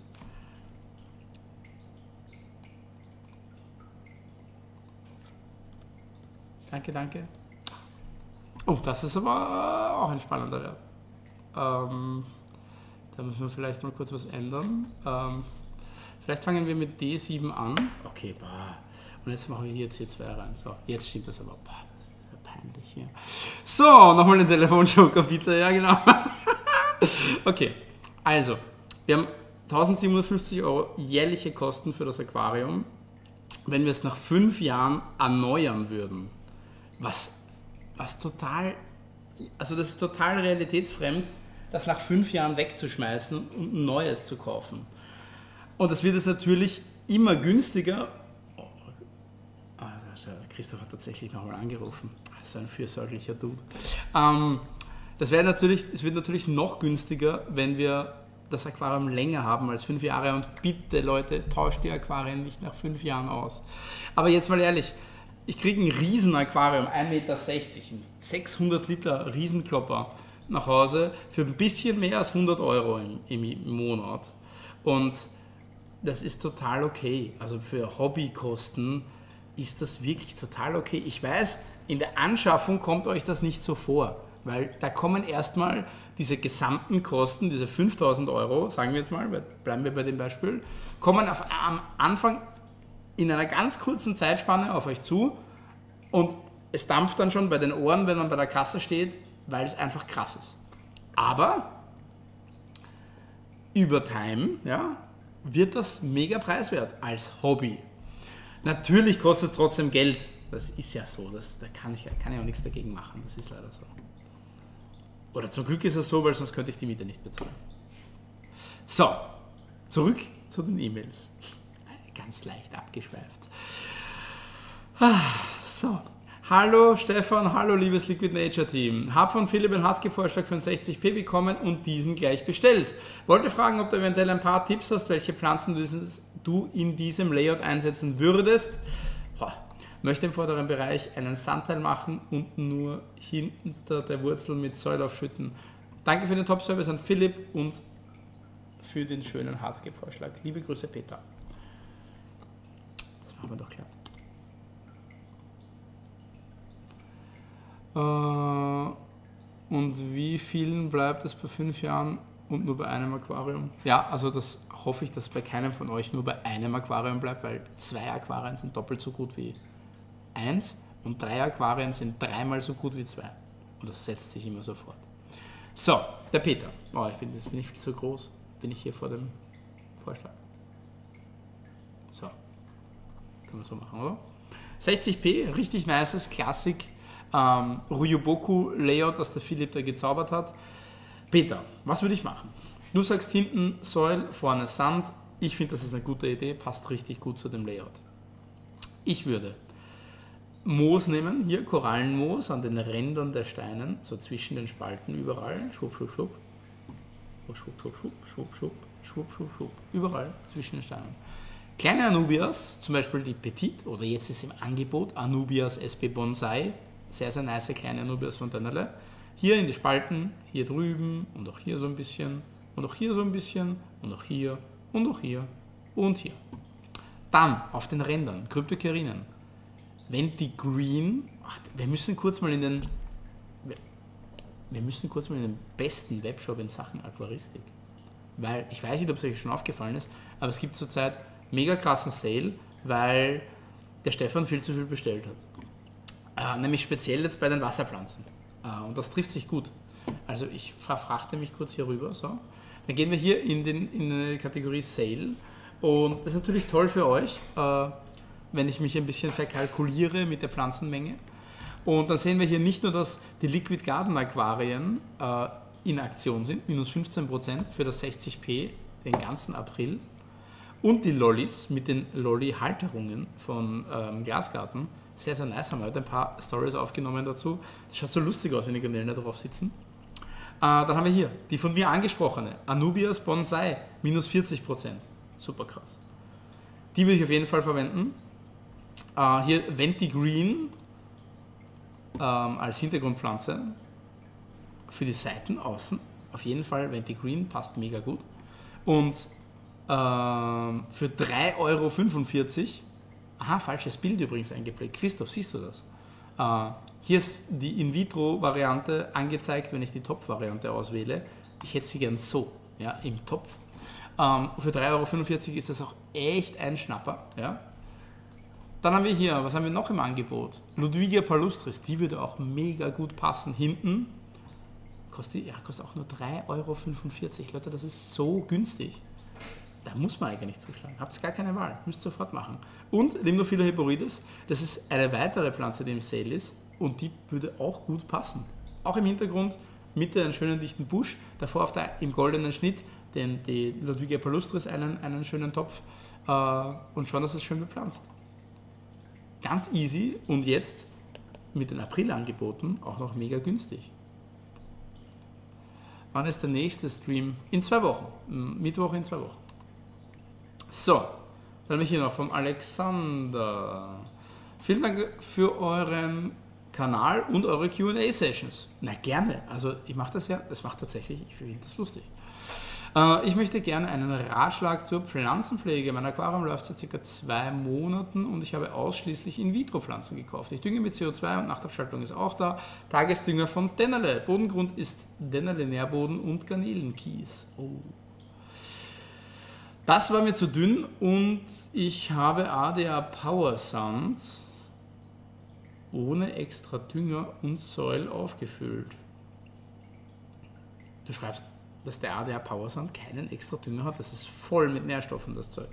Danke, danke. Oh, das ist aber auch ein spannender Wert. Ähm, da müssen wir vielleicht mal kurz was ändern. Ähm, vielleicht fangen wir mit D sieben an. Okay, boah. Und jetzt machen wir hier C zwei rein. So, jetzt stimmt das aber. Boah, das ist ja peinlich hier. So, nochmal den Telefonjoker bitte. Ja, genau. Okay, also, wir haben tausendsiebenhundertfünfzig Euro jährliche Kosten für das Aquarium. Wenn wir es nach fünf Jahren erneuern würden, was, was total, also das ist total realitätsfremd, das nach fünf Jahren wegzuschmeißen und ein neues zu kaufen. Und das wird es natürlich immer günstiger. Oh, ah, Christoph hat tatsächlich nochmal angerufen. So ein fürsorglicher Dude. Ähm, das wäre natürlich, es wird natürlich noch günstiger, wenn wir das Aquarium länger haben als fünf Jahre. Und bitte Leute, tauscht die Aquarien nicht nach fünf Jahren aus. Aber jetzt mal ehrlich, ich kriege ein Riesen-Aquarium, ein Meter sechzig, ein sechshundert Liter Riesenklopper nach Hause für ein bisschen mehr als hundert Euro im, im Monat. Und das ist total okay. Also für Hobbykosten ist das wirklich total okay. Ich weiß, in der Anschaffung kommt euch das nicht so vor, weil da kommen erstmal diese gesamten Kosten, diese fünftausend Euro, sagen wir jetzt mal, bleiben wir bei dem Beispiel, kommen auf, am Anfang in einer ganz kurzen Zeitspanne auf euch zu und es dampft dann schon bei den Ohren, wenn man bei der Kasse steht, weil es einfach krass ist. Aber über Time, ja, wird das mega preiswert als Hobby. Natürlich kostet es trotzdem Geld. Das ist ja so, das, da kann ich, kann ich auch nichts dagegen machen. Das ist leider so. Oder zum Glück ist es so, weil sonst könnte ich die Miete nicht bezahlen. So, zurück zu den E-Mails. Ganz leicht abgeschweift. So, hallo Stefan, hallo liebes Liquid Nature Team. Hab von Philipp einen Hardskip-Vorschlag für einen sechzig p bekommen und diesen gleich bestellt. Wollte fragen, ob du eventuell ein paar Tipps hast, welche Pflanzen du, dieses, du in diesem Layout einsetzen würdest. Boah. Möchte im vorderen Bereich einen Sandteil machen und nur hinter der Wurzel mit Soil aufschütten. Danke für den Top-Service an Philipp und für den schönen Hardscape-Vorschlag. Liebe Grüße, Peter. Das machen wir doch klar. Äh, und wie vielen bleibt es bei fünf Jahren und nur bei einem Aquarium? Ja, also das hoffe ich, dass bei keinem von euch nur bei einem Aquarium bleibt, weil zwei Aquarien sind doppelt so gut wie eins und drei Aquarien sind dreimal so gut wie zwei. Und das setzt sich immer sofort. So, der Peter. Oh, ich bin, jetzt bin ich viel zu groß. Bin ich hier vor dem Vorschlag. So. Können wir so machen, oder? sechzig p, richtig nices Klassik ähm, Ryuboku Layout, das der Philipp da gezaubert hat. Peter, was würde ich machen? Du sagst hinten Soil, vorne Sand. Ich finde, das ist eine gute Idee, passt richtig gut zu dem Layout. Ich würde Moos nehmen, hier Korallenmoos an den Rändern der Steinen, so zwischen den Spalten überall, schwupp, schwupp, schwupp, schwupp, schwupp, schwupp, schwupp, schwupp, schwupp, schwupp, schwupp, überall zwischen den Steinen. Kleine Anubias, zum Beispiel die Petit, oder jetzt ist im Angebot Anubias S B Bonsai, sehr, sehr nice kleine Anubias von Dennerle. Hier in die Spalten, hier drüben und auch hier so ein bisschen und auch hier so ein bisschen und auch hier und auch hier und hier. Dann auf den Rändern, Kryptokerinen. Wenn die Green, ach, wir müssen kurz mal in den, wir müssen kurz mal in den besten Webshop in Sachen Aquaristik, weil ich weiß nicht, ob es euch schon aufgefallen ist, aber es gibt zurzeit mega krassen Sale, weil der Stefan viel zu viel bestellt hat, äh, nämlich speziell jetzt bei den Wasserpflanzen, äh, und das trifft sich gut. Also ich verfrachte mich kurz hier rüber, so. Dann gehen wir hier in, den, in die Kategorie Sale und das ist natürlich toll für euch, äh, wenn ich mich ein bisschen verkalkuliere mit der Pflanzenmenge. Und dann sehen wir hier nicht nur, dass die Liquid Garden Aquarien äh, in Aktion sind, minus fünfzehn Prozent für das sechzig p den ganzen April und die Lollis mit den Lolli-Halterungen von ähm, Glasgarten. Sehr, sehr nice, haben wir heute ein paar Stories aufgenommen dazu. Das schaut so lustig aus, wenn die Garnelen da drauf sitzen. Äh, dann haben wir hier die von mir angesprochene Anubias Bonsai, minus vierzig Prozent. Super krass. Die würde ich auf jeden Fall verwenden. Äh, hier Venti Green ähm, als Hintergrundpflanze für die Seiten außen. Auf jeden Fall Venti Green, passt mega gut. Und ähm, für drei Euro fünfundvierzig, aha, falsches Bild übrigens eingepflegt. Christoph, siehst du das? Äh, hier ist die In-vitro-Variante angezeigt, wenn ich die Topf-Variante auswähle. Ich hätte sie gern so, ja, im Topf. Ähm, für drei Euro fünfundvierzig ist das auch echt ein Schnapper. Ja. Dann haben wir hier, was haben wir noch im Angebot? Ludwigia palustris, die würde auch mega gut passen. Hinten kostet, ja, kostet auch nur drei Euro fünfundvierzig. Leute, das ist so günstig. Da muss man eigentlich zuschlagen. Habt ihr gar keine Wahl, müsst ihr sofort machen. Und Limnophila hyporides, das ist eine weitere Pflanze, die im Sale ist und die würde auch gut passen. Auch im Hintergrund, Mitte einen schönen dichten Busch, davor auf der, im goldenen Schnitt, den, die Ludwigia palustris einen, einen schönen Topf äh, und schauen, dass es schön bepflanzt. Ganz easy und jetzt mit den April-Angeboten auch noch mega günstig. Wann ist der nächste Stream? In zwei Wochen. Mittwoch in zwei Wochen. So, dann habe ich hier noch vom Alexander. Vielen Dank für euren Kanal und eure Q und A-Sessions. Na gerne, also ich mache das ja, das macht tatsächlich, ich finde das lustig. Äh, ich möchte gerne einen Ratschlag zur Pflanzenpflege. Mein Aquarium läuft seit circa zwei Monaten und ich habe ausschließlich In-vitro-Pflanzen gekauft. Ich dünge mit C O zwei und Nachtabschaltung ist auch da. Tagesdünger von Dennerle. Bodengrund ist Dennerle Nährboden und Garnelenkies. Oh. Das war mir zu dünn und ich habe A D A Power Sand ohne extra Dünger und Soil aufgefüllt. Du schreibst, dass der A D A Power Sand keinen extra Dünger hat. Das ist voll mit Nährstoffen, das Zeug.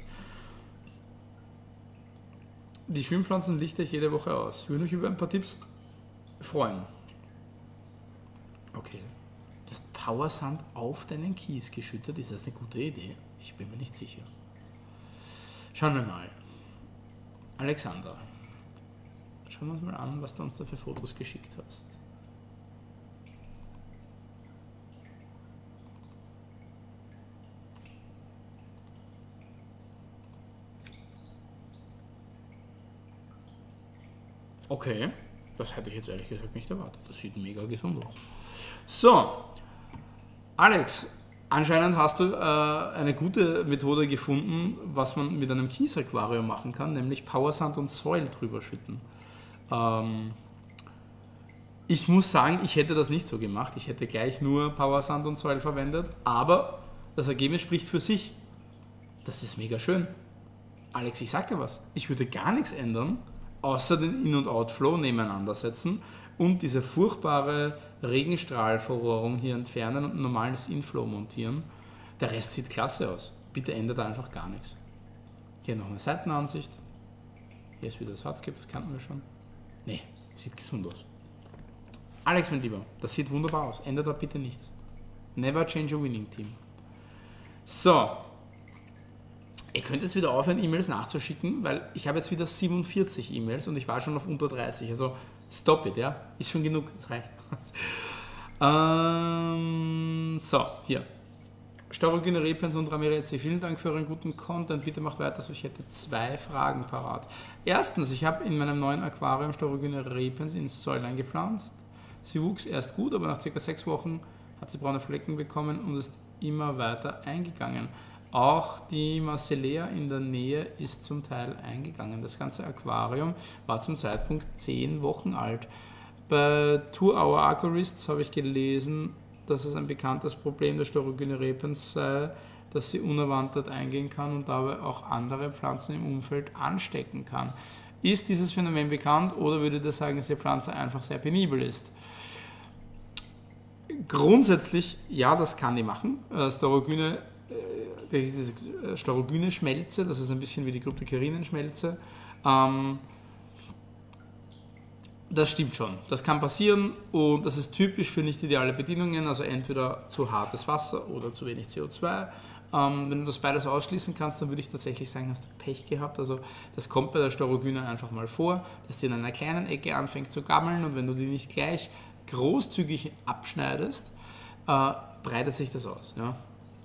Die Schwimmpflanzen lichte ich jede Woche aus. Ich würde mich über ein paar Tipps freuen. Okay. Du hast Power Sand auf deinen Kies geschüttet. Ist das eine gute Idee? Ich bin mir nicht sicher. Schauen wir mal. Alexander. Schauen wir uns mal an, was du uns da für Fotos geschickt hast. Okay, das hätte ich jetzt ehrlich gesagt nicht erwartet. Das sieht mega gesund aus. So, Alex, anscheinend hast du äh, eine gute Methode gefunden, was man mit einem Kies-Aquarium machen kann, nämlich Powersand und Soil drüber schütten. Ähm, ich muss sagen, ich hätte das nicht so gemacht. Ich hätte gleich nur Powersand und Soil verwendet, aber das Ergebnis spricht für sich. Das ist mega schön. Alex, ich sag dir was. Ich würde gar nichts ändern, außer den In- und Outflow nebeneinander setzen und diese furchtbare Regenstrahlverrohrung hier entfernen und ein normales Inflow montieren. Der Rest sieht klasse aus. Bitte ändert einfach gar nichts. Hier noch eine Seitenansicht. Hier ist wieder das Hardscape, das kannten wir schon. Nee, sieht gesund aus. Alex, mein Lieber, das sieht wunderbar aus. Ändert da bitte nichts. Never change a winning team. So. Ihr könnt jetzt wieder aufhören, E-Mails nachzuschicken, weil ich habe jetzt wieder siebenundvierzig E-Mails und ich war schon auf unter dreißig. Also stop it, ja. Ist schon genug, es reicht. ähm, so, hier. Staurogyne Repens und Ramirezi, vielen Dank für euren guten Content. Bitte macht weiter, so ich hätte zwei Fragen parat. Erstens, ich habe in meinem neuen Aquarium Staurogyne Repens ins Soil eingepflanzt. Sie wuchs erst gut, aber nach circa sechs Wochen hat sie braune Flecken bekommen und ist immer weiter eingegangen. Auch die Marcellea in der Nähe ist zum Teil eingegangen. Das ganze Aquarium war zum Zeitpunkt zehn Wochen alt. Bei Two Hour Aquarists habe ich gelesen, dass es ein bekanntes Problem der Staurogyne Repens sei, dass sie unerwartet eingehen kann und dabei auch andere Pflanzen im Umfeld anstecken kann. Ist dieses Phänomen bekannt oder würdet ihr sagen, dass die Pflanze einfach sehr penibel ist? grundsätzlich, ja, das kann die machen. Äh, Staurogyne, äh, diese Staurogyne-Schmelze, das ist ein bisschen wie die Kryptokerinen-Schmelze. Ähm, das stimmt schon. Das kann passieren und das ist typisch für nicht ideale Bedingungen, also entweder zu hartes Wasser oder zu wenig C O zwei. Ähm, wenn du das beides ausschließen kannst, dann würde ich tatsächlich sagen, hast du Pech gehabt. Also das kommt bei der Staurogyne einfach mal vor, dass die in einer kleinen Ecke anfängt zu gammeln und wenn du die nicht gleich großzügig abschneidest, äh, breitet sich das aus. Ja.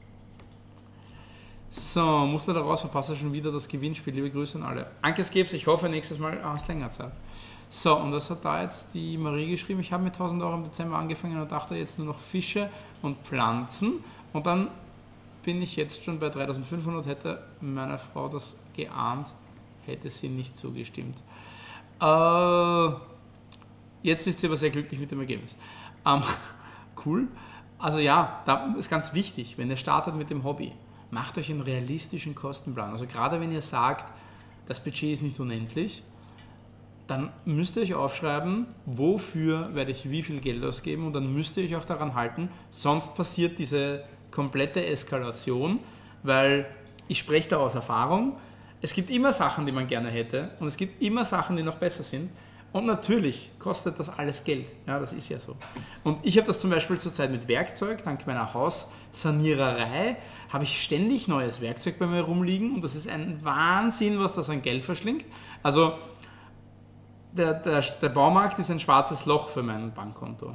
So, musst du da raus, verpasse schon wieder das Gewinnspiel. Liebe Grüße an alle. Ankes Gebs, ich hoffe nächstes Mal ah, hast länger Zeit. So, und das hat da jetzt die Marie geschrieben. Ich habe mit tausend Euro im Dezember angefangen und dachte jetzt nur noch Fische und Pflanzen. Und dann bin ich jetzt schon bei dreitausendfünfhundert. Hätte meine Frau das geahnt, hätte sie nicht zugestimmt. Äh, jetzt ist sie aber sehr glücklich mit dem Ergebnis. Ähm, cool. Also ja, da ist ganz wichtig, wenn ihr startet mit dem Hobby, macht euch einen realistischen Kostenplan. Also gerade wenn ihr sagt, das Budget ist nicht unendlich, dann müsst ihr euch aufschreiben, wofür werde ich wie viel Geld ausgeben und dann müsst ihr euch auch daran halten, sonst passiert diese komplette Eskalation, weil ich spreche da aus Erfahrung, es gibt immer Sachen, die man gerne hätte und es gibt immer Sachen, die noch besser sind und natürlich kostet das alles Geld, ja, das ist ja so. Und ich habe das zum Beispiel zurzeit mit Werkzeug, dank meiner Haussaniererei, habe ich ständig neues Werkzeug bei mir rumliegen und das ist ein Wahnsinn, was das an Geld verschlingt. Also Der, der, der Baumarkt ist ein schwarzes Loch für mein Bankkonto.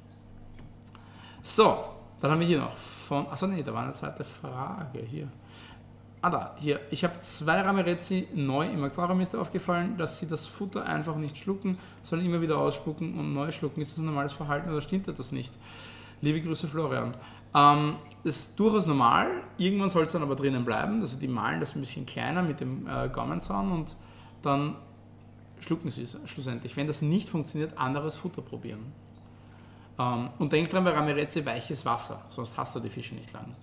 So, dann haben wir hier noch von, achso nee, da war eine zweite Frage hier. Ah da, hier, ich habe zwei Ramirezi neu im Aquarium, ist aufgefallen, dass sie das Futter einfach nicht schlucken, sondern immer wieder ausspucken und neu schlucken. Ist das ein normales Verhalten oder stimmt das nicht? Liebe Grüße Florian. Ähm, das ist durchaus normal, irgendwann soll es dann aber drinnen bleiben, also die malen das ein bisschen kleiner mit dem äh, Gaumenzaun und dann schlucken sie es schlussendlich. Wenn das nicht funktioniert, anderes Futter probieren. Ähm, und denk dran, bei Ramirezi weiches Wasser, sonst hast du die Fische nicht lang.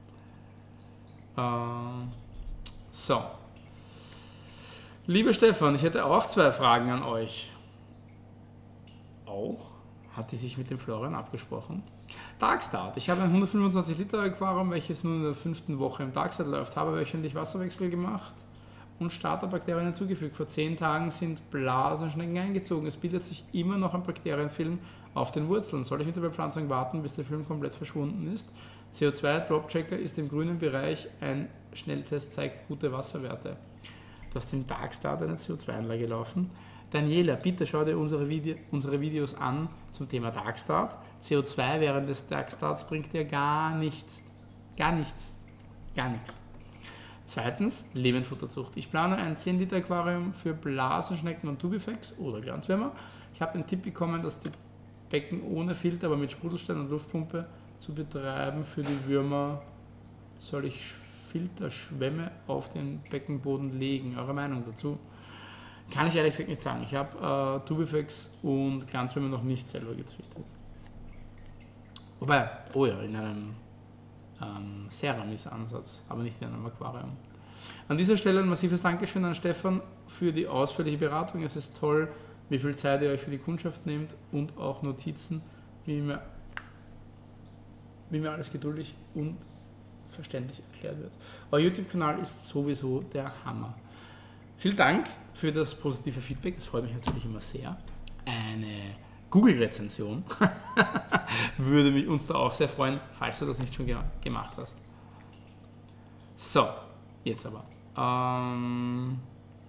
Ähm, so. Lieber Stefan, ich hätte auch zwei Fragen an euch. Auch? Hat die sich mit dem Florian abgesprochen? Darkstart. Ich habe ein hundertfünfundzwanzig Liter Aquarium, welches nun in der fünften Woche im Darkstart läuft. Habe wöchentlich Wasserwechsel gemacht und Starterbakterien hinzugefügt. Vor zehn Tagen sind Blasenschnecken eingezogen. Es bildet sich immer noch ein Bakterienfilm auf den Wurzeln. Soll ich mit der Bepflanzung warten, bis der Film komplett verschwunden ist? C O zwei Dropchecker ist im grünen Bereich. Ein Schnelltest zeigt gute Wasserwerte. Du hast im Darkstart eine C O zwei Anlage laufen. Daniela, bitte schau dir unsere, Video, unsere Videos an zum Thema Darkstart. C O zwei während des Darkstarts bringt dir gar nichts. Gar nichts. Gar nichts. Zweitens, Lebendfutterzucht. Ich plane ein zehn Liter Aquarium für Blasenschnecken und Tubifex oder Glanzwürmer. Ich habe den Tipp bekommen, dass die Becken ohne Filter, aber mit Sprudelstein und Luftpumpe zu betreiben. Für die Würmer soll ich Filterschwämme auf den Beckenboden legen. Eure Meinung dazu? Kann ich ehrlich gesagt nicht sagen. Ich habe äh, Tubifex und Glanzwürmer noch nicht selber gezüchtet. Wobei, oh ja, in einem Ähm, Ceramis-Ansatz, aber nicht in einem Aquarium. An dieser Stelle ein massives Dankeschön an Stefan für die ausführliche Beratung. Es ist toll, wie viel Zeit ihr euch für die Kundschaft nehmt und auch Notizen, wie mir, wie mir alles geduldig und verständlich erklärt wird. Euer YouTube-Kanal ist sowieso der Hammer. Vielen Dank für das positive Feedback, das freut mich natürlich immer sehr. Eine Google-Rezension würde mich uns da auch sehr freuen, falls du das nicht schon ge gemacht hast. So, jetzt aber. Ähm,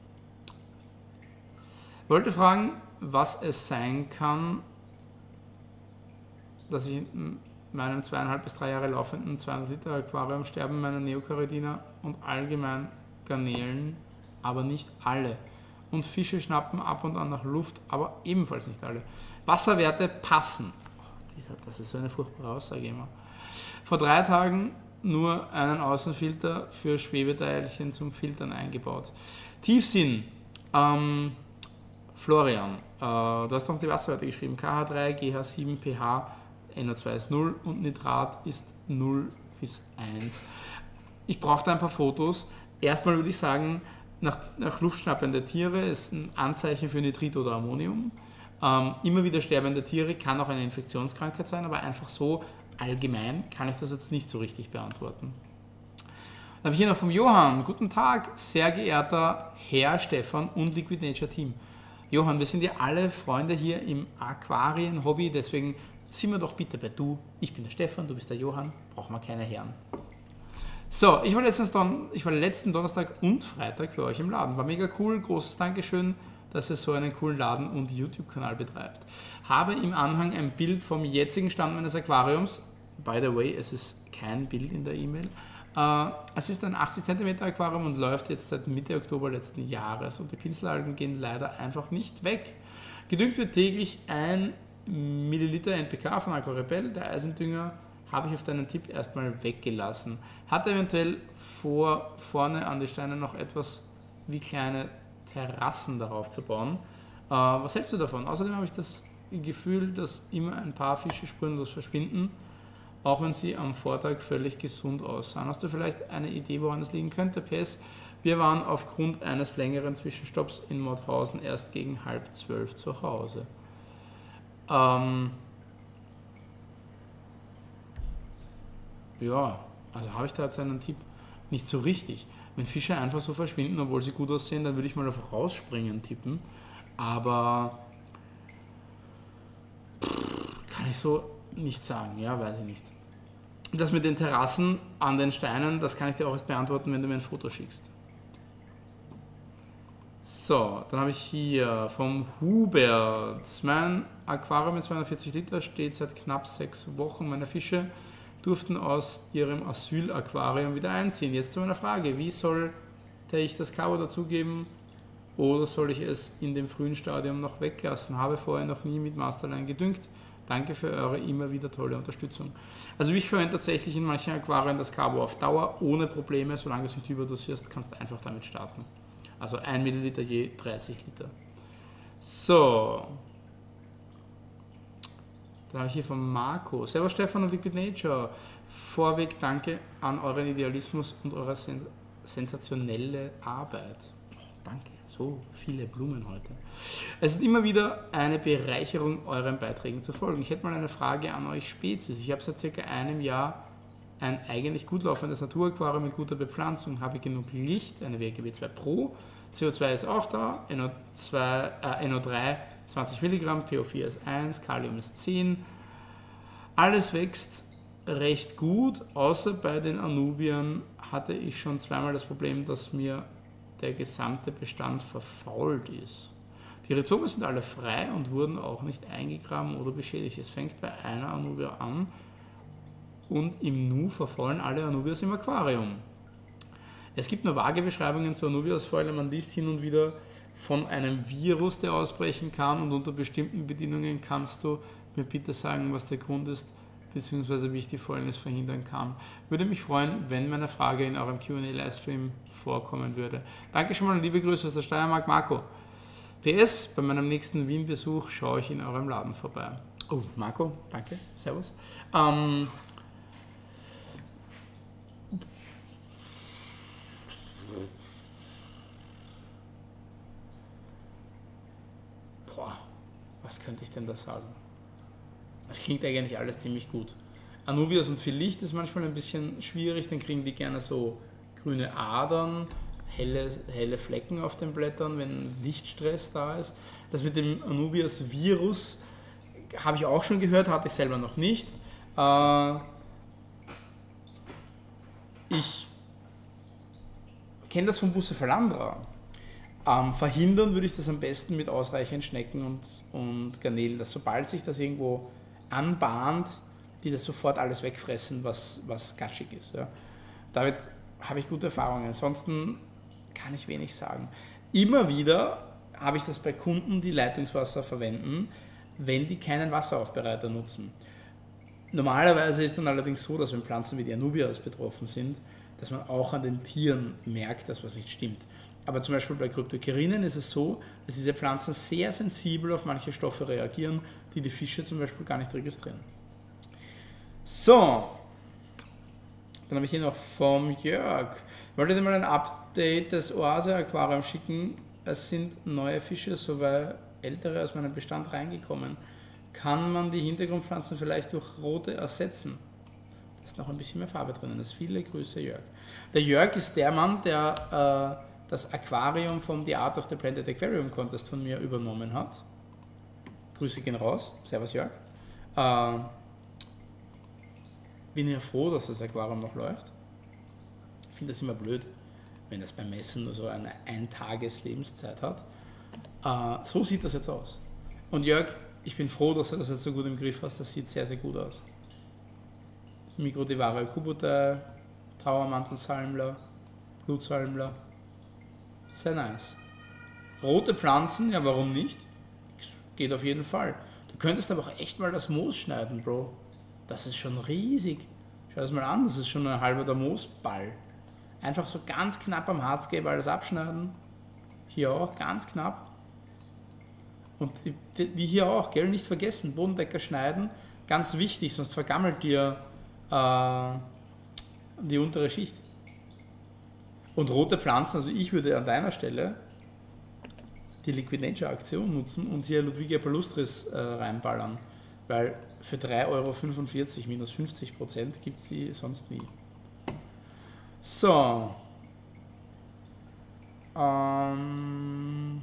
wollte fragen, was es sein kann, dass ich in meinem zweieinhalb bis drei Jahre laufenden zweihundert Liter Aquarium sterben meine Neocaridina und allgemein Garnelen, aber nicht alle. Und Fische schnappen ab und an nach Luft, aber ebenfalls nicht alle. Wasserwerte passen. Oh, das ist so eine furchtbare Aussage immer. Vor drei Tagen nur einen Außenfilter für Schwebeteilchen zum Filtern eingebaut. Tiefsinn. Ähm, Florian, äh, du hast noch die Wasserwerte geschrieben. K H drei, G H sieben, pH, N O zwei ist null und Nitrat ist null bis eins. Ich brauche da ein paar Fotos. Erstmal würde ich sagen, Nach, nach Luftschnappen der Tiere ist ein Anzeichen für Nitrit oder Ammonium. Ähm, immer wieder sterbende Tiere kann auch eine Infektionskrankheit sein, aber einfach so allgemein kann ich das jetzt nicht so richtig beantworten. Dann habe ich hier noch vom Johann. Guten Tag, sehr geehrter Herr Stefan und Liquid Nature Team. Johann, wir sind ja alle Freunde hier im Aquarien-Hobby, deswegen sind wir doch bitte bei du. Ich bin der Stefan, du bist der Johann, brauchen wir keine Herren. So, ich war, letztens Don ich war letzten Donnerstag und Freitag bei euch im Laden. War mega cool, großes Dankeschön, dass ihr so einen coolen Laden und YouTube-Kanal betreibt. Habe im Anhang ein Bild vom jetzigen Stand meines Aquariums. By the way, es ist kein Bild in der E-Mail. Uh, es ist ein achtzig Zentimeter Aquarium und läuft jetzt seit Mitte Oktober letzten Jahres und die Pinselalgen gehen leider einfach nicht weg. Gedüngt wird täglich ein Milliliter N P K von Aquarepel. Der Eisendünger habe ich auf deinen Tipp erstmal weggelassen. Hat eventuell vor, vorne an die Steine noch etwas wie kleine Terrassen darauf zu bauen. Uh, was hältst du davon? Außerdem habe ich das Gefühl, dass immer ein paar Fische spurlos verschwinden, auch wenn sie am Vortag völlig gesund aussahen. Hast du vielleicht eine Idee, woran es liegen könnte? P S. Wir waren aufgrund eines längeren Zwischenstopps in Mauthausen erst gegen halb zwölf zu Hause. Ähm ja, also habe ich da jetzt einen Tipp? Nicht so richtig. Wenn Fische einfach so verschwinden, obwohl sie gut aussehen, dann würde ich mal auf Rausspringen tippen. Aber kann ich so nicht sagen, ja, weiß ich nicht. Das mit den Terrassen an den Steinen, das kann ich dir auch erst beantworten, wenn du mir ein Foto schickst. So, dann habe ich hier vom Hubert. Mein Aquarium mit zweihundertvierzig Liter steht seit knapp sechs Wochen. Meine Fische durften aus ihrem Asylaquarium wieder einziehen. Jetzt zu meiner Frage, wie sollte ich das Carbon dazugeben oder soll ich es in dem frühen Stadium noch weglassen? Habe vorher noch nie mit Masterline gedüngt. Danke für eure immer wieder tolle Unterstützung. Also ich verwende tatsächlich in manchen Aquarien das Carbo auf Dauer ohne Probleme. Solange du es nicht überdosierst, kannst du einfach damit starten. Also ein Milliliter je dreißig Liter. So. Dann habe ich hier von Marco. Servus Stefan und Liquid Nature. Vorweg danke an euren Idealismus und eure sens sensationelle Arbeit. Danke, so viele Blumen heute. Es ist immer wieder eine Bereicherung, euren Beiträgen zu folgen. Ich hätte mal eine Frage an euch Spezies. Ich habe seit circa einem Jahr ein eigentlich gut laufendes Naturaquarium mit guter Bepflanzung. Habe genug Licht, eine W G B zwei Pro, C O zwei ist auch da, N O zwei, äh, N O drei zwanzig Milligramm, P O vier ist eins, Kalium ist zehn. Alles wächst recht gut, außer bei den Anubiern hatte ich schon zweimal das Problem, dass mir der gesamte Bestand verfault ist. Die Rhizome sind alle frei und wurden auch nicht eingegraben oder beschädigt. Es fängt bei einer Anubia an und im Nu verfallen alle Anubias im Aquarium. Es gibt nur vage Beschreibungen zu Anubias, vor allem man liest hin und wieder von einem Virus, der ausbrechen kann und unter bestimmten Bedingungen kannst du mir bitte sagen, was der Grund ist, beziehungsweise wie ich die Fäulnis verhindern kann. Würde mich freuen, wenn meine Frage in eurem Q und A-Livestream vorkommen würde. Danke schon mal und liebe Grüße aus der Steiermark, Marco. P S, bei meinem nächsten Wien-Besuch schaue ich in eurem Laden vorbei. Oh, Marco, danke, servus. Ähm, boah, was könnte ich denn da sagen? Das klingt eigentlich alles ziemlich gut. Anubias und viel Licht ist manchmal ein bisschen schwierig, dann kriegen die gerne so grüne Adern, helle, helle Flecken auf den Blättern, wenn Lichtstress da ist. Das mit dem Anubias-Virus habe ich auch schon gehört, hatte ich selber noch nicht. Äh, ich kenne das von Bucephalandra. Ähm, verhindern würde ich das am besten mit ausreichend Schnecken und, und Garnelen, dass sobald sich das irgendwo anbahnt, die das sofort alles wegfressen, was, was gatschig ist. Ja. Damit habe ich gute Erfahrungen. Ansonsten kann ich wenig sagen. Immer wieder habe ich das bei Kunden, die Leitungswasser verwenden, wenn die keinen Wasseraufbereiter nutzen. Normalerweise ist dann allerdings so, dass wenn Pflanzen wie die Anubias betroffen sind, dass man auch an den Tieren merkt, dass was nicht stimmt. Aber zum Beispiel bei Kryptokerinen ist es so, dass diese Pflanzen sehr sensibel auf manche Stoffe reagieren, die die Fische zum Beispiel gar nicht registrieren. So, dann habe ich hier noch vom Jörg. Wollt ihr mal ein Update des Oase-Aquariums schicken? Es sind neue Fische, soweit, ältere aus meinem Bestand reingekommen. Kann man die Hintergrundpflanzen vielleicht durch rote ersetzen? Da ist noch ein bisschen mehr Farbe drinnen. Das viele Grüße, Jörg. Der Jörg ist der Mann, der äh, das Aquarium vom The Art of the Planted Aquarium Contest von mir übernommen hat. Grüße gehen raus. Servus, Jörg. Äh, bin ja froh, dass das Aquarium noch läuft. Ich finde das immer blöd, wenn das beim Messen nur so eine Ein-Tages-Lebenszeit hat. Äh, so sieht das jetzt aus. Und Jörg, ich bin froh, dass du das jetzt so gut im Griff hast. Das sieht sehr, sehr gut aus. Microdivare Kubota, Trauermantelsalmler, Blutsalmler. Sehr nice. Rote Pflanzen, ja warum nicht? Geht auf jeden Fall. Du könntest aber auch echt mal das Moos schneiden, Bro. Das ist schon riesig. Schau das mal an, das ist schon ein halber der Moosball. Einfach so ganz knapp am Hardscape alles abschneiden. Hier auch, ganz knapp. Und wie hier auch, gell, nicht vergessen, Bodendecker schneiden, ganz wichtig, sonst vergammelt dir äh, die untere Schicht. Und rote Pflanzen, also ich würde an deiner Stelle die Liquid Nature Aktion nutzen und hier Ludwigia palustris äh, reinballern, weil für drei Euro fünfundvierzig minus fünfzig Prozent gibt es die sonst nie. So. Ähm.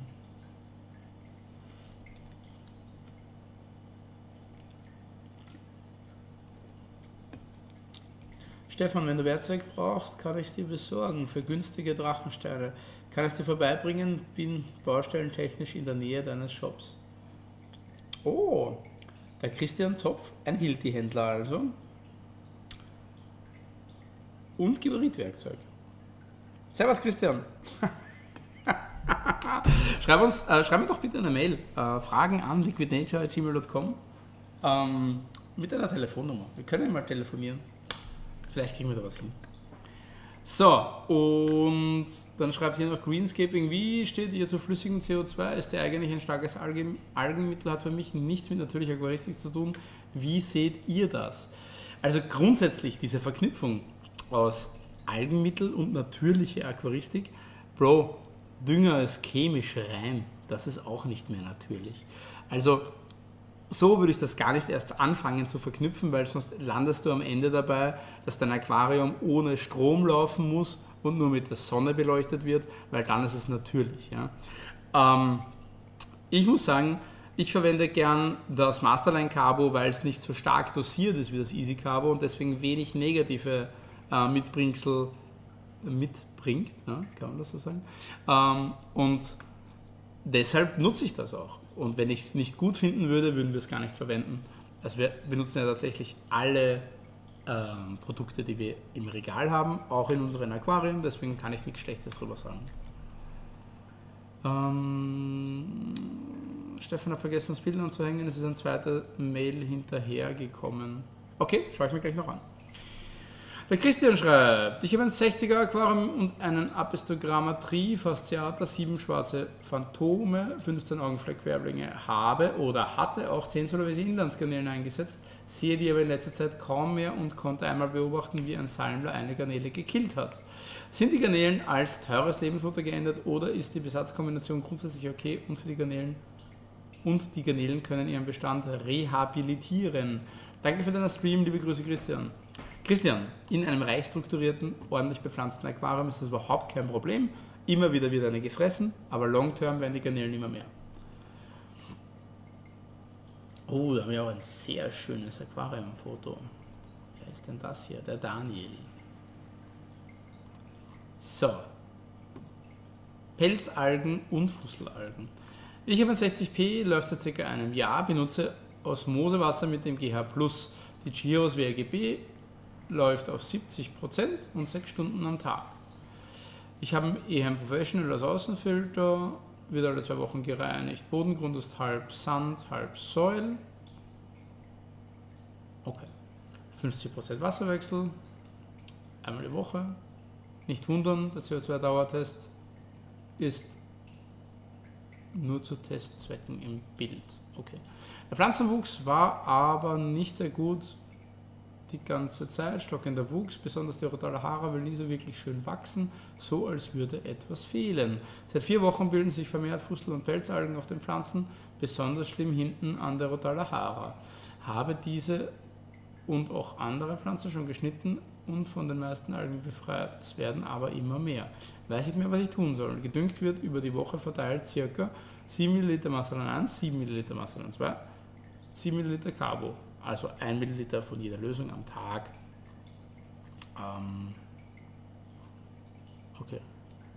Stefan, wenn du Werkzeug brauchst, kann ich es dir besorgen für günstige Drachensteine. Kann es dir vorbeibringen, bin baustellentechnisch in der Nähe deines Shops. Oh, der Christian Zopf, ein Hilti-Händler also. Und Geberitwerkzeug. Servus Christian. schreib, uns, äh, schreib mir doch bitte eine Mail. Äh, Fragen an liquidnature at gmail dot com ähm, mit einer Telefonnummer. Wir können mal telefonieren. Vielleicht kriegen wir da was hin. So, und dann schreibt hier noch Greenscaping. Wie steht ihr zu flüssigem C O zwei? Ist der eigentlich ein starkes Algen Algenmittel? Hat für mich nichts mit natürlicher Aquaristik zu tun. Wie seht ihr das? Also grundsätzlich diese Verknüpfung aus Algenmittel und natürliche Aquaristik. Bro, Dünger ist chemisch rein. Das ist auch nicht mehr natürlich. Also so würde ich das gar nicht erst anfangen zu verknüpfen, weil sonst landest du am Ende dabei, dass dein Aquarium ohne Strom laufen muss und nur mit der Sonne beleuchtet wird, weil dann ist es natürlich. Ja. Ähm, ich muss sagen, ich verwende gern das Masterline Carbo, weil es nicht so stark dosiert ist wie das Easy Carbo und deswegen wenig negative äh, Mitbringsel mitbringt, ja, kann man das so sagen. Ähm, und deshalb nutze ich das auch. Und wenn ich es nicht gut finden würde, würden wir es gar nicht verwenden. Also wir benutzen ja tatsächlich alle ähm, Produkte, die wir im Regal haben, auch in unseren Aquarien, deswegen kann ich nichts Schlechtes drüber sagen. Ähm, Stefan hat vergessen, das Bild anzuhängen, es ist ein zweiter Mail hinterhergekommen. Okay, schaue ich mir gleich noch an. Der Christian schreibt, ich habe ein sechziger Aquarium und einen Apistogramma Fasciata, sieben schwarze Phantome, fünfzehn Augenfleckwerblinge, habe oder hatte auch zehn Sulawesi Inlandsgarnelen eingesetzt, sehe die aber in letzter Zeit kaum mehr und konnte einmal beobachten, wie ein Salmler eine Garnele gekillt hat. Sind die Garnelen als teures Lebensfutter geändert oder ist die Besatzkombination grundsätzlich okay und für die Garnelen und die Garnelen können ihren Bestand rehabilitieren? Danke für deinen Stream, liebe Grüße Christian. Christian, in einem reich strukturierten, ordentlich bepflanzten Aquarium ist das überhaupt kein Problem. Immer wieder wird eine gefressen, aber long term werden die Garnelen immer mehr. Oh, da haben wir auch ein sehr schönes Aquariumfoto. Wer ist denn das hier? Der Daniel. So. Pelzalgen und Fusselalgen. Ich habe ein sechzig p, läuft seit circa einem Jahr, benutze Osmosewasser mit dem G H plus. Die Chiros W R G B läuft auf siebzig Prozent und sechs Stunden am Tag. Ich habe ein Ehem Professional als Außenfilter, wird alle zwei Wochen gereinigt. Bodengrund ist halb Sand, halb Säul. Okay. fünfzig Prozent Wasserwechsel, einmal die Woche. Nicht wundern, der C O zwei Dauertest ist nur zu Testzwecken im Bild. Okay. Der Pflanzenwuchs war aber nicht sehr gut. die ganze Zeit, stockender Wuchs, besonders die Rotala will nie so wirklich schön wachsen, so als würde etwas fehlen. Seit vier Wochen bilden sich vermehrt Fussel- und Pelzalgen auf den Pflanzen, besonders schlimm hinten an der Rotala. Habe diese und auch andere Pflanzen schon geschnitten und von den meisten Algen befreit. Es werden aber immer mehr. Weiß nicht mehr, was ich tun soll. Gedüngt wird über die Woche verteilt ca. sieben Milliliter Masterland eins, sieben Milliliter Masterland zwei, sieben Milliliter Carbo. Also ein Milliliter von jeder Lösung am Tag. Ähm okay.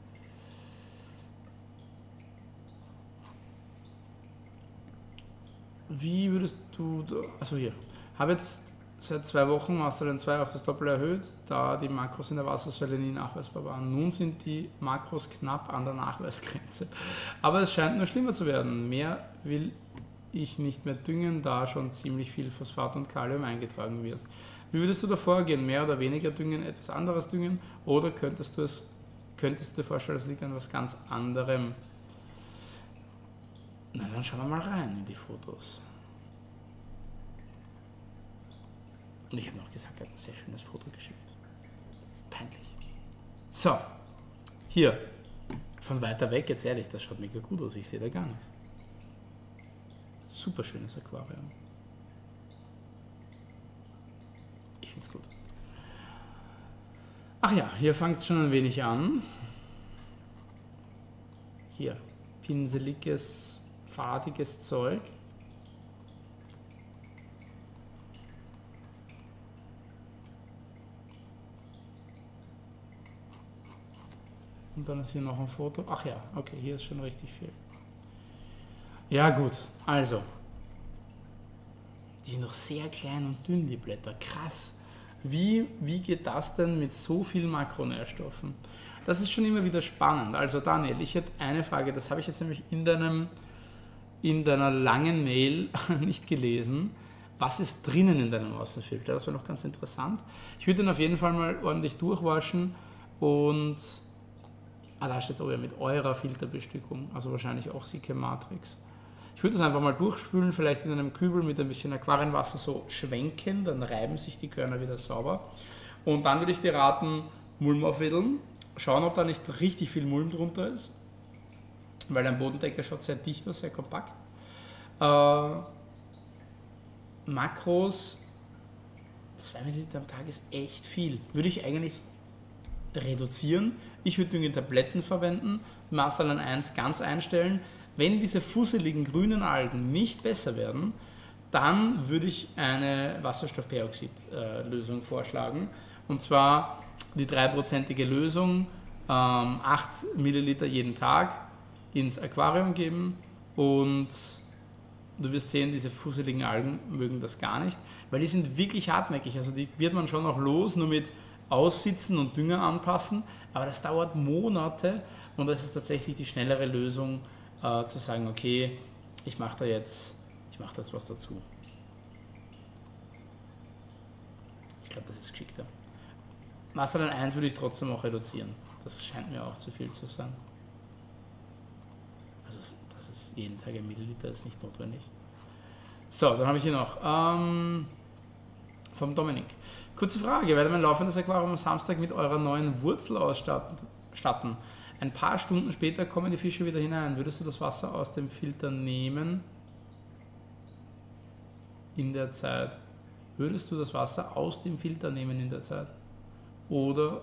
Wie würdest du, also hier, habe jetzt seit zwei Wochen Masterland zwei auf das Doppel erhöht, da die Makros in der Wassersäule nie nachweisbar waren. Nun sind die Makros knapp an der Nachweisgrenze. Aber es scheint nur schlimmer zu werden. Mehr will ich nicht mehr düngen, da schon ziemlich viel Phosphat und Kalium eingetragen wird. Wie würdest du da vorgehen? Mehr oder weniger düngen, etwas anderes düngen? Oder könntest du es, könntest du dir vorstellen, es liegt an was ganz anderem? Na, dann schauen wir mal rein in die Fotos. Und ich habe noch gesagt, er hat ein sehr schönes Foto geschickt. Peinlich. So, hier, von weiter weg, jetzt ehrlich, das schaut mega gut aus, ich sehe da gar nichts. Super schönes Aquarium. Ich finde es gut. Ach ja, hier fängt es schon ein wenig an. Hier, pinseliges, fadiges Zeug. Und dann ist hier noch ein Foto. Ach ja, okay, hier ist schon richtig viel. Ja gut, also. Die sind doch sehr klein und dünn, die Blätter. Krass. Wie, wie geht das denn mit so vielen Makronährstoffen? Das ist schon immer wieder spannend. Also Daniel, ich hätte eine Frage, das habe ich jetzt nämlich in, deinem, in deiner langen Mail nicht gelesen. Was ist drinnen in deinem Außenfilter? Das wäre noch ganz interessant. Ich würde den auf jeden Fall mal ordentlich durchwaschen und... Ah, da steht es auch ja mit eurer Filterbestückung, also wahrscheinlich auch Sike Matrix. Ich würde das einfach mal durchspülen, vielleicht in einem Kübel mit ein bisschen Aquarienwasser so schwenken, dann reiben sich die Körner wieder sauber. Und dann würde ich dir raten, Mulm aufwedeln, schauen, ob da nicht richtig viel Mulm drunter ist, weil ein Bodendecker schaut sehr dicht aus, sehr kompakt. Äh, Makros, zwei Milliliter am Tag ist echt viel. Würde ich eigentlich reduzieren. Ich würde dünge Tabletten verwenden, Masterland eins ganz einstellen. Wenn diese fusseligen grünen Algen nicht besser werden, dann würde ich eine Wasserstoffperoxid-Lösung vorschlagen. Und zwar die dreiprozentige Lösung, ähm, acht Milliliter jeden Tag ins Aquarium geben und du wirst sehen, diese fusseligen Algen mögen das gar nicht, weil die sind wirklich hartnäckig. Also die wird man schon noch los, nur mit Aussitzen und Dünger anpassen, aber das dauert Monate und das ist tatsächlich die schnellere Lösung, äh, zu sagen, okay, ich mache da jetzt, ich mache da jetzt was dazu. Ich glaube, das ist geschickter. Masterland eins würde ich trotzdem auch reduzieren. Das scheint mir auch zu viel zu sein. Also das ist jeden Tag ein Milliliter, ist nicht notwendig. So, dann habe ich hier noch ähm, vom Dominik. Kurze Frage, werde mein laufendes Aquarium am Samstag mit eurer neuen Wurzel ausstatten? Ein paar Stunden später kommen die Fische wieder hinein. Würdest du das Wasser aus dem Filter nehmen in der Zeit? Würdest du das Wasser aus dem Filter nehmen in der Zeit? Oder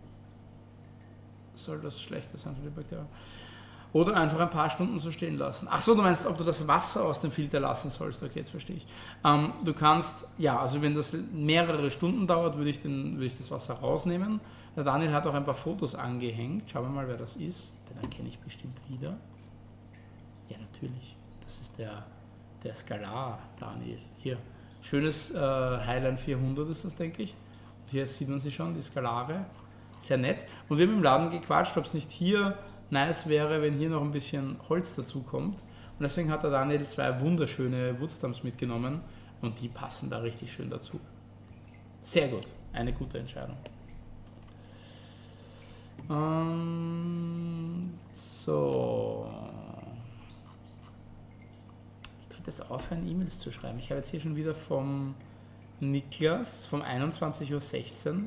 soll das schlechter sein für die Bakterien? Oder einfach ein paar Stunden so stehen lassen. Ach so, du meinst, ob du das Wasser aus dem Filter lassen sollst. Okay, jetzt verstehe ich. Ähm, du kannst, ja, also wenn das mehrere Stunden dauert, würde ich, den, würde ich das Wasser rausnehmen. Der Daniel hat auch ein paar Fotos angehängt. Schauen wir mal, wer das ist. Den erkenne ich bestimmt wieder. Ja, natürlich. Das ist der, der Skalar, Daniel. Hier, schönes äh, Highline vierhundert ist das, denke ich. Und hier sieht man sie schon, die Skalare. Sehr nett. Und wir haben im Laden gequatscht, ob es nicht hier nice wäre, wenn hier noch ein bisschen Holz dazu kommt. Und deswegen hat der Daniel zwei wunderschöne Woodstumps mitgenommen und die passen da richtig schön dazu. Sehr gut, eine gute Entscheidung. Ähm, so. Ich könnte jetzt aufhören, E-Mails zu schreiben. Ich habe jetzt hier schon wieder vom Niklas vom einundzwanzig Uhr sechzehn.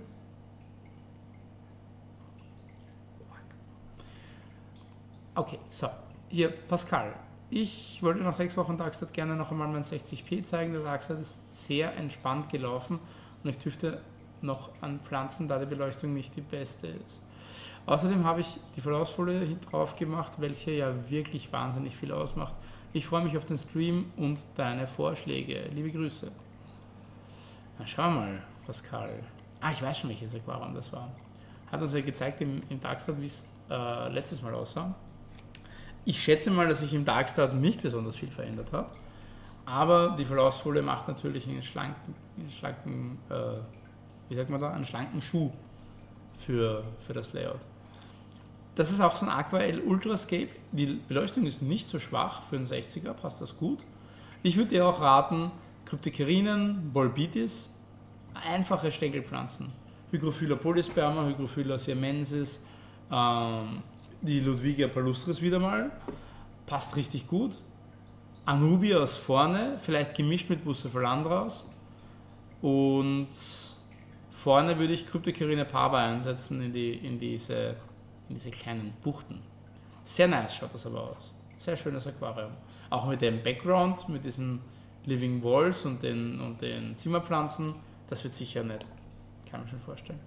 Okay, so. Hier, Pascal. Ich wollte nach sechs Wochen Darkstart gerne noch einmal mein sechzig p zeigen. Der Darkstart ist sehr entspannt gelaufen und ich dürfte noch an Pflanzen, da die Beleuchtung nicht die beste ist. Außerdem habe ich die Verlaufsfolie drauf gemacht, welche ja wirklich wahnsinnig viel ausmacht. Ich freue mich auf den Stream und deine Vorschläge. Liebe Grüße. Na, schauen wir mal, Pascal. Ah, ich weiß schon, welches Aquarium das war. Hat uns ja gezeigt im, im Darkstart, wie es äh, letztes Mal aussah. Ich schätze mal, dass sich im Darkstart nicht besonders viel verändert hat. Aber die Verlaufsfolie macht natürlich einen schlanken, einen schlanken äh, wie sagt man da, einen schlanken Schuh für, für das Layout. Das ist auch so ein Aquael Ultrascape. Die Beleuchtung ist nicht so schwach, für einen sechziger passt das gut. Ich würde dir auch raten, Cryptokerinen, Bolbitis, einfache Stängelpflanzen. Hygrophila polysperma, Hygrophila siamensis, ähm, die Ludwigia palustris wieder mal, passt richtig gut. Anubias vorne, vielleicht gemischt mit Bucephalandras. Und vorne würde ich Cryptokerine parva einsetzen in, die, in, diese, in diese kleinen Buchten. Sehr nice schaut das aber aus. Sehr schönes Aquarium. Auch mit dem Background, mit diesen Living Walls und den, und den Zimmerpflanzen. Das wird sicher nett. Kann man schon vorstellen.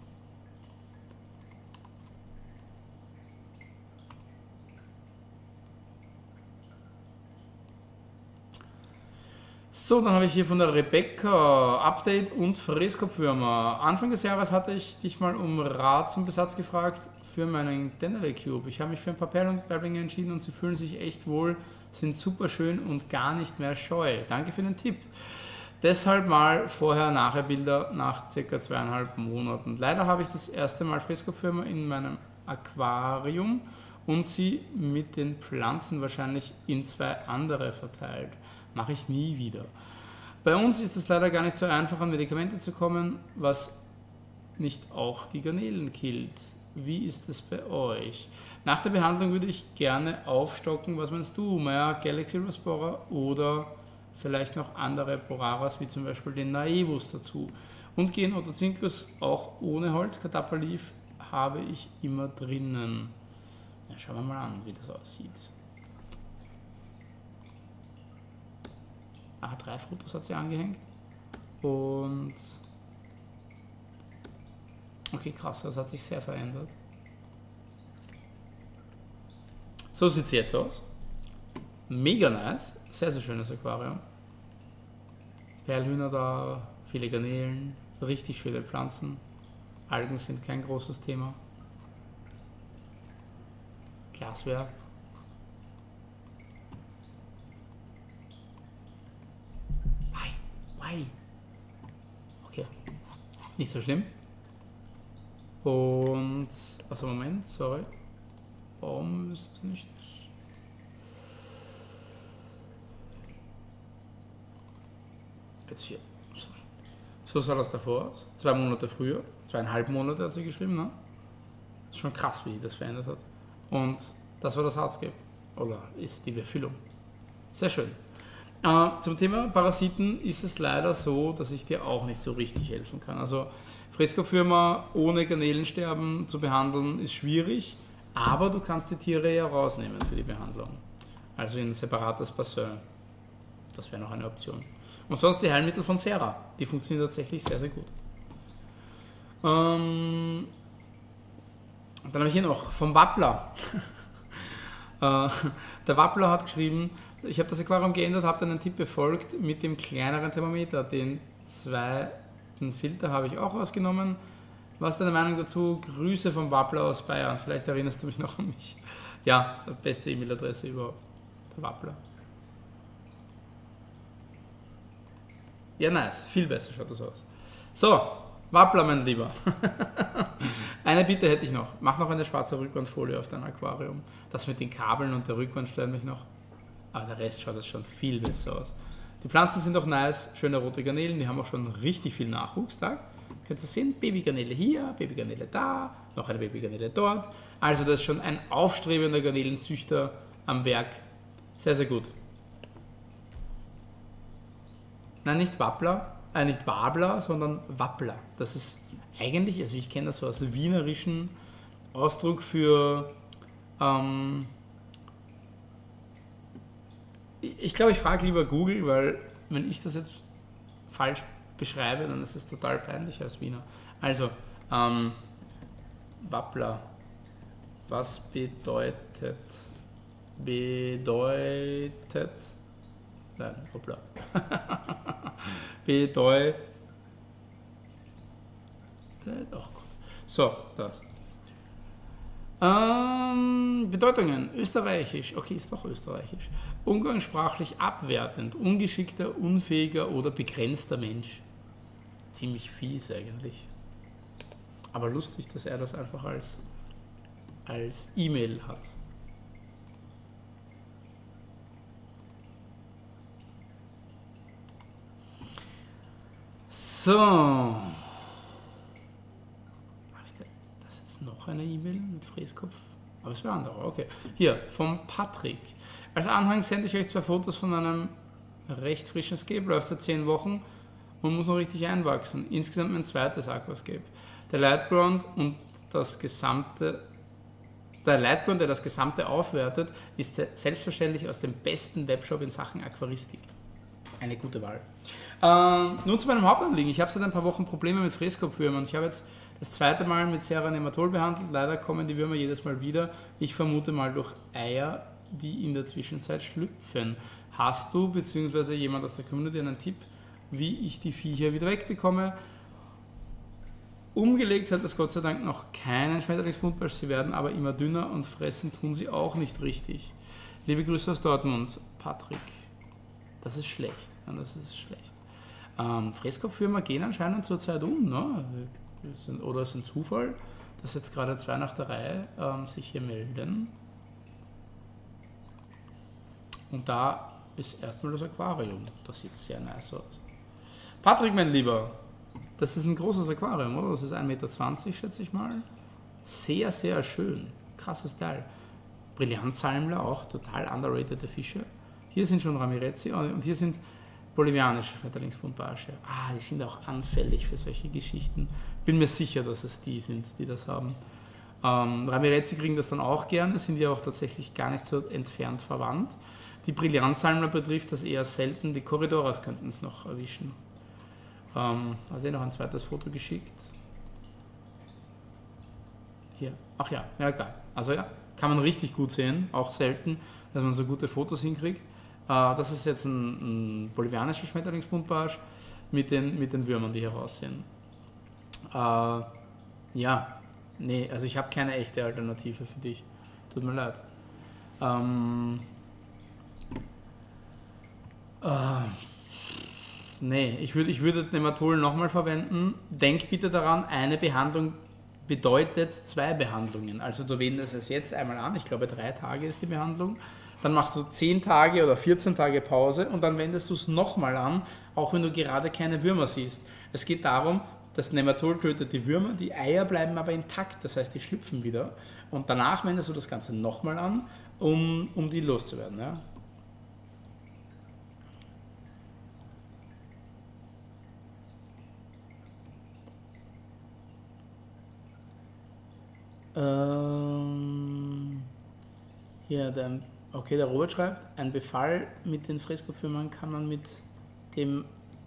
So, dann habe ich hier von der Rebecca Update und Fräskopfwürmer. Anfang des Jahres hatte ich dich mal um Rat zum Besatz gefragt für meinen Denali Cube. Ich habe mich für ein paar Perlenbärblinge entschieden und sie fühlen sich echt wohl, sind super schön und gar nicht mehr scheu. Danke für den Tipp. Deshalb mal Vorher-Nachher-Bilder nach circa zweieinhalb Monaten. Leider habe ich das erste Mal Fräskopfwürmer in meinem Aquarium und sie mit den Pflanzen wahrscheinlich in zwei andere verteilt. Mache ich nie wieder. Bei uns ist es leider gar nicht so einfach, an Medikamente zu kommen, was nicht auch die Garnelen killt. Wie ist es bei euch? Nach der Behandlung würde ich gerne aufstocken. Was meinst du? Naja, Galaxy Rospora oder vielleicht noch andere Boraras, wie zum Beispiel den Naevus dazu. Und gehen Otocinkus auch ohne Holz. Catappa-Leaf habe ich immer drinnen. Ja, schauen wir mal an, wie das aussieht. Ah, drei Fotos hat sie angehängt. Und okay, krass, das hat sich sehr verändert. So sieht es jetzt aus. Mega nice. Sehr, sehr schönes Aquarium. Perlhühner da, viele Garnelen, richtig schöne Pflanzen. Algen sind kein großes Thema. Glaswerk. Okay, nicht so schlimm. Und, also Moment, sorry. Warum ist das nicht? Jetzt hier. So, so sah das davor aus. Zwei Monate früher, zweieinhalb Monate hat sie geschrieben, ne? Ist schon krass, wie sich das verändert hat. Und das war das Hardscape. Oder ist die Befüllung. Sehr schön. Uh, zum Thema Parasiten ist es leider so, dass ich dir auch nicht so richtig helfen kann. Also Fräskopfwürmer ohne Garnelensterben zu behandeln ist schwierig, aber du kannst die Tiere ja rausnehmen für die Behandlung. Also in ein separates Bassin. Das wäre noch eine Option. Und sonst die Heilmittel von Sera. Die funktionieren tatsächlich sehr, sehr gut. Um, dann habe ich hier noch vom Wappler. uh, der Wappler hat geschrieben, ich habe das Aquarium geändert, habe dann einen Tipp befolgt mit dem kleineren Thermometer. Den zweiten Filter habe ich auch ausgenommen. Was ist deine Meinung dazu? Grüße vom Wappler aus Bayern. Vielleicht erinnerst du mich noch an mich. Ja, beste E-Mail-Adresse überhaupt. Der Wappler. Ja, nice. Viel besser schaut das aus. So, Wappler, mein Lieber. Eine Bitte hätte ich noch. Mach noch eine schwarze Rückwandfolie auf dein Aquarium. Das mit den Kabeln und der Rückwand stört mich noch. Aber der Rest schaut das schon viel besser aus. Die Pflanzen sind auch nice, schöne rote Garnelen, die haben auch schon richtig viel Nachwuchs da. Könnt ihr sehen, Babygarnele hier, Babygarnele da, noch eine Babygarnele dort. Also da ist schon ein aufstrebender Garnelenzüchter am Werk. Sehr, sehr gut. Nein, nicht Wappler, äh, nicht Wabler, sondern Wappler. Das ist eigentlich, also ich kenne das so als wienerischen Ausdruck für, ähm, ich glaube, ich frage lieber Google, weil wenn ich das jetzt falsch beschreibe, dann ist es total peinlich als Wiener. Also, ähm, Wappler, was bedeutet, bedeutet, nein, hoppla, bedeutet, oh Gott, so, das. Ähm, Bedeutungen, österreichisch, okay, ist doch österreichisch, umgangssprachlich abwertend, ungeschickter, unfähiger oder begrenzter Mensch. Ziemlich fies eigentlich. Aber lustig, dass er das einfach als, als E-Mail hat. So. Habe ich das jetzt noch eine E-Mail mit Fräskopf? Aber es wäre andere, okay. Hier, vom Patrick. Als Anhang sende ich euch zwei Fotos von einem recht frischen Scape, läuft seit zehn Wochen und muss noch richtig einwachsen. Insgesamt mein zweites Aquascape. Der Lightground und das gesamte, der Lightground, der das gesamte aufwertet, ist selbstverständlich aus dem besten Webshop in Sachen Aquaristik. Eine gute Wahl. Ähm, nun zu meinem Hauptanliegen. Ich habe seit ein paar Wochen Probleme mit Fräskopfwürmern. Ich habe jetzt das zweite Mal mit Ceranematol behandelt. Leider kommen die Würmer jedes Mal wieder. Ich vermute mal durch Eier, die in der Zwischenzeit schlüpfen. Hast du bzw. jemand aus der Community einen Tipp, wie ich die Viecher wieder wegbekomme? Umgelegt hat es Gott sei Dank noch keinen Schmetterlingsbuntbarsch, sie werden aber immer dünner und fressen tun sie auch nicht richtig. Liebe Grüße aus Dortmund, Patrick. Das ist schlecht, ja, das ist schlecht. Ähm, Fräskopfwürmer gehen anscheinend zurzeit um, ne? Oder es ist ein Zufall, dass jetzt gerade zwei nach der Reihe ähm, sich hier melden. Und da ist erstmal das Aquarium, das sieht sehr nice aus. Patrick, mein Lieber, das ist ein großes Aquarium, oder? Das ist ein Meter zwanzig, schätze ich mal. Sehr, sehr schön. Krasses Teil. Brillantsalmler, auch total underratede Fische. Hier sind schon Ramirezi und hier sind bolivianische Schmetterlingsbuntbarsche. Ah, die sind auch anfällig für solche Geschichten. Bin mir sicher, dass es die sind, die das haben. Ähm, Ramirezi kriegen das dann auch gerne, sind ja auch tatsächlich gar nicht so entfernt verwandt. Die Brillantsalmler betrifft das eher selten. Die Corridoras könnten es noch erwischen. Ähm, also noch ein zweites Foto geschickt. Hier. Ach ja, ja geil. Also ja, kann man richtig gut sehen, auch selten, dass man so gute Fotos hinkriegt. Äh, das ist jetzt ein, ein bolivianischer Schmetterlingsbuntbarsch mit den, mit den Würmern, die hier raussehen. Äh, ja, nee, also ich habe keine echte Alternative für dich. Tut mir leid. Ähm, äh, Nee, ich würde, ich würde Nematol nochmal verwenden. Denk bitte daran, eine Behandlung bedeutet zwei Behandlungen. Also du wendest es jetzt einmal an, ich glaube drei Tage ist die Behandlung, dann machst du zehn Tage oder vierzehn Tage Pause und dann wendest du es nochmal an, auch wenn du gerade keine Würmer siehst. Es geht darum, das Nematol tötet die Würmer, die Eier bleiben aber intakt, das heißt die schlüpfen wieder und danach wendest du das Ganze nochmal an, um, um die loszuwerden. Ja? Ähm, hier, der, okay, der Robert schreibt, ein Befall mit den Fräskopfwürmern kann man mit dem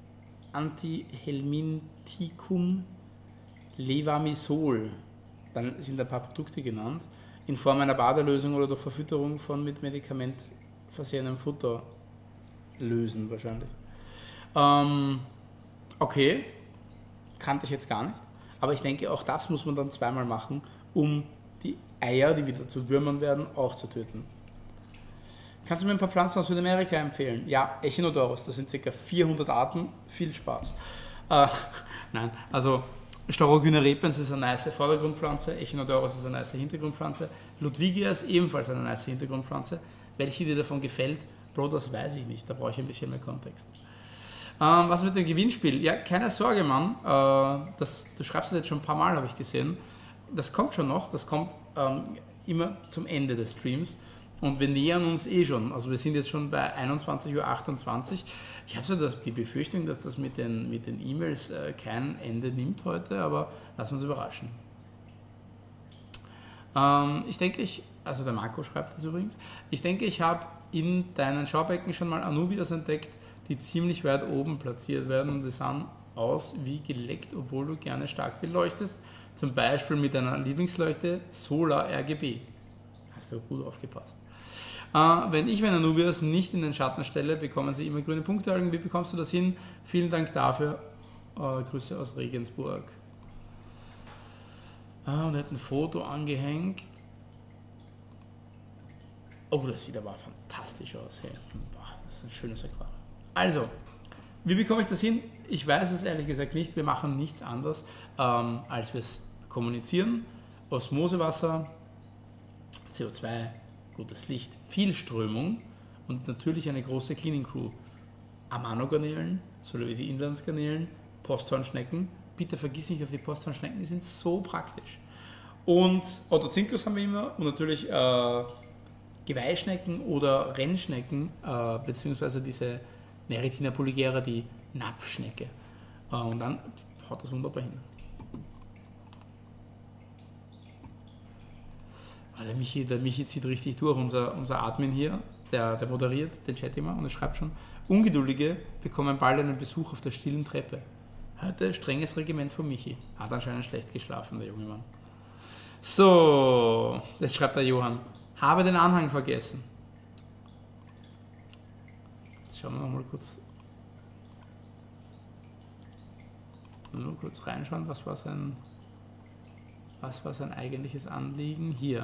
Antihelminthicum levamisol, dann sind ein paar Produkte genannt, in Form einer Badelösung oder durch Verfütterung von mit Medikament versehenem Futter lösen wahrscheinlich. Ähm, okay, kannte ich jetzt gar nicht, aber ich denke, auch das muss man dann zweimal machen, um die Eier, die wieder zu Würmern werden, auch zu töten. Kannst du mir ein paar Pflanzen aus Südamerika empfehlen? Ja, Echinodorus, das sind ca. vierhundert Arten, viel Spaß. Äh, nein, also Staurogyna repens ist eine nice Vordergrundpflanze, Echinodorus ist eine nice Hintergrundpflanze, Ludwigia ist ebenfalls eine nice Hintergrundpflanze. Welche dir davon gefällt, Bro, das weiß ich nicht, da brauche ich ein bisschen mehr Kontext. Ähm, was mit dem Gewinnspiel? Ja, keine Sorge, Mann, äh, das, du schreibst es jetzt schon ein paar Mal, habe ich gesehen. Das kommt schon noch, das kommt ähm, immer zum Ende des Streams. Und wir nähern uns eh schon. Also wir sind jetzt schon bei einundzwanzig Uhr achtundzwanzig. Ich habe so das, die Befürchtung, dass das mit den mit den E-Mails äh, kein Ende nimmt heute, aber lassen wir uns überraschen. Ähm, ich denke, ich, also der Marco schreibt das übrigens, ich denke, ich habe in deinen Schaubecken schon mal Anubias entdeckt, die ziemlich weit oben platziert werden und die sahen aus wie geleckt, obwohl du gerne stark beleuchtest. Zum Beispiel mit deiner Lieblingsleuchte Solar R G B. Hast du gut aufgepasst. Äh, wenn ich meine Anubias nicht in den Schatten stelle, bekommen sie immer grüne Punktealgen. Wie bekommst du das hin? Vielen Dank dafür. Äh, Grüße aus Regensburg. Ah, und er hat ein Foto angehängt. Oh, das sieht aber fantastisch aus. Hey. Boah, das ist ein schönes Aquarium. Also, wie bekomme ich das hin? Ich weiß es ehrlich gesagt nicht. Wir machen nichts anderes, ähm, als wir es kommunizieren. Osmosewasser, C O zwei, gutes Licht, viel Strömung und natürlich eine große Cleaning Crew. Amano-Garnelen, Solvesi-Inlandsgarnelen, Posthornschnecken. Bitte vergiss nicht auf die Posthornschnecken, die sind so praktisch. Und Otocinclus haben wir immer und natürlich äh, Geweihschnecken oder Rennschnecken, äh, beziehungsweise diese Neritina polygera, die Napfschnecke. Äh, und dann haut das wunderbar hin. Der Michi, der Michi zieht richtig durch, unser, unser Admin hier, der, der moderiert den Chat immer und er schreibt schon, Ungeduldige bekommen bald einen Besuch auf der stillen Treppe. Heute strenges Regiment von Michi. Hat anscheinend schlecht geschlafen, der junge Mann. So, jetzt schreibt der Johann, habe den Anhang vergessen. Jetzt schauen wir noch mal kurz, nur kurz reinschauen, was war sein, was war sein eigentliches Anliegen hier.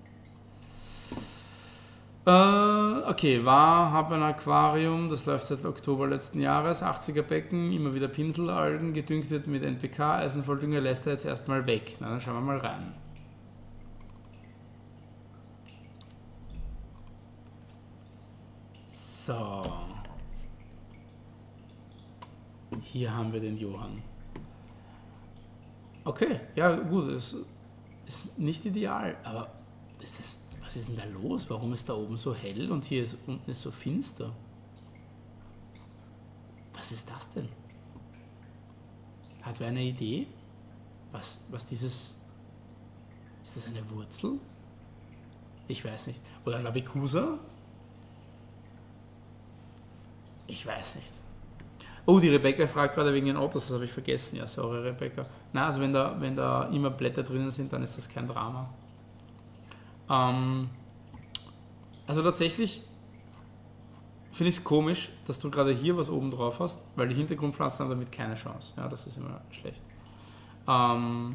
Okay, war, habe ein Aquarium, das läuft seit Oktober letzten Jahres, achtziger Becken, immer wieder Pinselalgen, gedüngt wird mit N P K, Eisenvolldünger lässt er jetzt erstmal weg. Na, dann schauen wir mal rein. So. Hier haben wir den Johann. Okay, ja gut, es ist nicht ideal, aber ist das... Was ist denn da los? Warum ist da oben so hell und hier ist, unten ist so finster? Was ist das denn? Hat wer eine Idee? Was, was dieses... Ist das eine Wurzel? Ich weiß nicht. Oder ein Labekusa? Ich weiß nicht. Oh, die Rebecca fragt gerade wegen den Autos, das habe ich vergessen. Ja, sorry Rebecca. Na, also wenn da, wenn da immer Blätter drinnen sind, dann ist das kein Drama. Ähm, also tatsächlich finde ich es komisch, dass du gerade hier was oben drauf hast, weil die Hintergrundpflanzen haben damit keine Chance. Ja, das ist immer schlecht. Ähm,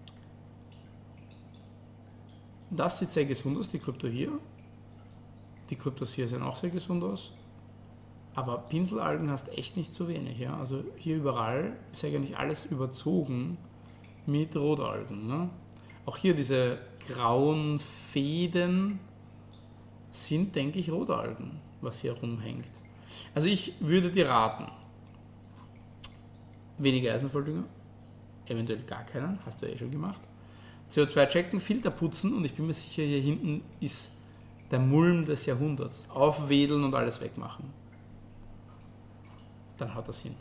das sieht sehr gesund aus, die Krypto hier. Die Kryptos hier sehen auch sehr gesund aus. Aber Pinselalgen hast echt nicht zu wenig. Ja? Also hier überall ist eigentlich alles überzogen mit Rotalgen. Ne? Auch hier diese grauen Fäden sind, denke ich, Rotalgen, was hier rumhängt. Also ich würde dir raten, weniger Eisenvolldünger, eventuell gar keinen, hast du eh schon gemacht. C O zwei checken, Filter putzen und ich bin mir sicher, hier hinten ist der Mulm des Jahrhunderts. Aufwedeln und alles wegmachen. Dann haut das hin.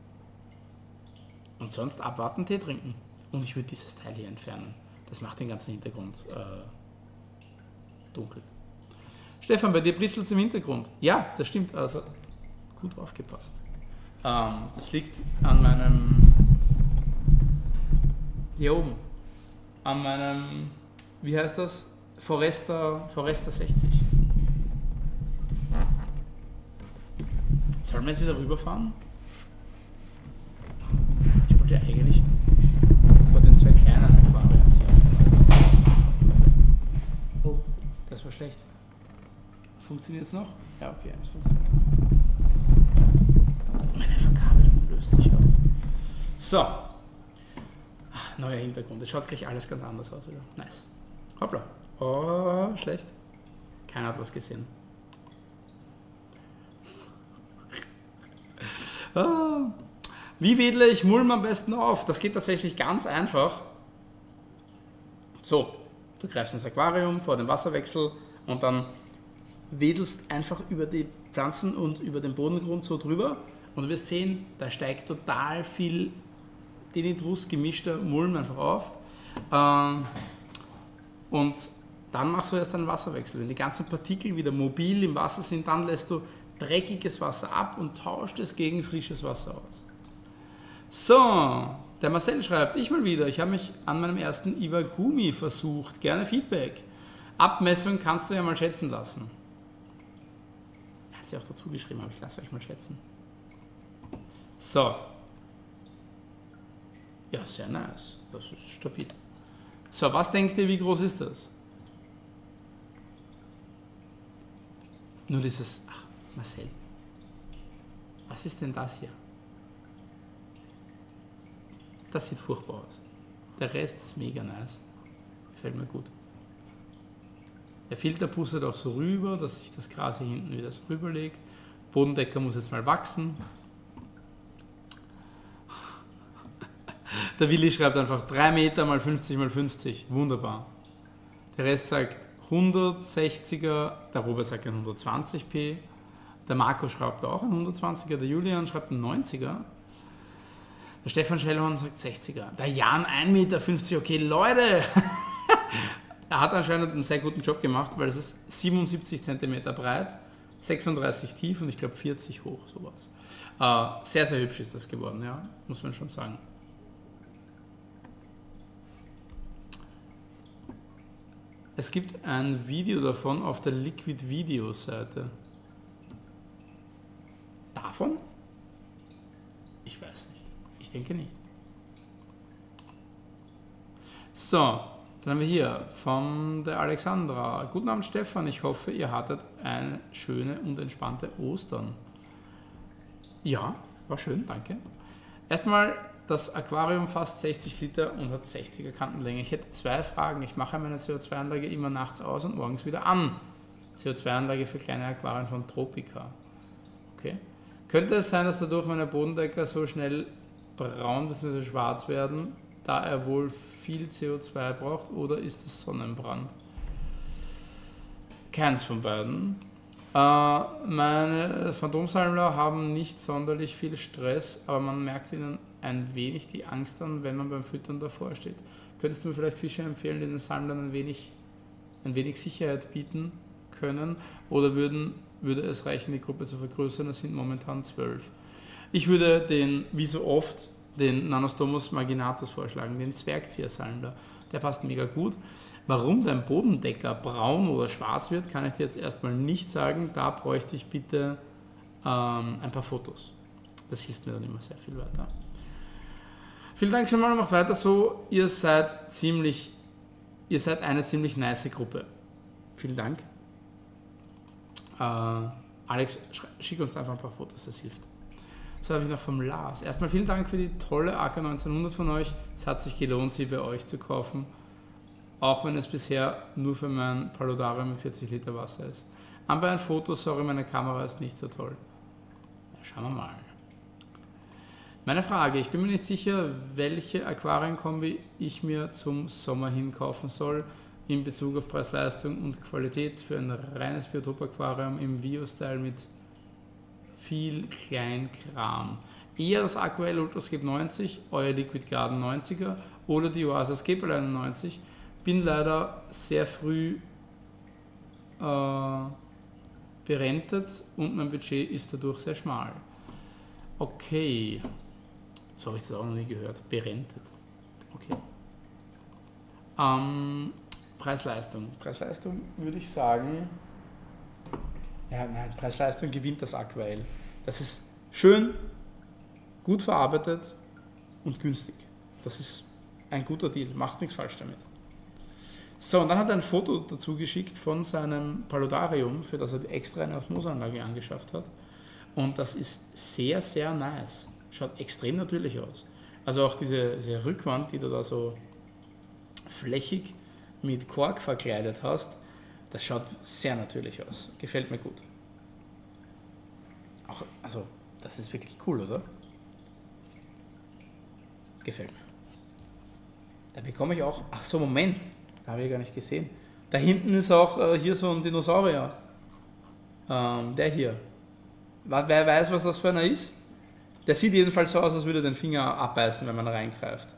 Und sonst abwarten, Tee trinken. Und ich würde dieses Teil hier entfernen. Das macht den ganzen Hintergrund äh, dunkel. Stefan, bei dir britschelt es im Hintergrund. Ja, das stimmt. Also gut aufgepasst. Ähm, das liegt an meinem... Hier oben. An meinem... Wie heißt das? Forester, Forester sechzig. Sollen wir jetzt wieder rüberfahren? Ich wollte ja eigentlich vor den zwei kleinen Aquarien sitzen. Oh, das war schlecht. Funktioniert es noch? Ja, okay, es funktioniert. Meine Verkabelung löst sich auf. So. Ach, neuer Hintergrund. Es schaut gleich alles ganz anders aus wieder. Nice. Hoppla. Oh, schlecht. Keiner hat was gesehen. Ah. Wie wedle ich Mulm am besten auf? Das geht tatsächlich ganz einfach. So, du greifst ins Aquarium vor dem Wasserwechsel und dann wedelst einfach über die Pflanzen und über den Bodengrund so drüber und du wirst sehen, da steigt total viel Denitrus gemischter Mulm einfach auf. Ähm, und dann machst du erst einen Wasserwechsel. Wenn die ganzen Partikel wieder mobil im Wasser sind, dann lässt du dreckiges Wasser ab und tauscht es gegen frisches Wasser aus. So, der Marcel schreibt, ich mal wieder, ich habe mich an meinem ersten Iwagumi versucht. Gerne Feedback. Abmessung kannst du ja mal schätzen lassen. Er hat sie auch dazu geschrieben, aber ich lasse euch mal schätzen. So. Ja, sehr nice. Das ist stabil. So, was denkt ihr, wie groß ist das? Nur dieses, ach, Marcel. Was ist denn das hier? Das sieht furchtbar aus. Der Rest ist mega nice. Gefällt mir gut. Der Filter pustet auch so rüber, dass sich das Gras hier hinten wieder so rüberlegt. Bodendecker muss jetzt mal wachsen. Der Willi schreibt einfach drei Meter mal fünfzig mal fünfzig. Wunderbar. Der Rest sagt hundertsechziger, der Robert sagt ein hundertzwanzig p. Der Marco schreibt auch ein hundertzwanziger, der Julian schreibt ein neunziger. Der Stefan Schellhorn sagt sechziger. Der Jan ein Meter fünfzig. Okay, Leute! Er hat anscheinend einen sehr guten Job gemacht, weil es ist siebenundsiebzig Zentimeter breit, sechsunddreißig tief und ich glaube vierzig hoch, sowas. Äh, sehr, sehr hübsch ist das geworden, ja, muss man schon sagen. Es gibt ein Video davon auf der Liquid Video Seite. Davon? Ich weiß nicht. Ich denke nicht. So, dann haben wir hier von der Alexandra. Guten Abend Stefan, ich hoffe ihr hattet eine schöne und entspannte Ostern. Ja, war schön, danke. Erstmal, das Aquarium fasst sechzig Liter und hat sechziger Kantenlänge. Ich hätte zwei Fragen. Ich mache meine C O zwei Anlage immer nachts aus und morgens wieder an. C O zwei Anlage für kleine Aquarien von Tropica. Okay. Könnte es sein, dass dadurch meine Bodendecker so schnell braun bzw. schwarz werden, da er wohl viel C O zwei braucht, oder ist es Sonnenbrand? Keins von beiden. Äh, meine Phantomsammler haben nicht sonderlich viel Stress, aber man merkt ihnen ein wenig die Angst an, wenn man beim Füttern davor steht. Könntest du mir vielleicht Fische empfehlen, die den Sammlern ein wenig, ein wenig Sicherheit bieten können, oder würden, würde es reichen, die Gruppe zu vergrößern? Es sind momentan zwölf. Ich würde den, wie so oft, den Nanostomus marginatus vorschlagen, den Zwergziehersammler. Der passt mega gut. Warum dein Bodendecker braun oder schwarz wird, kann ich dir jetzt erstmal nicht sagen. Da bräuchte ich bitte ähm, ein paar Fotos. Das hilft mir dann immer sehr viel weiter. Vielen Dank schon mal, macht weiter so. Ihr seid ziemlich, ihr seid eine ziemlich nice Gruppe. Vielen Dank. Äh, Alex, schick uns einfach ein paar Fotos, das hilft. So habe ich noch vom Lars. Erstmal vielen Dank für die tolle A K neunzehnhundert von euch. Es hat sich gelohnt, sie bei euch zu kaufen. Auch wenn es bisher nur für mein Paludarium mit vierzig Liter Wasser ist. Aber ein Foto, sorry, meine Kamera ist nicht so toll. Ja, schauen wir mal. Meine Frage, ich bin mir nicht sicher, welche Aquarienkombi ich mir zum Sommer hin kaufen soll, in Bezug auf Preis-Leistung und Qualität für ein reines Biotop-Aquarium im Bio-Style mit viel Kleinkram. Eher das Aquael Ultrascape neunzig, euer Liquid Garden neunziger oder die Oase Escape neunzig. Bin leider sehr früh äh, berentet und mein Budget ist dadurch sehr schmal. Okay, so habe ich das auch noch nie gehört. Berentet. Okay. Ähm, Preis-Leistung. Preis-Leistung würde ich sagen, ja, nein, Preis-Leistung gewinnt das Aquael. Das ist schön, gut verarbeitet und günstig. Das ist ein guter Deal. Machst nichts falsch damit. So, und dann hat er ein Foto dazu geschickt von seinem Paludarium, für das er extra eine Osmoseanlage angeschafft hat. Und das ist sehr, sehr nice. Schaut extrem natürlich aus. Also auch diese, diese Rückwand, die du da so flächig mit Kork verkleidet hast, das schaut sehr natürlich aus. Gefällt mir gut. Auch, also, das ist wirklich cool, oder? Gefällt mir. Da bekomme ich auch... Ach so, Moment. Da habe ich gar nicht gesehen. Da hinten ist auch äh, hier so ein Dinosaurier. Ähm, der hier. Wer weiß, was das für einer ist? Der sieht jedenfalls so aus, als würde er den Finger abbeißen, wenn man reingreift.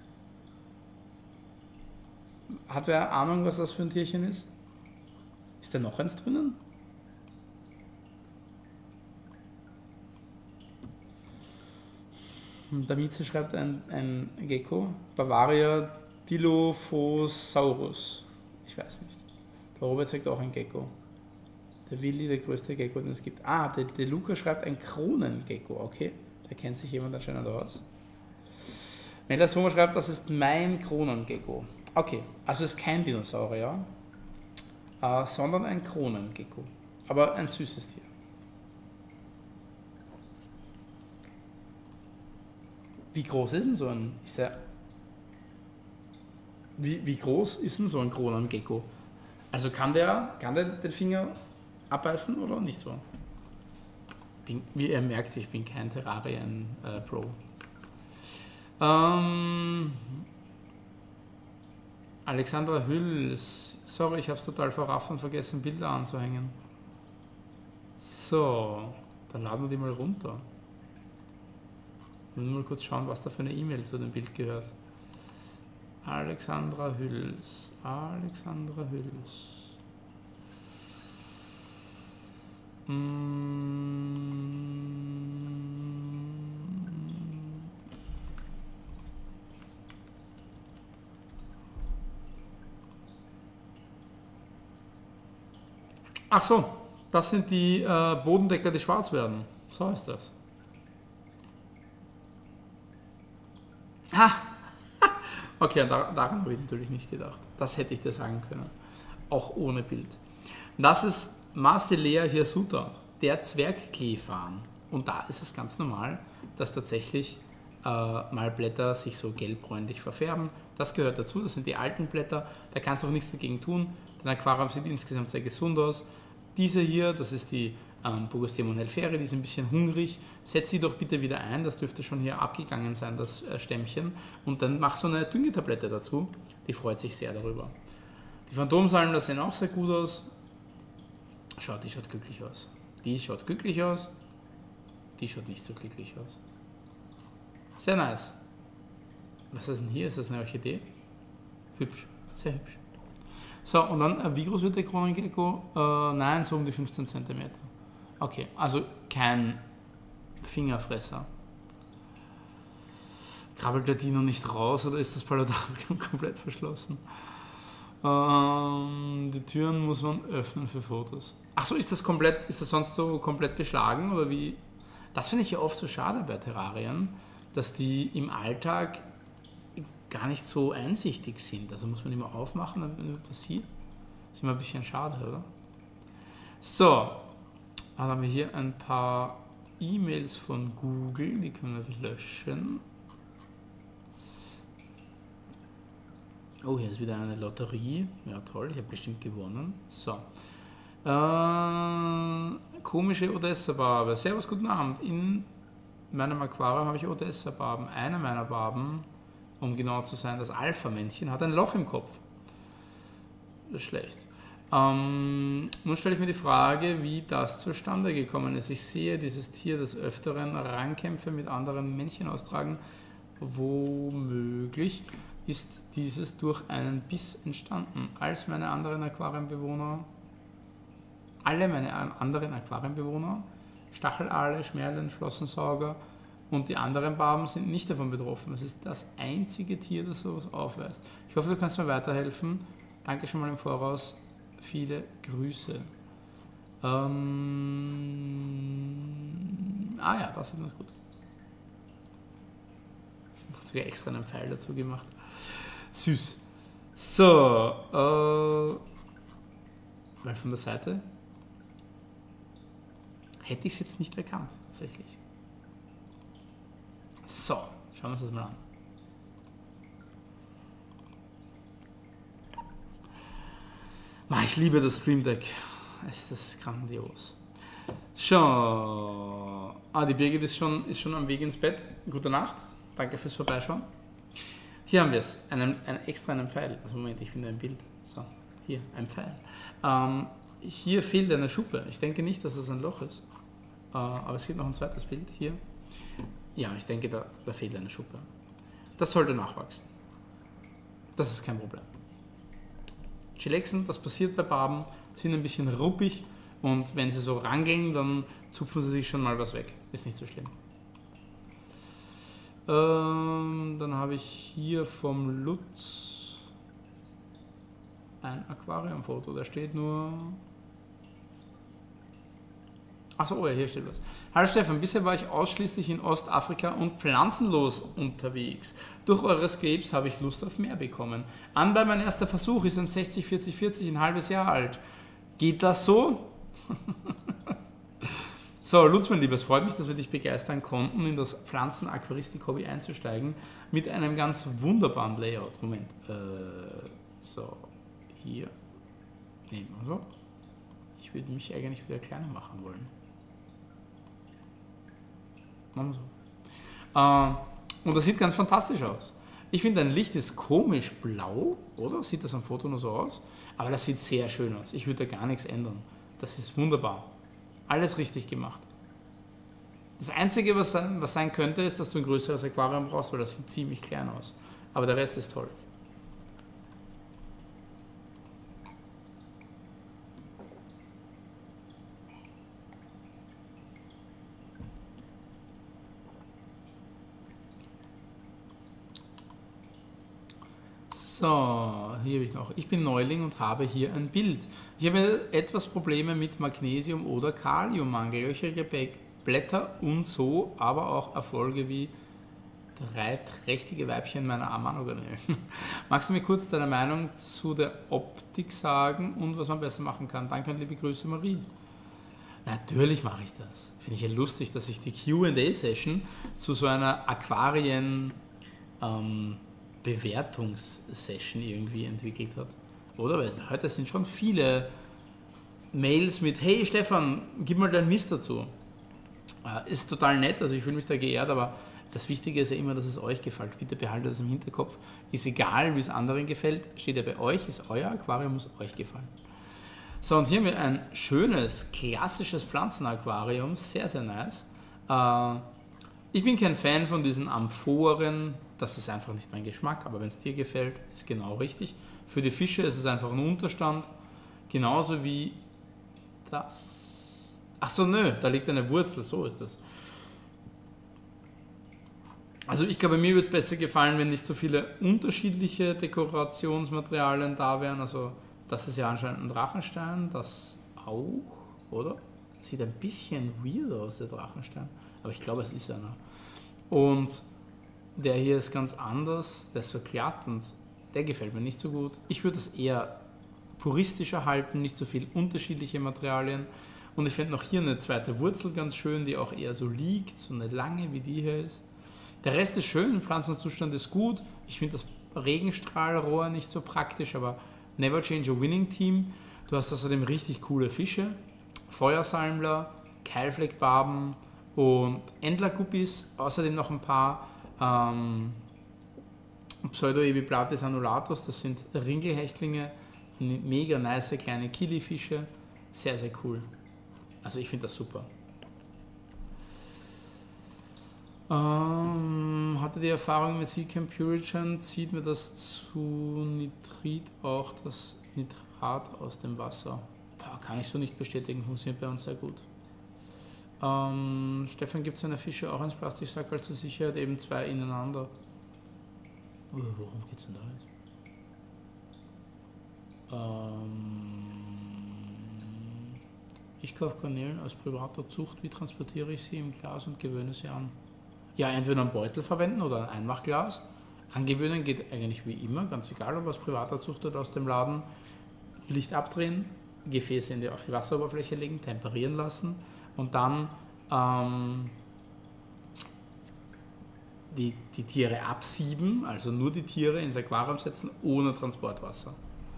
Hat wer Ahnung, was das für ein Tierchen ist? Ist da noch eins drinnen? Der Mieze schreibt ein, ein Gecko. Bavaria Dilophosaurus. Ich weiß nicht. Der Robert sagt auch ein Gecko. Der Willi, der größte Gecko, den es gibt. Ah, der, der Luca schreibt ein Kronengecko. Okay, da kennt sich jemand anscheinend aus. Melas Homer schreibt, das ist mein Kronengecko. Okay, also es ist kein Dinosaurier, äh, sondern ein Kronengecko. Aber ein süßes Tier. Wie groß ist denn so ein... Ist der, wie, wie groß ist denn so ein Kronengecko? Also kann der, kann der den Finger abbeißen oder nicht so? Bin, wie ihr merkt, ich bin kein Terrarien-Pro. Äh, ähm, Alexandra Hüls. Sorry, ich habe es total verrafft und vergessen, Bilder anzuhängen. So, dann laden wir die mal runter. Ich will mal kurz schauen, was da für eine E-Mail zu dem Bild gehört. Alexandra Hüls. Alexandra Hüls. Ach so, das sind die äh, Bodendecker, die schwarz werden. So ist das. Ah, okay, da, daran habe ich natürlich nicht gedacht. Das hätte ich dir sagen können. Auch ohne Bild. Das ist Marcelea hirsuta, der Zwergkleefahn. Und da ist es ganz normal, dass tatsächlich äh, mal Blätter sich so gelbbräunlich verfärben. Das gehört dazu, das sind die alten Blätter. Da kannst du auch nichts dagegen tun. Dein Aquarium sieht insgesamt sehr gesund aus. Diese hier, das ist die ähm, Pogostemon helferi, die ist ein bisschen hungrig. Setz sie doch bitte wieder ein, das dürfte schon hier abgegangen sein, das äh, Stämmchen. Und dann mach so eine Düngetablette dazu, die freut sich sehr darüber. Die Phantomsalmen, das sehen auch sehr gut aus. Schau, die schaut glücklich aus. Die schaut glücklich aus. Die schaut nicht so glücklich aus. Sehr nice. Was ist denn hier? Ist das eine Orchidee? Hübsch, sehr hübsch. So, und dann, äh, wie groß wird der Kronengecko? Äh, nein, so um die fünfzehn Zentimeter. Okay, also kein Fingerfresser. Krabbelt der Dino nicht raus oder ist das Paludarium komplett verschlossen? Ähm, die Türen muss man öffnen für Fotos. Achso, ist das komplett, ist das sonst so komplett beschlagen oder wie? Das finde ich ja oft so schade bei Terrarien, dass die im Alltag gar nicht so einsichtig sind. Also muss man immer aufmachen, damit man was sieht. Das ist immer ein bisschen schade, oder? So, dann haben wir hier ein paar E-Mails von Google, die können wir löschen. Oh, hier ist wieder eine Lotterie. Ja, toll, ich habe bestimmt gewonnen. So. Äh, komische Odessa-Barbe. Servus, guten Abend. In meinem Aquarium habe ich Odessa-Barben. Eine meiner Barben, um genau zu sein, das Alpha-Männchen, hat ein Loch im Kopf. Das ist schlecht. Ähm, nun stelle ich mir die Frage, wie das zustande gekommen ist. Ich sehe dieses Tier des Öfteren Rangkämpfe mit anderen Männchen austragen. Womöglich ist dieses durch einen Biss entstanden. Als meine anderen Aquarienbewohner, alle meine anderen Aquarienbewohner, Stachelaale, Schmerlen, Flossensauger und die anderen Barben sind nicht davon betroffen. Es ist das einzige Tier, das sowas aufweist. Ich hoffe, du kannst mir weiterhelfen. Danke schon mal im Voraus. Viele Grüße. Ähm ah ja, das ist ganz gut. Hat sogar extra einen Pfeil dazu gemacht. Süß. So, äh, weil von der Seite hätte ich es jetzt nicht erkannt, tatsächlich. So, schauen wir uns das mal an. Ich liebe das Stream Deck. Es ist grandios. Schon. Ah, die Birgit ist schon, ist schon am Weg ins Bett. Gute Nacht. Danke fürs Vorbeischauen. Hier haben wir es. Einen, einen, extra einen Pfeil. Also Moment, ich finde ein Bild. So, hier, ein Pfeil. Ähm, hier fehlt eine Schuppe. Ich denke nicht, dass es ein Loch ist. Äh, aber es gibt noch ein zweites Bild hier. Ja, ich denke, da, da fehlt eine Schuppe. Das sollte nachwachsen. Das ist kein Problem. Chilexen, das passiert bei Barben, sind ein bisschen ruppig und wenn sie so rangeln, dann zupfen sie sich schon mal was weg. Ist nicht so schlimm. Ähm, dann habe ich hier vom Lutz ein Aquariumfoto. Da steht nur... Achso, oh ja, hier steht was. Hallo Stefan, bisher war ich ausschließlich in Ostafrika und pflanzenlos unterwegs. Durch eure Scapes habe ich Lust auf mehr bekommen. Anbei mein erster Versuch ist ein sechzig vierzig vierzig, ein halbes Jahr alt. Geht das so? So, Lutz, mein Lieber, es freut mich, dass wir dich begeistern konnten, in das Pflanzen-Aquaristik-Hobby einzusteigen, mit einem ganz wunderbaren Layout. Moment, äh, so, hier, nehmen wir so. Ich würde mich eigentlich wieder kleiner machen wollen. Machen wir so. Äh, und das sieht ganz fantastisch aus. Ich finde, dein Licht ist komisch blau, oder? Sieht das am Foto nur so aus? Aber das sieht sehr schön aus. Ich würde da gar nichts ändern. Das ist wunderbar. Alles richtig gemacht. Das Einzige, was sein, was sein könnte, ist, dass du ein größeres Aquarium brauchst, weil das sieht ziemlich klein aus. Aber der Rest ist toll. So, hier habe ich noch. Ich bin Neuling und habe hier ein Bild. Ich habe etwas Probleme mit Magnesium- oder Kaliummangel, löcherige Blätter und so, aber auch Erfolge wie drei trächtige Weibchen meiner Amanogarnelen. Magst du mir kurz deine Meinung zu der Optik sagen und was man besser machen kann? Danke und liebe Grüße, Marie. Natürlich mache ich das. Finde ich ja lustig, dass ich die Q and A-Session zu so einer Aquarien- ähm, Bewertungssession irgendwie entwickelt hat. Oder? Weil heute sind schon viele Mails mit hey Stefan, gib mal deinen Mist dazu. Äh, ist total nett, also ich fühle mich da geehrt, aber das Wichtige ist ja immer, dass es euch gefällt. Bitte behaltet das im Hinterkopf. Ist egal, wie es anderen gefällt, steht ja bei euch, ist euer Aquarium, muss euch gefallen. So, und hier haben wir ein schönes, klassisches Pflanzenaquarium, sehr, sehr nice. Äh, ich bin kein Fan von diesen Amphoren, das ist einfach nicht mein Geschmack, aber wenn es dir gefällt, ist genau richtig. Für die Fische ist es einfach ein Unterstand, genauso wie das. Ach so, nö, da liegt eine Wurzel, so ist das. Also ich glaube, mir würde es besser gefallen, wenn nicht so viele unterschiedliche Dekorationsmaterialien da wären. Also das ist ja anscheinend ein Drachenstein, das auch, oder? Sieht ein bisschen weird aus, der Drachenstein, aber ich glaube, es ist einer. Und der hier ist ganz anders, der ist so glatt und der gefällt mir nicht so gut. Ich würde es eher puristischer halten, nicht so viel unterschiedliche Materialien. Und ich finde noch hier eine zweite Wurzel ganz schön, die auch eher so liegt, so eine lange wie die hier ist. Der Rest ist schön, Pflanzenzustand ist gut. Ich finde das Regenstrahlrohr nicht so praktisch, aber never change a winning team. Du hast außerdem richtig coole Fische, Feuersalmler, Keilfleckbarben und Entlerguppies, außerdem noch ein paar Ähm, Pseudoebiplatis annulatus, das sind Ringelhechtlinge, mega nice kleine Killifische, sehr, sehr cool. Also ich finde das super. Ähm, hatte die Erfahrung mit Seacam Purigen, zieht mir das zu Nitrit auch das Nitrat aus dem Wasser? Boah, kann ich so nicht bestätigen, funktioniert bei uns sehr gut. Ähm, Stefan, gibt es eine Fische auch ins Plastiksack, weil zur Sicherheit eben zwei ineinander. Oh, worum geht es denn da jetzt? Ähm, ich kaufe Garnelen aus privater Zucht. Wie transportiere ich sie im Glas und gewöhne sie an? Ja, entweder einen Beutel verwenden oder ein Einmachglas. Angewöhnen geht eigentlich wie immer, ganz egal, ob aus privater Zucht oder aus dem Laden. Licht abdrehen, Gefäße in die, auf die Wasseroberfläche legen, temperieren lassen. Und dann ähm, die, die Tiere absieben, also nur die Tiere ins Aquarium setzen, ohne Transportwasser.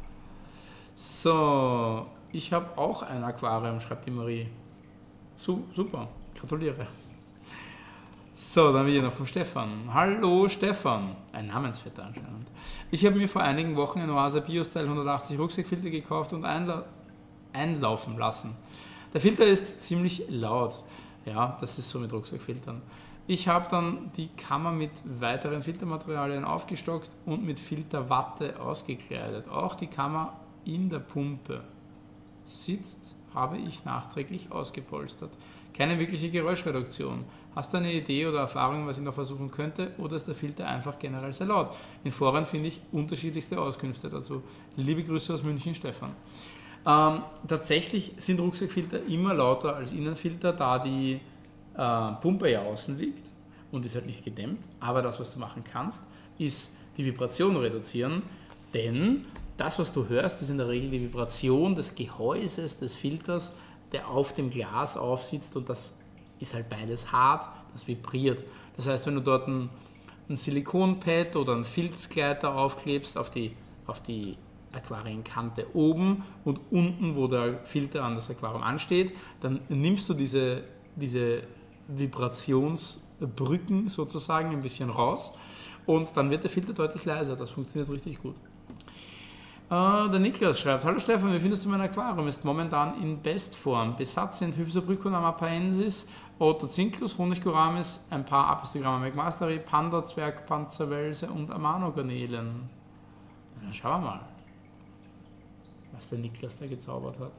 So, ich habe auch ein Aquarium, schreibt die Marie. Su super, gratuliere. So, dann haben wir hier noch von Stefan. Hallo Stefan, ein Namensvetter anscheinend. Ich habe mir vor einigen Wochen ein Oase Biostyle hundertachtzig Rucksackfilter gekauft und Einla einlaufen lassen. Der Filter ist ziemlich laut. Ja, das ist so mit Rucksackfiltern. Ich habe dann die Kammer mit weiteren Filtermaterialien aufgestockt und mit Filterwatte ausgekleidet. Auch die Kammer in der Pumpe sitzt, habe ich nachträglich ausgepolstert. Keine wirkliche Geräuschreduktion. Hast du eine Idee oder Erfahrung, was ich noch versuchen könnte? Oder ist der Filter einfach generell sehr laut? In Foren finde ich unterschiedlichste Auskünfte dazu. Liebe Grüße aus München, Stefan. Ähm, tatsächlich sind Rucksackfilter immer lauter als Innenfilter, da die äh, Pumpe ja außen liegt und ist halt nicht gedämmt. Aber das, was du machen kannst, ist die Vibration reduzieren, denn das, was du hörst, ist in der Regel die Vibration des Gehäuses des Filters, der auf dem Glas aufsitzt, und das ist halt beides hart, das vibriert. Das heißt, wenn du dort ein, ein Silikonpad oder ein Filzgleiter aufklebst auf die, auf die Aquarienkante oben und unten, wo der Filter an das Aquarium ansteht, dann nimmst du diese, diese Vibrationsbrücken sozusagen ein bisschen raus und dann wird der Filter deutlich leiser. Das funktioniert richtig gut. Uh, der Niklas schreibt: Hallo Stefan, wie findest du mein Aquarium? Ist momentan in Bestform. Besatz sind Hypsobrychon amapaensis, Otocinklus, Honiggoramis, ein paar Apistogramma McMasteri, Panda, Zwergpanzerwelse und Amano-Garnelen. Dann schauen wir mal, was der Niklas da gezaubert hat.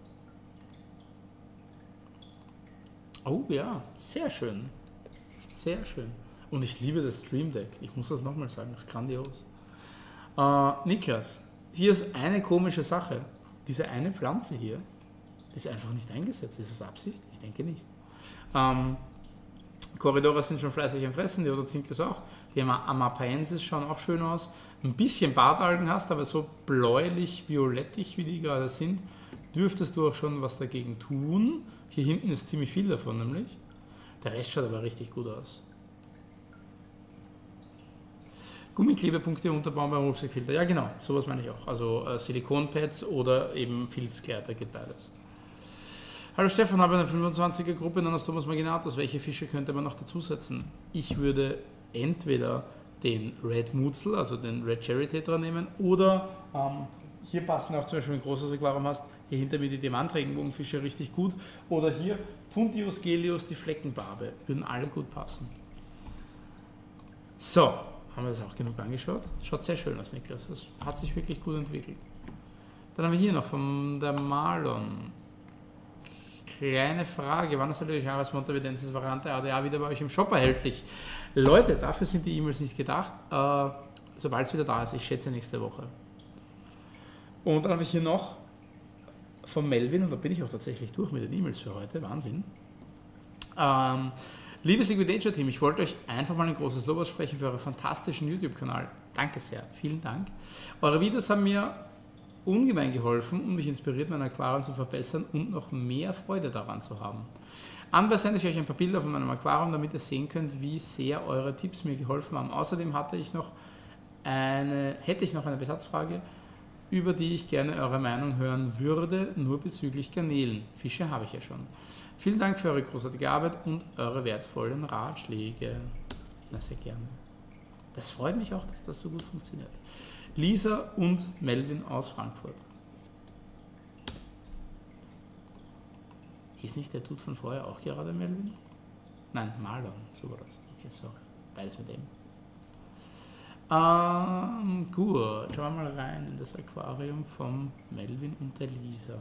Oh ja, sehr schön. Sehr schön. Und ich liebe das Stream Deck. Ich muss das nochmal sagen, das ist grandios. Uh, Niklas, hier ist eine komische Sache. Diese eine Pflanze hier, die ist einfach nicht eingesetzt. Ist das Absicht? Ich denke nicht. Ähm, Corridora sind schon fleißig am Fressen, die Otocinklus auch. Die Amapaensis schauen auch schön aus. Ein bisschen Bartalgen hast, aber so bläulich-violettig, wie die gerade sind, dürftest du auch schon was dagegen tun. Hier hinten ist ziemlich viel davon nämlich. Der Rest schaut aber richtig gut aus. Gummiklebepunkte unterbauen beim Rucksackfilter. Ja genau, sowas meine ich auch. Also äh, Silikonpads oder eben Filzgleiter, geht beides. Hallo Stefan, habe eine fünfundzwanziger Gruppe Nanostomus marginatus. Welche Fische könnte man noch dazusetzen? Ich würde entweder den Red Mutzel, also den Red Cherry Tetra nehmen, oder ähm, hier passen auch zum Beispiel, wenn du ein großes Aquarium hast, hier hinter mir die Diamantregenbogenfische richtig gut. Oder hier Puntius gelius, die Fleckenbarbe. Würden alle gut passen. So. Haben wir das auch genug angeschaut? Schaut sehr schön aus, Niklas. Das hat sich wirklich gut entwickelt. Dann haben wir hier noch von der Marlon. Kleine Frage, wann ist natürlich Ares montavidensis Variante A D A wieder bei euch im Shop erhältlich? Leute, dafür sind die E-Mails nicht gedacht. Äh, Sobald es wieder da ist, ich schätze nächste Woche. Und dann habe ich hier noch von Melvin, und da bin ich auch tatsächlich durch mit den E-Mails für heute, Wahnsinn. Ähm, Liebes Liquidator-Team, ich wollte euch einfach mal ein großes Lob aussprechen für euren fantastischen YouTube-Kanal. Danke sehr, vielen Dank. Eure Videos haben mir ungemein geholfen und mich inspiriert, mein Aquarium zu verbessern und noch mehr Freude daran zu haben. Anbei sende ich euch ein paar Bilder von meinem Aquarium, damit ihr sehen könnt, wie sehr eure Tipps mir geholfen haben. Außerdem hatte ich noch eine, hätte ich noch eine Besatzfrage, über die ich gerne eure Meinung hören würde, nur bezüglich Garnelen. Fische habe ich ja schon. Vielen Dank für eure großartige Arbeit und eure wertvollen Ratschläge. Na, sehr gerne. Das freut mich auch, dass das so gut funktioniert. Lisa und Melvin aus Frankfurt. Ist nicht der Dude von vorher auch gerade Melvin? Nein, Marlon, so war das. Okay, sorry. Beides mit dem. Ähm, gut, schauen wir mal rein in das Aquarium von Melvin und der Lisa.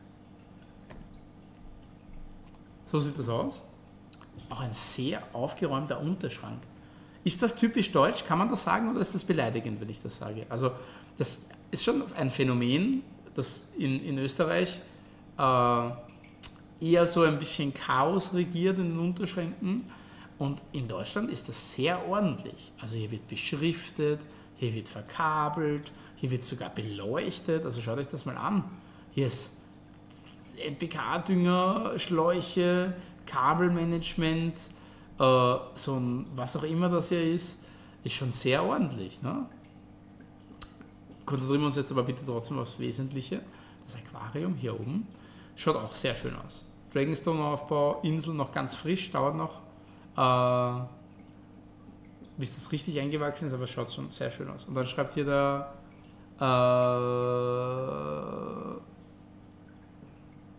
So sieht das aus. Auch ein sehr aufgeräumter Unterschrank. Ist das typisch deutsch? Kann man das sagen, oder ist das beleidigend, wenn ich das sage? Also das ist schon ein Phänomen, das in, in Österreich äh, eher so ein bisschen Chaos regiert in den Unterschränken. Und in Deutschland ist das sehr ordentlich. Also hier wird beschriftet, hier wird verkabelt, hier wird sogar beleuchtet. Also schaut euch das mal an. Hier ist N P K-Dünger, Schläuche, Kabelmanagement, äh, so ein, was auch immer das hier ist, ist schon sehr ordentlich. Ne? Konzentrieren wir uns jetzt aber bitte trotzdem aufs Wesentliche. Das Aquarium hier oben schaut auch sehr schön aus. Dragonstone-Aufbau, Insel noch ganz frisch, dauert noch, äh, bis das richtig eingewachsen ist, aber es schaut schon sehr schön aus. Und dann schreibt hier der äh,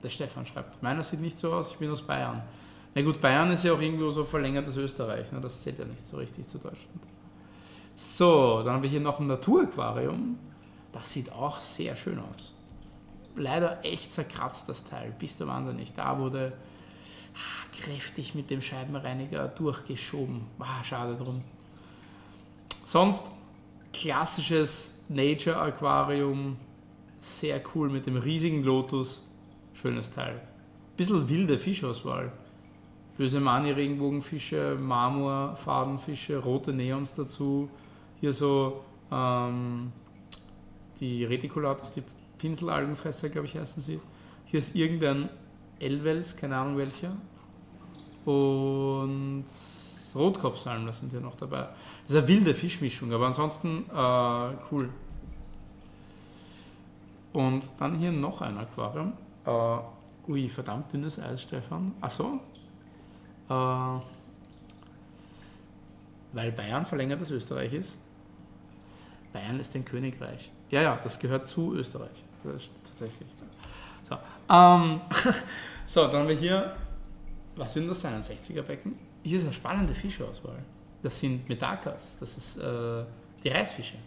der Stefan schreibt, meiner sieht nicht so aus, ich bin aus Bayern. Na gut, Bayern ist ja auch irgendwo so verlängertes Österreich, ne? Das zählt ja nicht so richtig zu Deutschland. So, dann haben wir hier noch ein Naturaquarium. Das sieht auch sehr schön aus. Leider echt zerkratzt das Teil, bist du wahnsinnig. Da wurde ah, kräftig mit dem Scheibenreiniger durchgeschoben. Ah, schade drum. Sonst klassisches Nature Aquarium, sehr cool mit dem riesigen Lotus, schönes Teil. Bisschen wilde Fischauswahl. Böse Mani Regenbogenfische, Marmorfadenfische, rote Neons dazu. Hier so ähm, die Reticulatus, die Pinselalgenfresser, glaube ich, heißen sie. Hier ist irgendein Elwels, keine Ahnung welcher. Und Rotkopfsalmler sind hier noch dabei. Das ist eine wilde Fischmischung, aber ansonsten äh, cool. Und dann hier noch ein Aquarium. Äh, ui, verdammt dünnes Eis, Stefan. Achso. Äh, weil Bayern verlängertes Österreich ist. Bayern ist ein Königreich. Ja, ja, das gehört zu Österreich. Das ist tatsächlich. So, ähm, so, dann haben wir hier, was sind das sein? Ein sechziger Becken? Hier ist eine spannende Fischauswahl. Das sind Metakas, das ist äh, die Reisfische.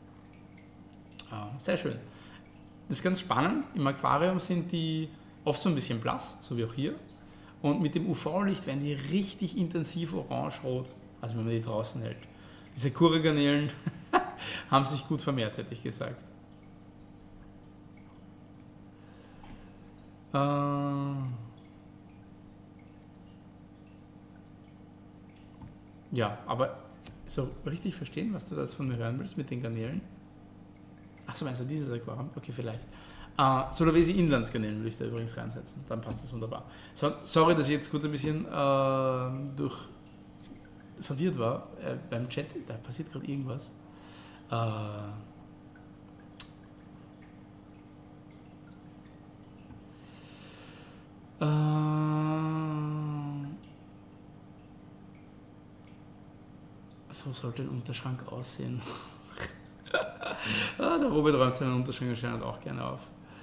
Äh, sehr schön. Das ist ganz spannend. Im Aquarium sind die oft so ein bisschen blass, so wie auch hier. Und mit dem U V-Licht werden die richtig intensiv orange-rot, also wenn man die draußen hält. Diese Kurregarnelen haben sich gut vermehrt, hätte ich gesagt. Äh ja, aber so richtig verstehen, was du da jetzt von mir hören willst mit den Garnelen? Achso, meinst du dieses Aquarium? Okay, vielleicht. Uh, Sulawesi Inlandsgarnelen würde ich da übrigens reinsetzen. Dann passt das wunderbar. So, sorry, dass ich jetzt kurz ein bisschen äh, durch verwirrt war. Äh, beim Chat, da passiert gerade irgendwas. Äh, äh, so sollte ein Unterschrank aussehen. ah, der Robert räumt seinen Unterschrank anscheinend auch gerne auf.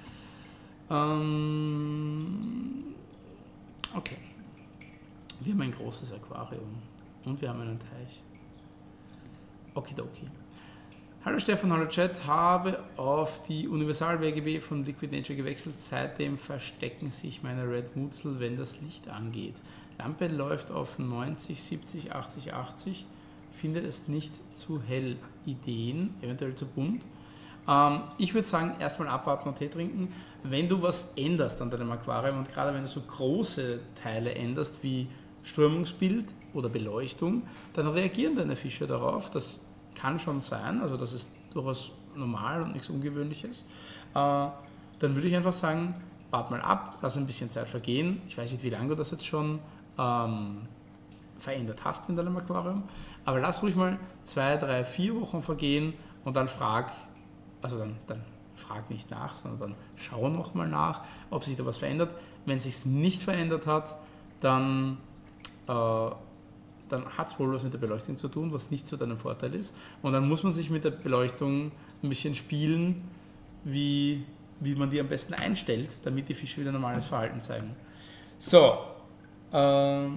Ähm, okay. Wir haben ein großes Aquarium und wir haben einen Teich. Okidoki. Hallo Stefan, hallo Chat. Habe auf die Universal-W G B von Liquid Nature gewechselt. Seitdem verstecken sich meine Red Mutzel, wenn das Licht angeht. Lampe läuft auf neunzig, siebzig, achtzig, achtzig. Findet es nicht zu hell. Ideen, eventuell zu bunt. Ähm, ich würde sagen, erstmal abwarten und Tee trinken. Wenn du was änderst an deinem Aquarium und gerade wenn du so große Teile änderst wie Strömungsbild oder Beleuchtung, dann reagieren deine Fische darauf. Das kann schon sein, also das ist durchaus normal und nichts Ungewöhnliches. Äh, dann würde ich einfach sagen, wart mal ab, lass ein bisschen Zeit vergehen. Ich weiß nicht, wie lange du das jetzt schon ähm, verändert hast in deinem Aquarium, aber lass ruhig mal zwei, drei, vier Wochen vergehen und dann frag, also dann, dann frag nicht nach, sondern dann schau nochmal nach, ob sich da was verändert. Wenn es sich nicht verändert hat, dann, äh, dann hat es wohl was mit der Beleuchtung zu tun, was nicht zu deinem Vorteil ist. Und dann muss man sich mit der Beleuchtung ein bisschen spielen, wie, wie man die am besten einstellt, damit die Fische wieder normales Verhalten zeigen. So, ähm,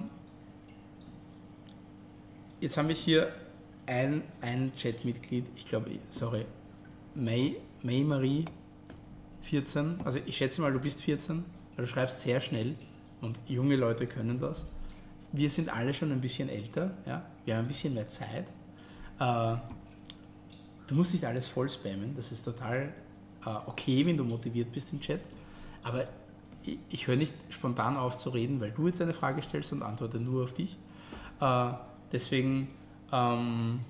jetzt haben wir hier ein, ein Chat-Mitglied, ich glaube, sorry, May, May Marie vierzehn, also ich schätze mal, du bist vierzehn, weil du schreibst sehr schnell und junge Leute können das. Wir sind alle schon ein bisschen älter, ja? Wir haben ein bisschen mehr Zeit. Äh, du musst nicht alles voll spammen, das ist total äh, okay, wenn du motiviert bist im Chat, aber ich, ich höre nicht spontan auf zu reden, weil du jetzt eine Frage stellst und antworte nur auf dich. Äh, deswegen ähm,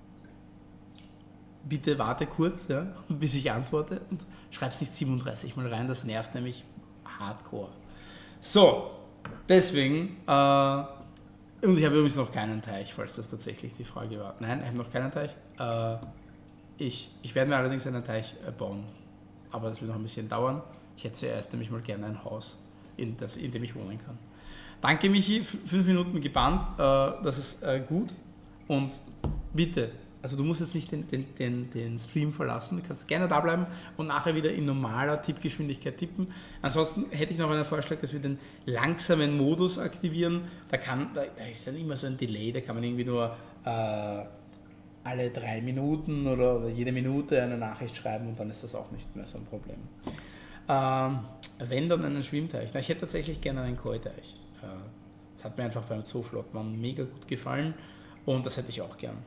bitte warte kurz, ja, bis ich antworte und schreib's nicht siebenunddreißig Mal rein, das nervt nämlich hardcore. So, deswegen, äh, und ich habe übrigens noch keinen Teich, falls das tatsächlich die Frage war. Nein, ich habe noch keinen Teich. Äh, ich, ich werde mir allerdings einen Teich äh, bauen, aber das wird noch ein bisschen dauern. Ich hätte zuerst nämlich mal gerne ein Haus, in, das, in dem ich wohnen kann. Danke Michi, fünf Minuten gebannt, äh, das ist äh, gut und bitte, Also du musst jetzt nicht den, den, den, den Stream verlassen, du kannst gerne da bleiben und nachher wieder in normaler Tippgeschwindigkeit tippen. Ansonsten hätte ich noch einen Vorschlag, dass wir den langsamen Modus aktivieren. Da, kann, da, da ist dann immer so ein Delay, da kann man irgendwie nur äh, alle drei Minuten oder, oder jede Minute eine Nachricht schreiben und dann ist das auch nicht mehr so ein Problem. Ähm, wenn dann einen Schwimmteich. Na, ich hätte tatsächlich gerne einen Koi-Teich. Äh, das hat mir einfach beim Zooflotmann mega gut gefallen und das hätte ich auch gern.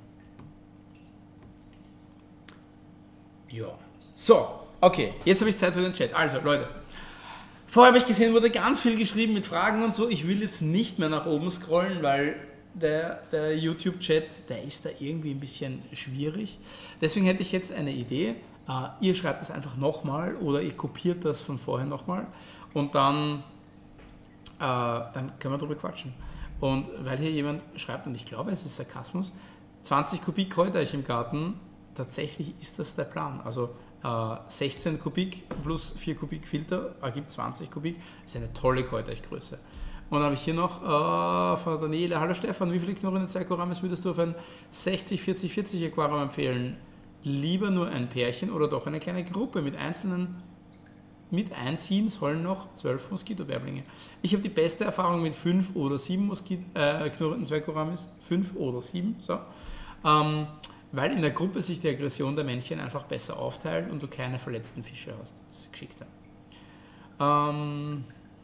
Ja. So, okay, jetzt habe ich Zeit für den Chat. Also, Leute, vorher habe ich gesehen, wurde ganz viel geschrieben mit Fragen und so. Ich will jetzt nicht mehr nach oben scrollen, weil der, der YouTube-Chat, der ist da irgendwie ein bisschen schwierig. Deswegen hätte ich jetzt eine Idee. Uh, ihr schreibt das einfach nochmal oder ihr kopiert das von vorher nochmal und dann, uh, dann können wir darüber quatschen. Und weil hier jemand schreibt, und ich glaube, es ist Sarkasmus, zwanzig Kubik Koi-Teich im Garten, tatsächlich ist das der Plan. Also uh, sechzehn Kubik plus vier Kubik Filter ergibt zwanzig Kubik, das ist eine tolle Koi-Teich-Größe. Und dann habe ich hier noch uh, von Daniele, hallo Stefan, wie viele Knurrende zwei Koramis würdest du auf ein sechzig vierzig vierzig Aquarium empfehlen? Lieber nur ein Pärchen oder doch eine kleine Gruppe mit einzelnen, mit einziehen sollen noch zwölf Moskitobärblinge. Ich habe die beste Erfahrung mit fünf oder sieben Moskit äh, knurrenden Zwergkoramis, fünf oder sieben, so, ähm, weil in der Gruppe sich die Aggression der Männchen einfach besser aufteilt und du keine verletzten Fische hast. Das ist geschickter. Ähm,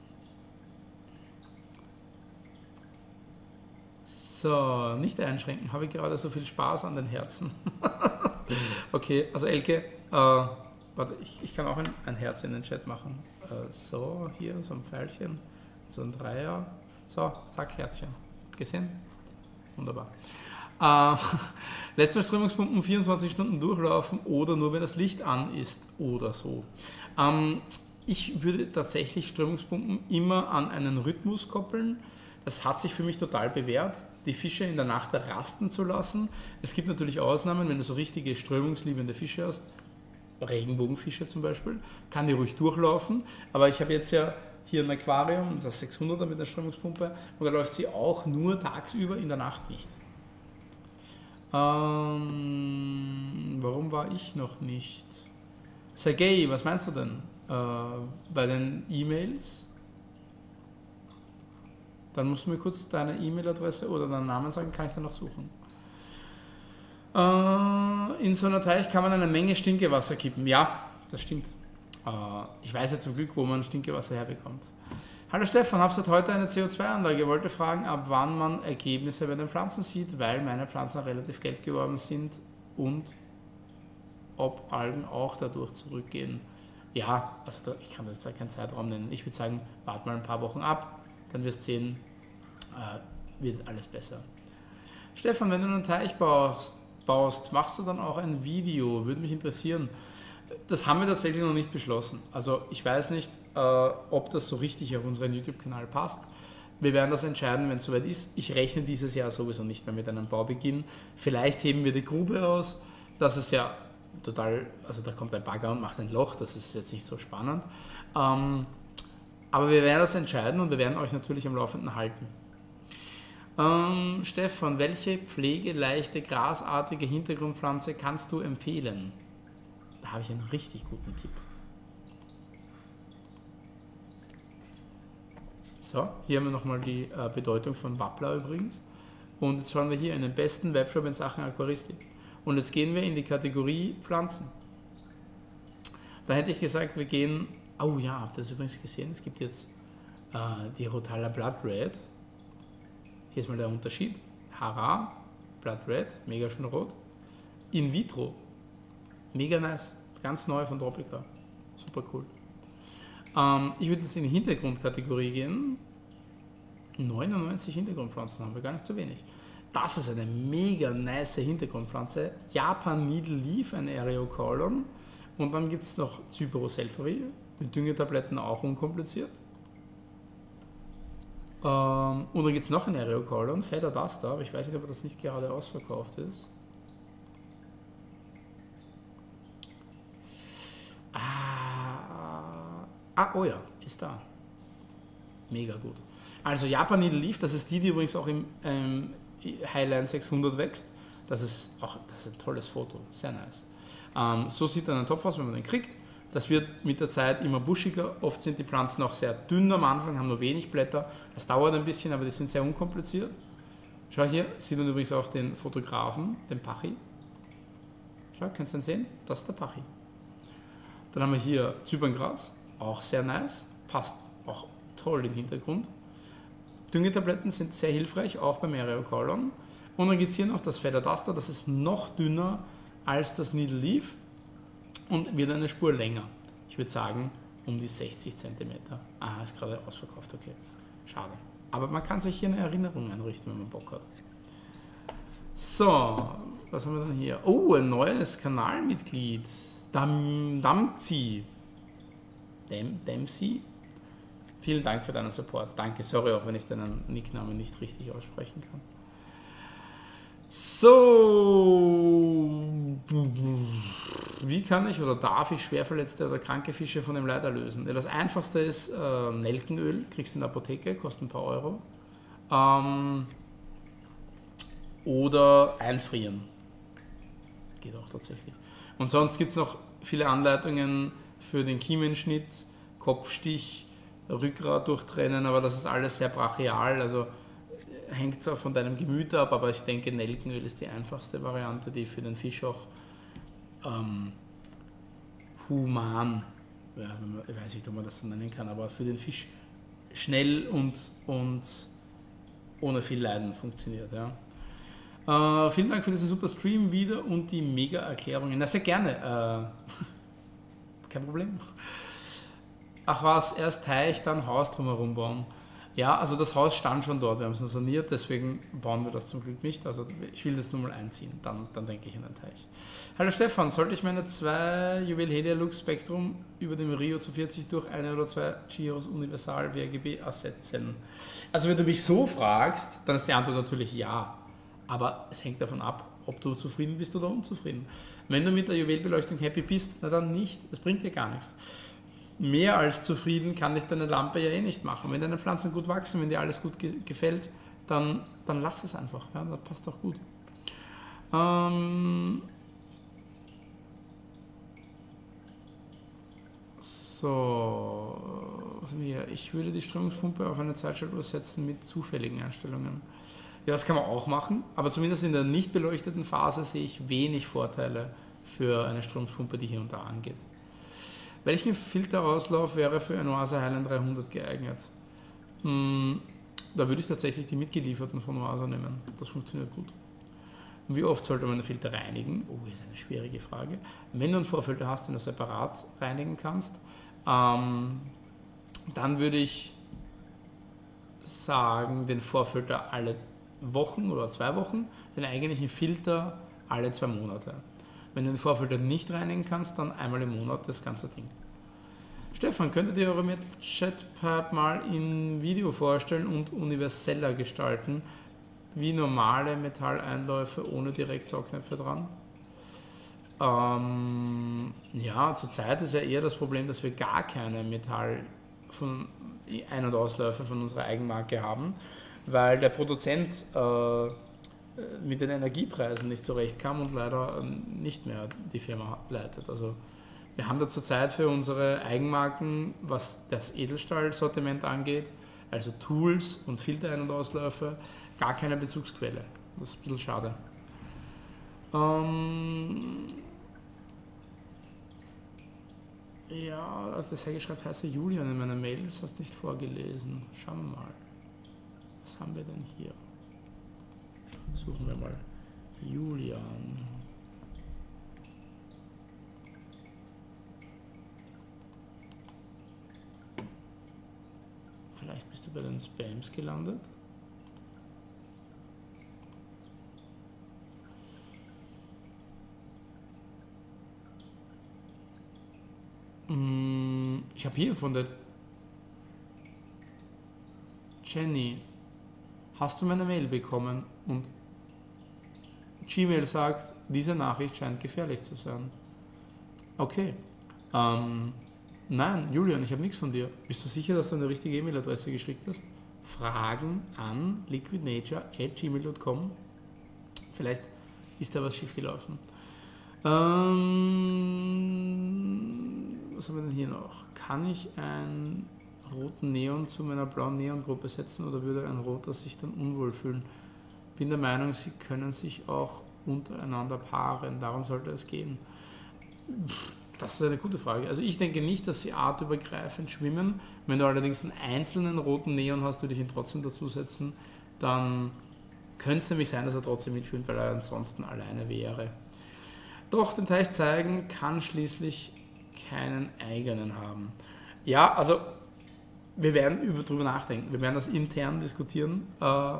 So, nicht einschränken, habe ich gerade so viel Spaß an den Herzen. Okay, also Elke, äh, warte, ich, ich kann auch ein, ein Herz in den Chat machen. Äh, so, hier, so ein Pfeilchen, so ein Dreier. So, zack, Herzchen. Gesehen? Wunderbar. Äh, lässt man Strömungspumpen vierundzwanzig Stunden durchlaufen oder nur wenn das Licht an ist oder so? Ähm, ich würde tatsächlich Strömungspumpen immer an einen Rhythmus koppeln. Das hat sich für mich total bewährt, die Fische in der Nacht rasten zu lassen. Es gibt natürlich Ausnahmen, wenn du so richtige strömungsliebende Fische hast, Regenbogenfische zum Beispiel, kann die ruhig durchlaufen. Aber ich habe jetzt ja hier ein Aquarium, das ist sechshunderter mit der Strömungspumpe, und da läuft sie auch nur tagsüber, in der Nacht nicht. Ähm, warum war ich noch nicht? Sergei, was meinst du denn? Äh, bei den E-Mails? Dann musst du mir kurz deine E-Mail-Adresse oder deinen Namen sagen, kann ich dann noch suchen. Äh, in so einer Teich kann man eine Menge Stinkewasser kippen. Ja, das stimmt. Äh, ich weiß ja zum Glück, wo man Stinkewasser herbekommt. Hallo Stefan, habe seit heute eine C O zwei Anlage. Wollte fragen, ab wann man Ergebnisse bei den Pflanzen sieht, weil meine Pflanzen relativ gelb geworden sind und ob Algen auch dadurch zurückgehen. Ja, also da, ich kann jetzt da keinen Zeitraum nennen. Ich würde sagen, warte mal ein paar Wochen ab. Dann wirst du sehen, äh, wird alles besser. Stefan, wenn du einen Teich baust, baust, machst du dann auch ein Video? Würde mich interessieren. Das haben wir tatsächlich noch nicht beschlossen. Also ich weiß nicht, äh, ob das so richtig auf unseren YouTube-Kanal passt. Wir werden das entscheiden, wenn es soweit ist. Ich rechne dieses Jahr sowieso nicht mehr mit einem Baubeginn. Vielleicht heben wir die Grube aus. Das ist ja total, also da kommt ein Bagger und macht ein Loch. Das ist jetzt nicht so spannend. Ähm, Aber wir werden das entscheiden und wir werden euch natürlich am Laufenden halten. Ähm, Stefan, welche pflegeleichte, grasartige Hintergrundpflanze kannst du empfehlen? Da habe ich einen richtig guten Tipp. So, hier haben wir nochmal die äh, Bedeutung von Wappler übrigens. Und jetzt schauen wir hier in den besten Webshop in Sachen Aquaristik. Und jetzt gehen wir in die Kategorie Pflanzen. Da hätte ich gesagt, wir gehen... Oh ja, habt ihr das übrigens gesehen? Es gibt jetzt äh, die Rotala Blood Red. Hier ist mal der Unterschied. Hara, Blood Red, mega schön rot. In Vitro, mega nice. Ganz neu von Tropica. Super cool. Ähm, ich würde jetzt in die Hintergrundkategorie gehen. neunundneunzig Hintergrundpflanzen haben wir, gar nicht zu wenig. Das ist eine mega nice Hintergrundpflanze. Japan Needle Leaf, ein Aereocolon. Und dann gibt es noch Cyperus helferi. Mit Düngetabletten auch unkompliziert. Ähm, und dann gibt es noch ein Aereocolon, Feather Duster, aber ich weiß nicht, ob das nicht gerade ausverkauft ist. Ah, ah, oh ja, ist da. Mega gut. Also Japan Needle Leaf, das ist die, die übrigens auch im ähm, Highline sechshundert wächst. Das ist auch das ist ein tolles Foto, sehr nice. Ähm, so sieht dann ein Topf aus, wenn man den kriegt. Das wird mit der Zeit immer buschiger. Oft sind die Pflanzen auch sehr dünn am Anfang, haben nur wenig Blätter. Das dauert ein bisschen, aber die sind sehr unkompliziert. Schau hier, sieht man übrigens auch den Fotografen, den Pachi. Schau, könnt ihr den sehen? Das ist der Pachi. Dann haben wir hier Zyperngras, auch sehr nice, passt auch toll in den Hintergrund. Düngetabletten sind sehr hilfreich, auch beim Aerocolon. Und dann gibt es hier noch das Feather Duster, das ist noch dünner als das Needle Leaf und wird eine Spur länger. Ich würde sagen, um die sechzig Zentimeter. Ah, ist gerade ausverkauft, okay. Schade. Aber man kann sich hier eine Erinnerung einrichten, wenn man Bock hat. So, was haben wir denn hier? Oh, ein neues Kanalmitglied. Dam, Damzi. Dem, Dempsey. Vielen Dank für deinen Support. Danke, sorry auch, wenn ich deinen Nicknamen nicht richtig aussprechen kann. So, wie kann ich oder darf ich schwerverletzte oder kranke Fische von dem Leid erlösen? Ja, das einfachste ist äh, Nelkenöl, kriegst du in der Apotheke, kostet ein paar Euro. Ähm, oder einfrieren. Geht auch tatsächlich. Und sonst gibt es noch viele Anleitungen für den Kiemenschnitt, Kopfstich, Rückgrat durchtrennen, aber das ist alles sehr brachial, also hängt von deinem Gemüt ab, aber ich denke, Nelkenöl ist die einfachste Variante, die für den Fisch auch ähm, human, ja, ich weiß nicht, ob man das so nennen kann, aber für den Fisch schnell und, und ohne viel Leiden funktioniert. Ja. Äh, vielen Dank für diesen super Stream wieder und die Mega-Erklärungen. Na, sehr gerne. Äh, kein Problem. Ach was, erst Teich, dann Haus drumherum bauen. Ja, also das Haus stand schon dort, wir haben es nur saniert, deswegen bauen wir das zum Glück nicht. Also ich will das nur mal einziehen, dann, dann denke ich an den Teich. Hallo Stefan, sollte ich meine zwei Juwel Helia Lux Spektrum über dem Rio zweihundertvierzig durch eine oder zwei Giros Universal W R G B ersetzen? Also wenn du mich so fragst, dann ist die Antwort natürlich ja. Aber es hängt davon ab, ob du zufrieden bist oder unzufrieden. Wenn du mit der Juwelbeleuchtung happy bist, na dann nicht, das bringt dir gar nichts. Mehr als zufrieden kann dich deine Lampe ja eh nicht machen. Wenn deine Pflanzen gut wachsen, wenn dir alles gut ge gefällt, dann, dann lass es einfach. Ja, das passt auch gut. Ähm so, was haben wir hier? Ich würde die Strömungspumpe auf eine Zeitschaltuhr setzen mit zufälligen Einstellungen. Ja, das kann man auch machen, aber zumindest in der nicht beleuchteten Phase sehe ich wenig Vorteile für eine Strömungspumpe, die hier und da angeht. Welchen Filterauslauf wäre für ein Oase Highland dreihundert geeignet? Hm, da würde ich tatsächlich die mitgelieferten von Oase nehmen. Das funktioniert gut. Und wie oft sollte man den Filter reinigen? Oh, das ist eine schwierige Frage. Wenn du einen Vorfilter hast, den du separat reinigen kannst, ähm, dann würde ich sagen, den Vorfilter alle Wochen oder zwei Wochen, den eigentlichen Filter alle zwei Monate. Wenn du den Vorfilter nicht reinigen kannst, dann einmal im Monat das ganze Ding. Stefan, könntet ihr eure Chatpad mal in Video vorstellen und universeller gestalten, wie normale Metalleinläufe ohne Direktsaugnäpfe dran? Ähm, ja, zurzeit ist ja eher das Problem, dass wir gar keine Metall von Ein- und Ausläufe von unserer Eigenmarke haben, weil der Produzent äh, mit den Energiepreisen nicht zurechtkam und leider nicht mehr die Firma leitet. Also wir haben da zurzeit für unsere Eigenmarken, was das Edelstahl-Sortiment angeht, also Tools und Filter-Ein- und Ausläufe, gar keine Bezugsquelle. Das ist ein bisschen schade. Ähm ja, also das Herr schreibt, heiße Julian in meiner Mail, das hast du nicht vorgelesen. Schauen wir mal. Was haben wir denn hier? Suchen wir mal Julian. Vielleicht bist du bei den Spams gelandet. Ich habe hier von der Jenny, hast du meine Mail bekommen? Und Gmail sagt, diese Nachricht scheint gefährlich zu sein. Okay. Ähm, nein, Julian, ich habe nichts von dir. Bist du sicher, dass du eine richtige E-Mail-Adresse geschickt hast? Fragen an liquidnature at gmail punkt com. Vielleicht ist da was schiefgelaufen. Ähm, was haben wir denn hier noch? Kann ich einen roten Neon zu meiner blauen Neon-Gruppe setzen oder würde ein roter sich dann unwohl fühlen? Bin der Meinung, sie können sich auch untereinander paaren, darum sollte es gehen. Das ist eine gute Frage. Also ich denke nicht, dass sie artübergreifend schwimmen. Wenn du allerdings einen einzelnen roten Neon hast, würde ich ihn trotzdem dazusetzen, dann könnte es nämlich sein, dass er trotzdem mitschwimmt, weil er ansonsten alleine wäre. Doch den Teich zeigen kann schließlich keinen eigenen haben. Ja, also wir werden über, drüber nachdenken. Wir werden das intern diskutieren äh,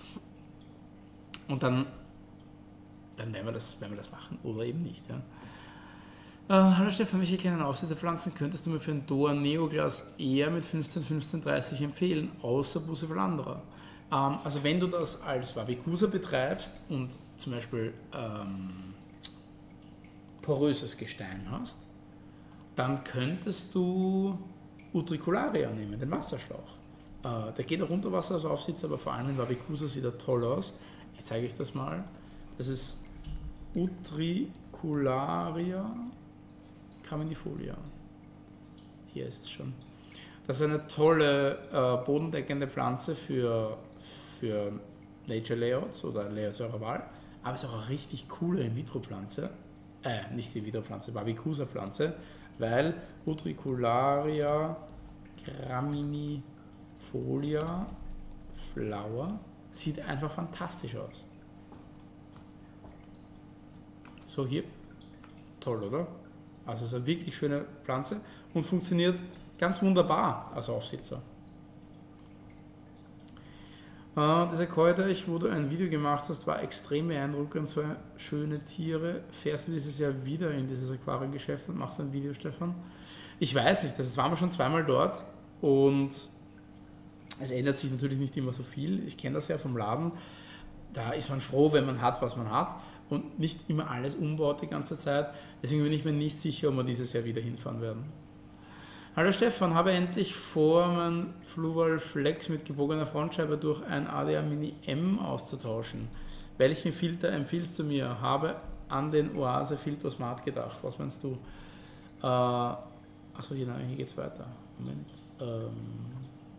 und dann, dann werden, wir das, werden wir das machen oder eben nicht. Ja. Uh, hallo Stefan, welche kleinen Aufsitzerpflanzen könntest du mir für ein Doa Neoglas eher mit fünfzehn, fünfzehn, dreißig empfehlen, außer Bucephalandra? Um, also wenn du das als Wabicusa betreibst und zum Beispiel ähm, poröses Gestein hast, dann könntest du Utricularia nehmen, den Wasserschlauch. Uh, der geht auch unter Wasser als Aufsitzer, aber vor allem in Wabicusa sieht er toll aus. Ich zeige euch das mal. Das ist Utricularia Graminifolia. Hier ist es schon. Das ist eine tolle äh, bodendeckende Pflanze für, für Nature Layouts oder Layouts eurer Wahl, aber es ist auch eine richtig coole In-vitro-Pflanze, äh, nicht In-vitro-Pflanze, Wabicusa-Pflanze, weil Utricularia Graminifolia Flower sieht einfach fantastisch aus. So hier, toll, oder? Also es ist eine wirklich schöne Pflanze und funktioniert ganz wunderbar als Aufsitzer. Äh, dieser Keuterich, wo du ein Video gemacht hast, war extrem beeindruckend. So schöne Tiere. Fährst du dieses Jahr wieder in dieses Aquariengeschäft und machst ein Video, Stefan? Ich weiß nicht, das waren wir schon zweimal dort und es ändert sich natürlich nicht immer so viel. Ich kenne das ja vom Laden. Da ist man froh, wenn man hat, was man hat. Und nicht immer alles umbaut die ganze Zeit. Deswegen bin ich mir nicht sicher, ob wir dieses Jahr wieder hinfahren werden. Hallo Stefan, habe endlich vor, mein Fluval Flex mit gebogener Frontscheibe durch ein A D A Mini M auszutauschen. Welchen Filter empfiehlst du mir? Habe an den Oase Filter Smart gedacht. Was meinst du? Äh, achso, hier, hier geht es weiter. Moment. Ähm,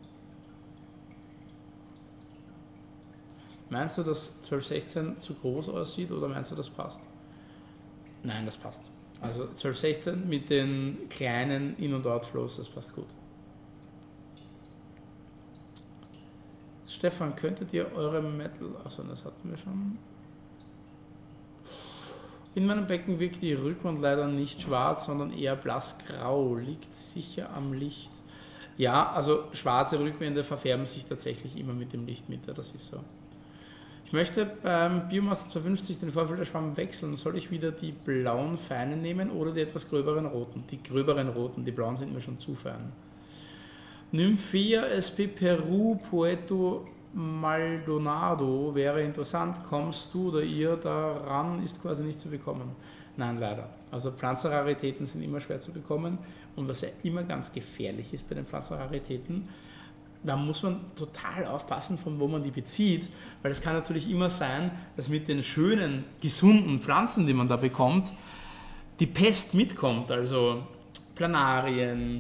Meinst du, dass zwölf sechzehn zu groß aussieht oder meinst du, das passt? Nein, das passt. Also zwölf sechzehn mit den kleinen In- und Outflows, das passt gut. Stefan, könntet ihr eure Metal... Achso, das hatten wir schon. In meinem Becken wirkt die Rückwand leider nicht schwarz, sondern eher blassgrau. Liegt sicher am Licht. Ja, also schwarze Rückwände verfärben sich tatsächlich immer mit dem Licht mit, das ist so. Ich möchte beim Biomaster zweihundertfünfzig den Vorfilterschwamm wechseln. Soll ich wieder die blauen feinen nehmen oder die etwas gröberen roten? Die gröberen roten, die blauen sind mir schon zu fein. Nymphea sp Peru Poeto Maldonado wäre interessant. Kommst du oder ihr daran? Ist quasi nicht zu bekommen. Nein, leider. Also Pflanzenraritäten sind immer schwer zu bekommen und was ja immer ganz gefährlich ist bei den Pflanzenraritäten, da muss man total aufpassen, von wo man die bezieht, weil es kann natürlich immer sein, dass mit den schönen, gesunden Pflanzen, die man da bekommt, die Pest mitkommt, also Planarien,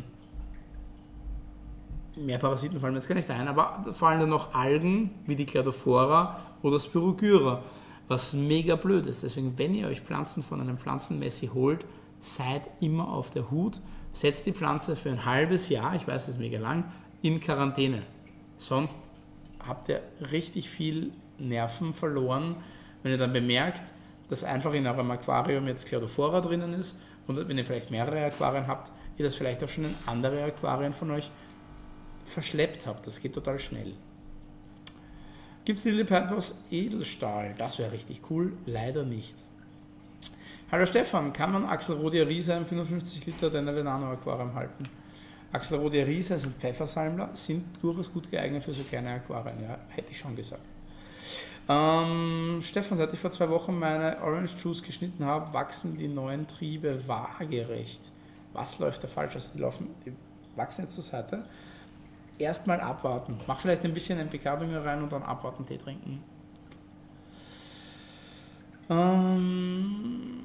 mehr Parasiten fallen mir jetzt gar nicht ein, aber vor allem dann noch Algen, wie die Cladophora oder Spirogyra, was mega blöd ist. Deswegen, wenn ihr euch Pflanzen von einem Pflanzenmessi holt, seid immer auf der Hut, setzt die Pflanze für ein halbes Jahr, ich weiß, das ist mega lang, in Quarantäne. Sonst habt ihr richtig viel Nerven verloren, wenn ihr dann bemerkt, dass einfach in eurem Aquarium jetzt Cladophora drinnen ist und wenn ihr vielleicht mehrere Aquarien habt, ihr das vielleicht auch schon in andere Aquarien von euch verschleppt habt. Das geht total schnell. Gibt es Lilliput aus Edelstahl? Das wäre richtig cool. Leider nicht. Hallo Stefan, kann man Axelrodia Risa im fünfundfünfzig Liter Denali Nano Aquarium halten? Axelrodia Risa sind Pfeffersalmler, sind durchaus gut geeignet für so kleine Aquarien, ja, hätte ich schon gesagt. Ähm, Stefan, seit ich vor zwei Wochen meine Orange Juice geschnitten habe, wachsen die neuen Triebe waagerecht. Was läuft da falsch? Also die, laufen, die wachsen jetzt zur Seite. Erstmal abwarten. Mach vielleicht ein bisschen N P K-Dünger rein und dann abwarten, Tee trinken. Ähm,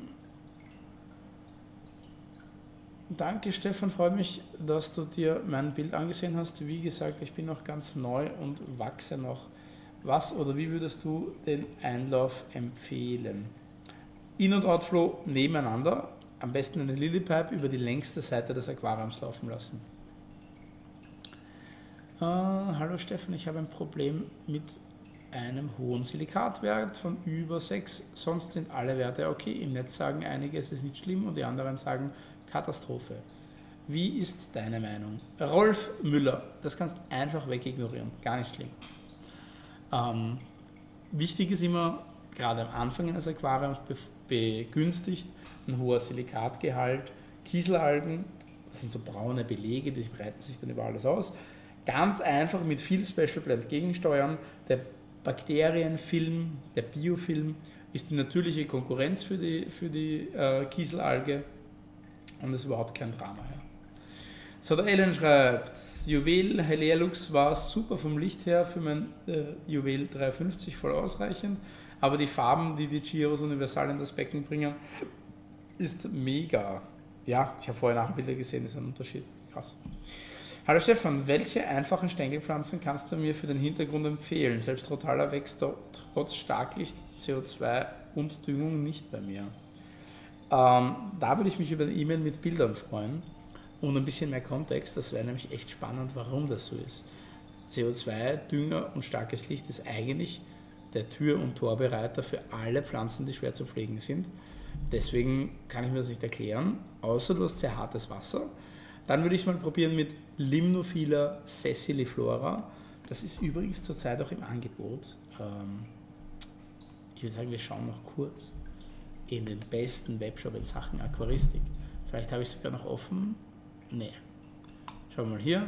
danke Stefan, freut mich, dass du dir mein Bild angesehen hast. Wie gesagt, ich bin noch ganz neu und wachse noch. Was oder wie würdest du den Einlauf empfehlen? In- und Outflow nebeneinander, am besten eine Lilypipe über die längste Seite des Aquariums laufen lassen. Äh, hallo Stefan, ich habe ein Problem mit einem hohen Silikatwert von über sechs, sonst sind alle Werte okay. Im Netz sagen einige, es ist nicht schlimm und die anderen sagen Katastrophe. Wie ist deine Meinung? Rolf Müller, das kannst du einfach wegignorieren, gar nicht schlimm. Ähm, wichtig ist immer, gerade am Anfang eines Aquariums begünstigt ein hoher Silikatgehalt, Kieselalgen, das sind so braune Belege, die breiten sich dann über alles aus. Ganz einfach mit viel Special Blend gegensteuern. Der Bakterienfilm, der Biofilm ist die natürliche Konkurrenz für die, für die äh, Kieselalge und das ist überhaupt kein Drama. Ja. So, der Ellen schreibt, Juwel Helelux war super vom Licht her für mein äh, Juwel dreihundertfünfzig voll ausreichend, aber die Farben, die die Giros Universal in das Becken bringen, ist mega. Ja, ich habe vorher Nachbilder gesehen, das ist ein Unterschied. Krass. Hallo Stefan, welche einfachen Stängelpflanzen kannst du mir für den Hintergrund empfehlen? Selbst Rotala wächst trotz Starklicht, C O zwei und Düngung nicht bei mir. Ähm, da würde ich mich über eine E-Mail mit Bildern freuen und ein bisschen mehr Kontext. Das wäre nämlich echt spannend, warum das so ist. C O zwei, Dünger und starkes Licht ist eigentlich der Tür- und Torbereiter für alle Pflanzen, die schwer zu pflegen sind. Deswegen kann ich mir das nicht erklären, außer du hast sehr hartes Wasser. Dann würde ich mal probieren mit Limnophila sessiliflora. Das ist übrigens zurzeit auch im Angebot. Ich würde sagen, wir schauen noch kurz in den besten Webshop in Sachen Aquaristik. Vielleicht habe ich es sogar noch offen. Nee. Schauen wir mal hier.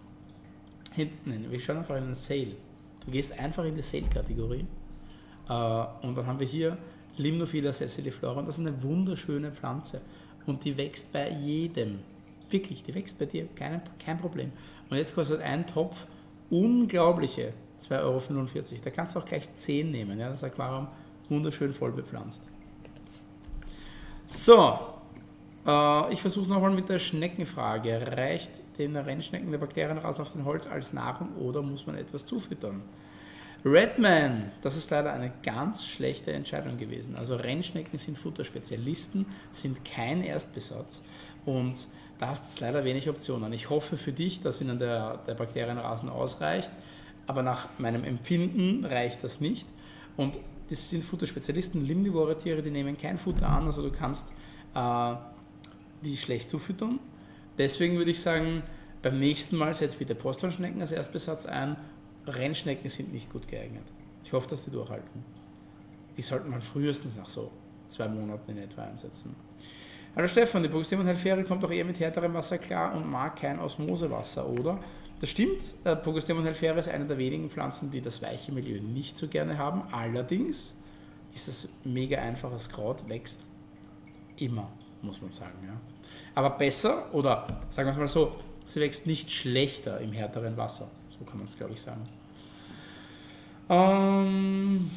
Hinten, wir schauen einfach in den Sale. Du gehst einfach in die Sale-Kategorie und dann haben wir hier Limnophila sessiliflora und das ist eine wunderschöne Pflanze und die wächst bei jedem. Wirklich, die wächst bei dir, kein, kein Problem. Und jetzt kostet ein Topf unglaubliche zwei Euro fünfundvierzig. Da kannst du auch gleich zehn nehmen. Ja? Das Aquarium wunderschön voll bepflanzt. So, äh, ich versuche es nochmal mit der Schneckenfrage. Reicht den Rennschnecken der Bakterien raus auf den Holz als Nahrung oder muss man etwas zufüttern? Redman, das ist leider eine ganz schlechte Entscheidung gewesen. Also Rennschnecken sind Futterspezialisten, sind kein Erstbesatz und da hast du leider wenig Optionen. Ich hoffe für dich, dass ihnen der, der Bakterienrasen ausreicht, aber nach meinem Empfinden reicht das nicht. Und das sind Futterspezialisten, limnivore Tiere, die nehmen kein Futter an, also du kannst äh, die schlecht zufüttern. Deswegen würde ich sagen, beim nächsten Mal setz bitte Posthornschnecken als Erstbesatz ein. Rennschnecken sind nicht gut geeignet. Ich hoffe, dass die durchhalten. Die sollten man frühestens nach so zwei Monaten in etwa einsetzen. Hallo Stefan, die Pogostemon helferi kommt auch eher mit härterem Wasser klar und mag kein Osmosewasser, oder? Das stimmt, Pogostemon helferi ist eine der wenigen Pflanzen, die das weiche Milieu nicht so gerne haben. Allerdings ist das mega einfaches Kraut, wächst immer, muss man sagen. Ja. Aber besser, oder sagen wir es mal so, sie wächst nicht schlechter im härteren Wasser. So kann man es, glaube ich, sagen. Ähm...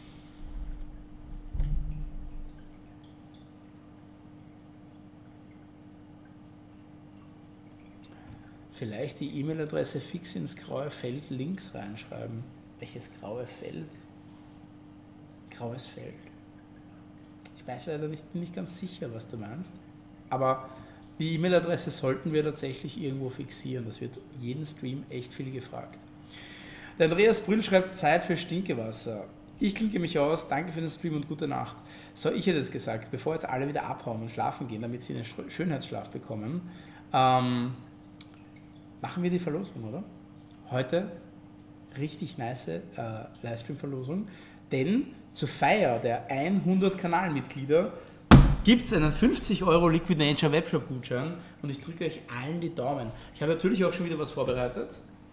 Vielleicht die E-Mail-Adresse fix ins graue Feld links reinschreiben. Welches graue Feld? Graues Feld. Ich weiß leider nicht, bin nicht ganz sicher, was du meinst. Aber die E-Mail-Adresse sollten wir tatsächlich irgendwo fixieren. Das wird jeden Stream echt viel gefragt. Der Andreas Brüll schreibt Zeit für Stinkewasser. Ich klinke mich aus, danke für den Stream und gute Nacht. So, ich hätte es gesagt, bevor jetzt alle wieder abhauen und schlafen gehen, damit sie einen Schönheitsschlaf bekommen, ähm, machen wir die Verlosung, oder? Heute richtig nice äh, Livestream-Verlosung, denn zur Feier der hundert Kanalmitglieder gibt es einen fünfzig Euro Liquid Nature Webshop-Gutschein und ich drücke euch allen die Daumen. Ich habe natürlich auch schon wieder was vorbereitet.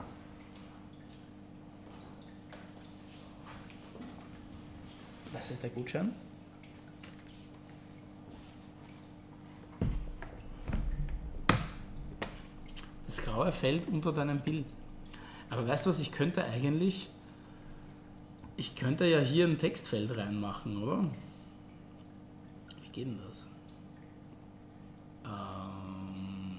Das ist der Gutschein. Das graue Feld unter deinem Bild. Aber weißt du was, ich könnte eigentlich, ich könnte ja hier ein Textfeld reinmachen, oder? wie geht denn das? Ähm,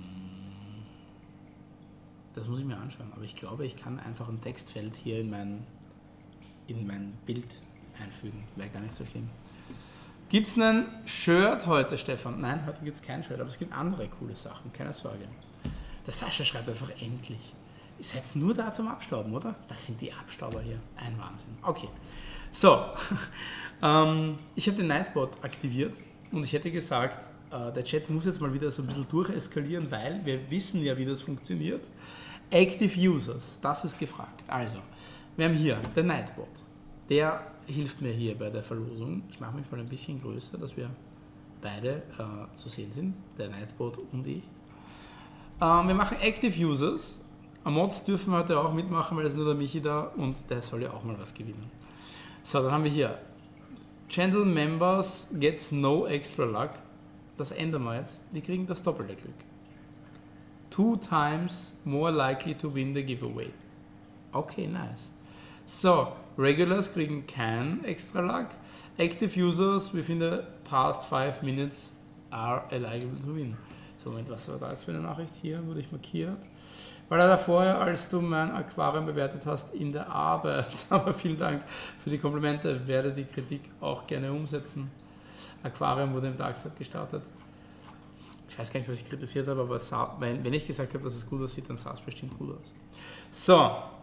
das muss ich mir anschauen, aber ich glaube, ich kann einfach ein Textfeld hier in mein, in mein Bild einfügen. Wäre gar nicht so schlimm. Gibt es einen Shirt heute, Stefan? Nein, heute gibt es kein Shirt, aber es gibt andere coole Sachen, keine Sorge. Der Sascha schreibt einfach endlich. Ihr seid nur da zum Abstauben, oder? Das sind die Abstauber hier. Ein Wahnsinn. Okay. So. ähm, ich habe den Nightbot aktiviert und ich hätte gesagt, äh, der Chat muss jetzt mal wieder so ein bisschen durcheskalieren, weil wir wissen ja, wie das funktioniert. Active Users, das ist gefragt. Also, wir haben hier den Nightbot. Der hilft mir hier bei der Verlosung. Ich mache mich mal ein bisschen größer, dass wir beide äh, zu sehen sind. Der Nightbot und ich. Ähm, wir machen Active Users. Mods dürfen wir heute auch mitmachen, weil es nur der Michi da und der soll ja auch mal was gewinnen. So, dann haben wir hier Channel Members gets no extra luck. Das ändern wir jetzt. Die kriegen das doppelte Glück. Two times more likely to win the giveaway. Okay, nice. So, Regulars kriegen kein extra luck. Active Users within the past five minutes are eligible to win. So, Moment, was war da jetzt für eine Nachricht hier? Wurde ich markiert? Weil er da vorher, als du mein Aquarium bewertet hast, in der Arbeit. Aber vielen Dank für die Komplimente. Ich werde die Kritik auch gerne umsetzen. Aquarium wurde im Darkstart gestartet. Ich weiß gar nicht, was ich kritisiert habe, aber sah, wenn, wenn ich gesagt habe, dass es gut aussieht, dann sah es bestimmt gut aus. So.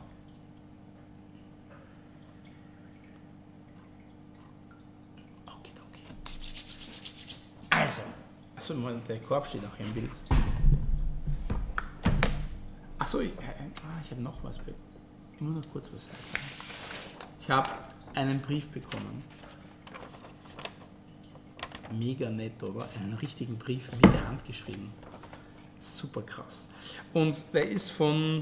Okay, okay. Also. Achso, der Korb steht auch hier im Bild. Achso, ich, ah, ich habe noch was bekommen. Ich muss noch kurz was sagen. Ich habe einen Brief bekommen. Mega nett, oder? Einen richtigen Brief mit der Hand geschrieben. Super krass. Und der ist von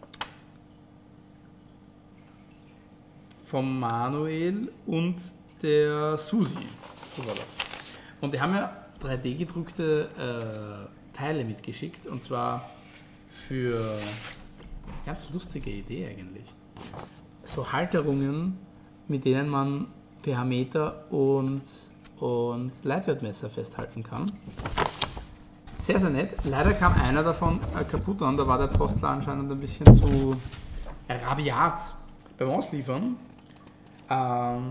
vom Manuel und der Susi. So war das. Und die haben ja drei D gedruckte äh, Teile mitgeschickt. Und zwar für eine ganz lustige Idee eigentlich. So Halterungen, mit denen man pH-Meter und und Leitwertmesser festhalten kann. Sehr, sehr nett. Leider kam einer davon äh, kaputt an, da war der Postler anscheinend ein bisschen zu rabiat beim Ausliefern. Ähm,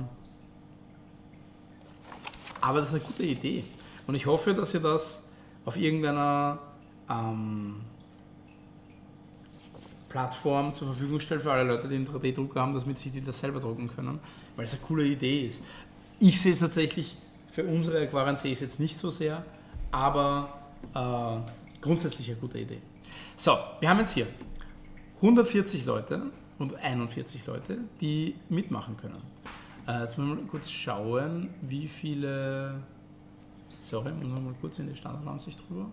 aber das ist eine gute Idee. Und ich hoffe, dass ihr das auf irgendeiner ähm, Plattform zur Verfügung stellt für alle Leute, die einen drei D-Drucker haben, damit sie die das selber drucken können, weil es eine coole Idee ist. Ich sehe es tatsächlich, für unsere Aquarien sehe ich es jetzt nicht so sehr, aber äh, grundsätzlich eine gute Idee. So, wir haben jetzt hier hundertvierzig Leute und einundvierzig Leute, die mitmachen können. Äh, jetzt müssen wir mal kurz schauen, wie viele... Sorry, müssen wir mal kurz in die Standardansicht rüber.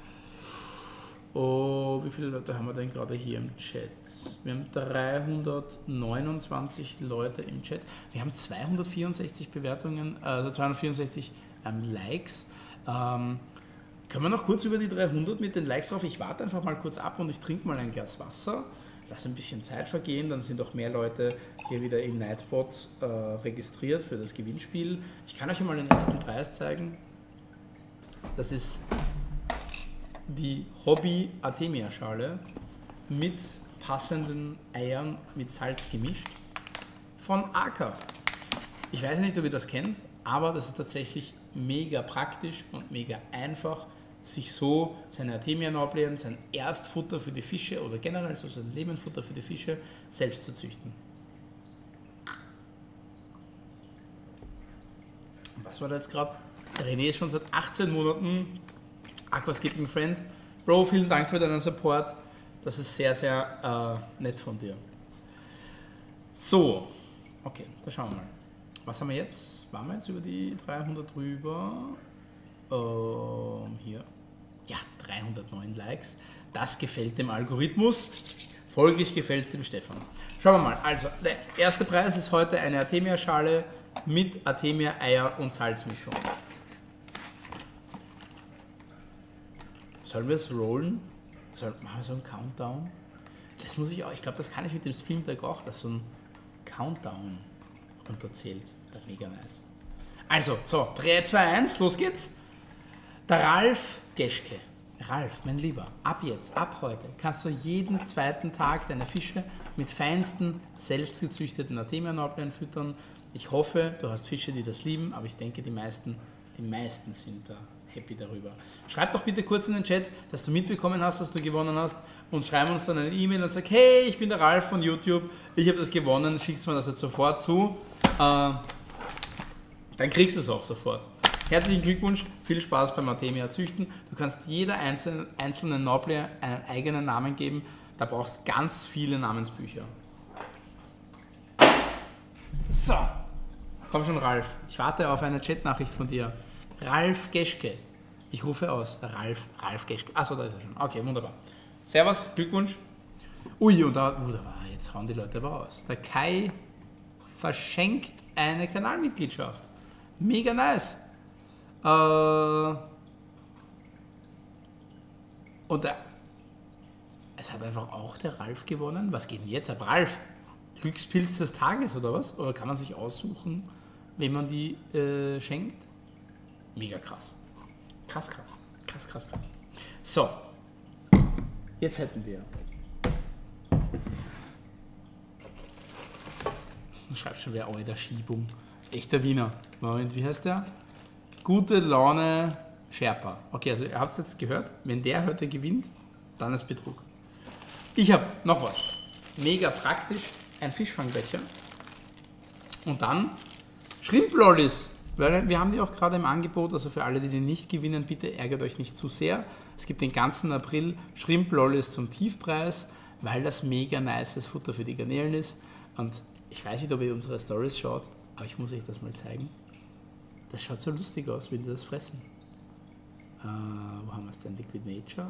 Oh, wie viele Leute haben wir denn gerade hier im Chat? Wir haben dreihundertneunundzwanzig Leute im Chat. Wir haben zweihundertvierundsechzig Bewertungen, also zweihundertvierundsechzig ähm, Likes. Ähm, können wir noch kurz über die dreihundert mit den Likes drauf? Ich warte einfach mal kurz ab und ich trinke mal ein Glas Wasser. Lass ein bisschen Zeit vergehen, dann sind auch mehr Leute hier wieder im Nightbot äh, registriert für das Gewinnspiel. Ich kann euch mal den ersten Preis zeigen. Das ist die Hobby Artemia Schale mit passenden Eiern mit Salz gemischt von Aker. Ich weiß nicht, ob ihr das kennt, aber das ist tatsächlich mega praktisch und mega einfach, sich so seine Artemia-Nauplien, sein Erstfutter für die Fische oder generell so sein Lebendfutter für die Fische selbst zu züchten. Und was war da jetzt gerade? René ist schon seit achtzehn Monaten Aquascaping Friend. Bro, vielen Dank für deinen Support. Das ist sehr, sehr äh, nett von dir. So, okay, da schauen wir mal. Was haben wir jetzt? Waren wir jetzt über die dreihundert drüber? Ähm, hier. Ja, dreihundertneun Likes. Das gefällt dem Algorithmus. Folglich gefällt es dem Stefan. Schauen wir mal. Also, der erste Preis ist heute eine Artemia-Schale mit Artemia-Eier- und Salzmischung. Sollen wir es rollen? Soll, machen wir so einen Countdown? Das muss ich auch, ich glaube, das kann ich mit dem Stream Tag auch, dass so ein Countdown runterzählt. Das ist mega nice. Also, so, drei, zwei, eins, los geht's. Der Ralf Geschke. Ralf, mein Lieber, ab jetzt, ab heute, kannst du jeden zweiten Tag deine Fische mit feinsten, selbstgezüchteten Artemia-Norblern füttern. Ich hoffe, du hast Fische, die das lieben, aber ich denke, die meisten, die meisten sind da happy darüber. Schreib doch bitte kurz in den Chat, dass du mitbekommen hast, dass du gewonnen hast und schreib uns dann eine E-Mail und sag, hey, ich bin der Ralf von YouTube, ich habe das gewonnen, schickst mir das jetzt sofort zu. Äh, dann kriegst du es auch sofort. Herzlichen Glückwunsch, viel Spaß beim Artemia züchten. Du kannst jeder einzelnen, einzelnen Norbler einen eigenen Namen geben. Da brauchst du ganz viele Namensbücher. So, komm schon Ralf. Ich warte auf eine Chatnachricht von dir. Ralf Geschke. Ich rufe aus. Ralf, Ralf Geschke. Achso, da ist er schon. Okay, wunderbar. Servus, Glückwunsch. Ui, und da, uh, da war, jetzt hauen die Leute aber aus. Der Kai verschenkt eine Kanalmitgliedschaft. Mega nice. Äh, und der, es hat einfach auch der Ralf gewonnen. Was geht denn jetzt ab? Ralf, Glückspilz des Tages oder was? Oder kann man sich aussuchen, wem man die äh, schenkt? Mega krass. Krass, krass. Krass, krass, krass. So, jetzt hätten wir. Schreibt schon wer, alter Schiebung. Echter Wiener. Moment, wie heißt der? Gute Laune Sherpa. Okay, also ihr habt es jetzt gehört. Wenn der heute gewinnt, dann ist Betrug. Ich habe noch was. Mega praktisch. Ein Fischfangbecher. Und dann Shrimp-Lollis. Weil wir haben die auch gerade im Angebot. Also für alle, die die nicht gewinnen, bitte ärgert euch nicht zu sehr. Es gibt den ganzen April Shrimp-Lollis zum Tiefpreis, weil das mega nices Futter für die Garnelen ist. Und ich weiß nicht, ob ihr unsere Stories schaut, aber ich muss euch das mal zeigen. Das schaut so lustig aus, wenn die das fressen. Äh, wo haben wir es denn? Liquid Nature.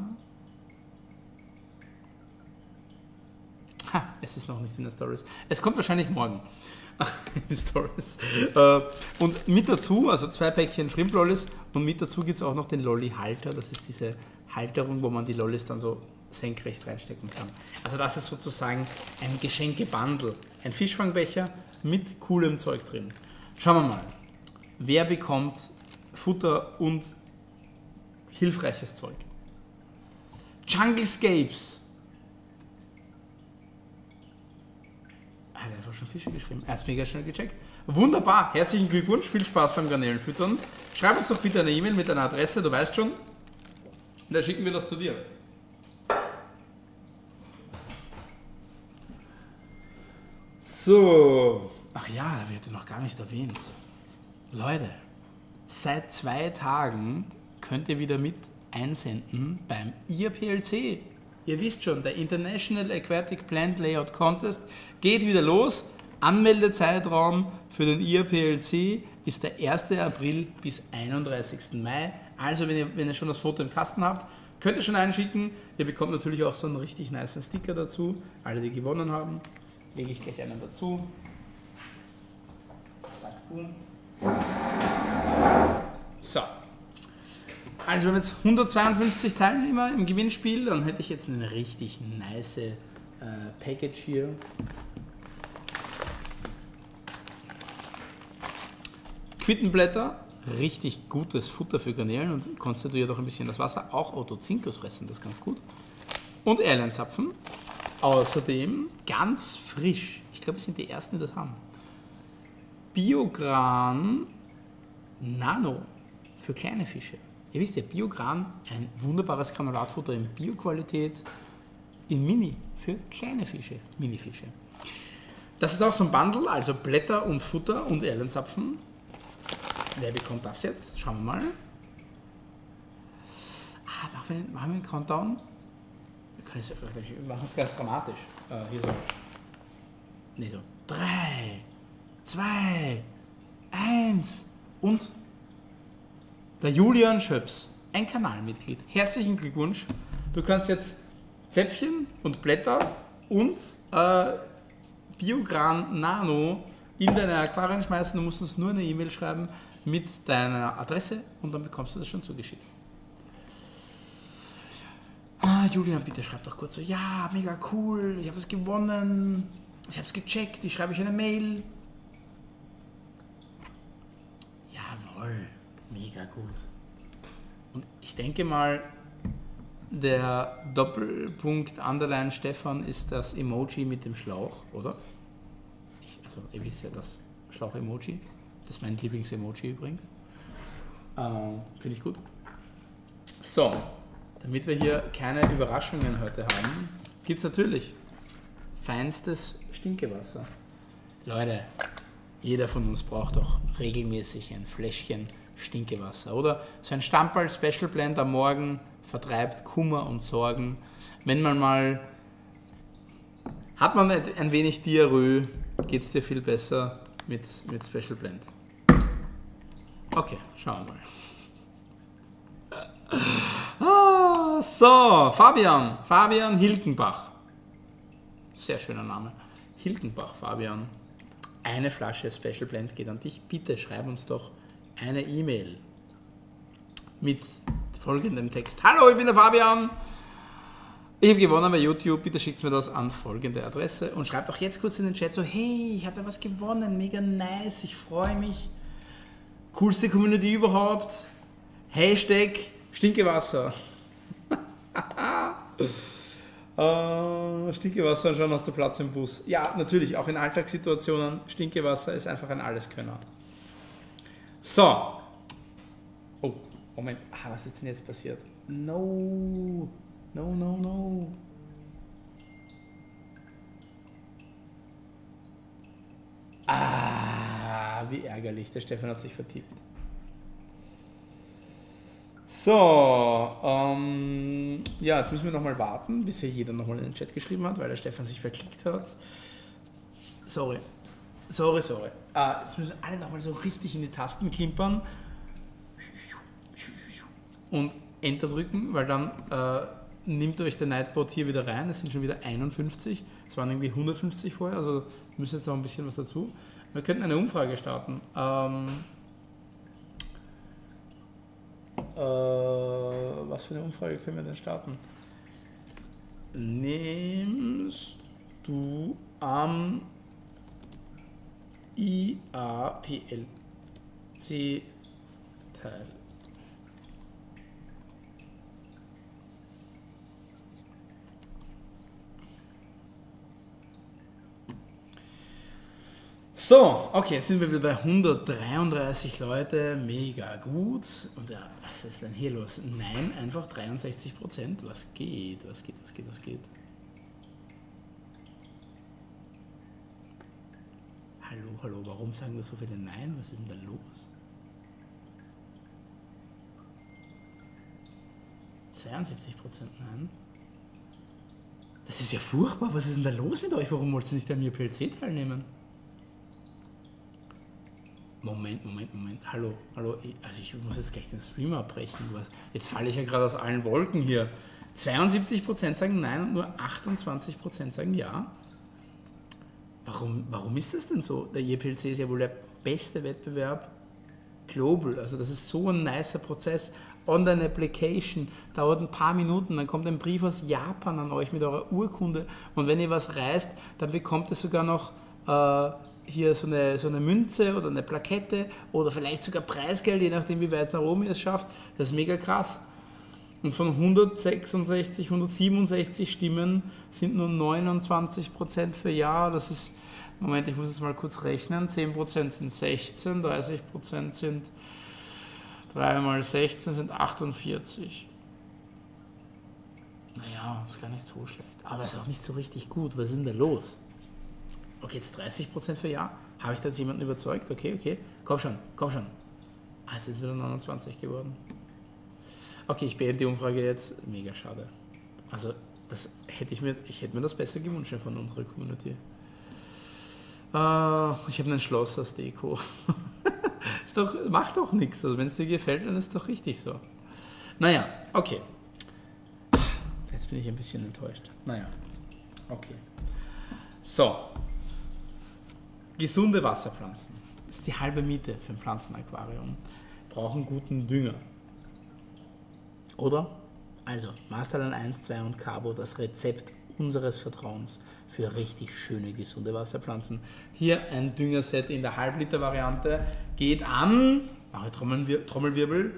Ha, es ist noch nicht in den Stories. Es kommt wahrscheinlich morgen in die Stories. Äh, und mit dazu, also zwei Päckchen Shrimp-Lollis und mit dazu gibt es auch noch den Lolli-Halter. Das ist diese Halterung, wo man die Lollis dann so senkrecht reinstecken kann. Also das ist sozusagen ein Geschenkebundle. Ein Fischfangbecher mit coolem Zeug drin. Schauen wir mal. Wer bekommt Futter und hilfreiches Zeug? Junglescapes. Er hat einfach schon Fische geschrieben. Er hat es mega schnell gecheckt. Wunderbar. Herzlichen Glückwunsch. Viel Spaß beim Garnelenfüttern. Schreib uns doch bitte eine E-Mail mit deiner Adresse. Du weißt schon. Und dann schicken wir das zu dir. So. Ach ja, er wird noch gar nicht erwähnt. Leute, seit zwei Tagen könnt ihr wieder mit einsenden beim I A P L C. Ihr wisst schon, der International Aquatic Plant Layout Contest geht wieder los. Anmeldezeitraum für den I A P L C ist der ersten April bis einunddreißigsten Mai. Also wenn ihr, wenn ihr schon das Foto im Kasten habt, könnt ihr schon einschicken. Ihr bekommt natürlich auch so einen richtig nice Sticker dazu. Alle, die gewonnen haben, lege ich gleich einen dazu. Zack, boom. So, also wir haben jetzt hundertzweiundfünfzig Teilnehmer im Gewinnspiel, dann hätte ich jetzt eine richtig nice äh, Package hier. Quittenblätter, richtig gutes Futter für Garnelen und konzentriert auch ein bisschen das Wasser, auch Otocincus fressen, das ist ganz gut. Und Erlenzapfen, außerdem ganz frisch, ich glaube es sind die ersten, die das haben. Biogran Nano für kleine Fische. Ihr wisst ja, Biogran, ein wunderbares Granulatfutter in Bioqualität, in Mini, für kleine Fische, Minifische. Das ist auch so ein Bundle, also Blätter und Futter und Erlenzapfen. Wer bekommt das jetzt? Schauen wir mal. Ah, machen wir, machen wir einen Countdown? Wir, können es, wir machen es ganz dramatisch. Äh, hier so. Ne, so. Drei. Zwei, eins und der Julian Schöps, ein Kanalmitglied. Herzlichen Glückwunsch. Du kannst jetzt Zäpfchen und Blätter und äh, Biogran Nano in deine Aquarien schmeißen. Du musst uns nur eine E-Mail schreiben mit deiner Adresse und dann bekommst du das schon zugeschickt. Ah, Julian, bitte schreib doch kurz so, ja, mega cool, ich habe es gewonnen, ich habe es gecheckt, ich schreibe euch eine Mail. Ja, mega gut. Und ich denke mal, der Doppelpunkt Underline Stefan ist das Emoji mit dem Schlauch, oder? Ich, also ihr wisst ja das Schlauch-Emoji. Das ist mein Lieblings-Emoji übrigens. Äh, Finde ich gut. So, damit wir hier keine Überraschungen heute haben, gibt es natürlich feinstes Stinkewasser. Leute, jeder von uns braucht doch regelmäßig ein Fläschchen Stinkewasser, oder? So ein Stamperl Special Blend am Morgen vertreibt Kummer und Sorgen. Wenn man mal, hat man ein wenig Diarrhoe, geht es dir viel besser mit, mit Special Blend. Okay, schauen wir mal. Ah, so, Fabian, Fabian Hilkenbach. Sehr schöner Name. Hilkenbach, Fabian. Eine Flasche Special Blend geht an dich. Bitte schreib uns doch eine E-Mail mit folgendem Text. Hallo, ich bin der Fabian. Ich habe gewonnen bei YouTube. Bitte schickt mir das an folgende Adresse und schreibt auch jetzt kurz in den Chat so, hey, ich habe da was gewonnen, mega nice, ich freue mich. Coolste Community überhaupt. Hashtag Stinkewasser. uh, Stinkewasser und schon hast du Platz im Bus. Ja, natürlich, auch in Alltagssituationen. Stinkewasser ist einfach ein Alleskönner. So. Oh, Moment. Ah, was ist denn jetzt passiert? No. No, no, no. Ah, wie ärgerlich. Der Stefan hat sich vertippt. So, ähm, ja, jetzt müssen wir nochmal warten, bis hier jeder nochmal in den Chat geschrieben hat, weil der Stefan sich verklickt hat. Sorry. Sorry, sorry. Ah, jetzt müssen alle nochmal so richtig in die Tasten klimpern und Enter drücken, weil dann äh, nimmt euch der Nightbot hier wieder rein. Es sind schon wieder einundfünfzig. Es waren irgendwie hundertfünfzig vorher, also wir müssen jetzt noch ein bisschen was dazu. Wir könnten eine Umfrage starten. Ähm, äh, was für eine Umfrage können wir denn starten? Nimmst du am I A P L C teil? So, okay, jetzt sind wir wieder bei hundertdreiunddreißig Leute, mega gut. Und ja, was ist denn hier los? Nein, einfach dreiundsechzig Prozent. Was geht, was geht, was geht, was geht? Hallo, hallo, warum sagen da so viele Nein? Was ist denn da los? zweiundsiebzig Prozent Nein. Das ist ja furchtbar, was ist denn da los mit euch? Warum wollt ihr nicht an mir P L C teilnehmen? Moment, Moment, Moment. Hallo, hallo. Also ich muss jetzt gleich den Stream abbrechen. Was? Jetzt falle ich ja gerade aus allen Wolken hier. zweiundsiebzig Prozent sagen Nein und nur achtundzwanzig Prozent sagen Ja. Warum, warum ist das denn so? Der E P L C ist ja wohl der beste Wettbewerb global. Also das ist so ein nicer Prozess. Online-Application dauert ein paar Minuten, dann kommt ein Brief aus Japan an euch mit eurer Urkunde und wenn ihr was reist, dann bekommt ihr sogar noch äh, hier so eine, so eine Münze oder eine Plakette oder vielleicht sogar Preisgeld, je nachdem wie weit nach oben ihr es schafft. Das ist mega krass. Und von hundertsechsundsechzig, hundertsiebenundsechzig Stimmen sind nur neunundzwanzig Prozent für Ja. Das ist, Moment, ich muss jetzt mal kurz rechnen, zehn Prozent sind sechzehn, dreißig Prozent sind drei mal sechzehn sind achtundvierzig. Naja, ist gar nicht so schlecht. Aber ist auch nicht so richtig gut. Was ist denn da los? Okay, jetzt dreißig Prozent für Ja. Habe ich da jetzt jemanden überzeugt? Okay, okay. Komm schon, komm schon. Ah, jetzt ist es wieder neunundzwanzig geworden. Okay, ich beende die Umfrage jetzt. Mega schade. Also, das hätte ich mir, ich hätte mir das besser gewünscht von unserer Community. Uh, ich habe ein Schloss als Deko. Ist doch, macht doch nichts. Also wenn es dir gefällt, dann ist es doch richtig so. Naja, okay. Jetzt bin ich ein bisschen enttäuscht. Naja, okay. So. Gesunde Wasserpflanzen. Das ist die halbe Miete für ein Pflanzenaquarium. Brauchen guten Dünger. Oder? Also, Masterland eins, zwei und Carbo, das Rezept unseres Vertrauens für richtig schöne, gesunde Wasserpflanzen. Hier ein Düngerset in der Halbliter-Variante. Geht an Mache Trommelwir Trommelwirbel.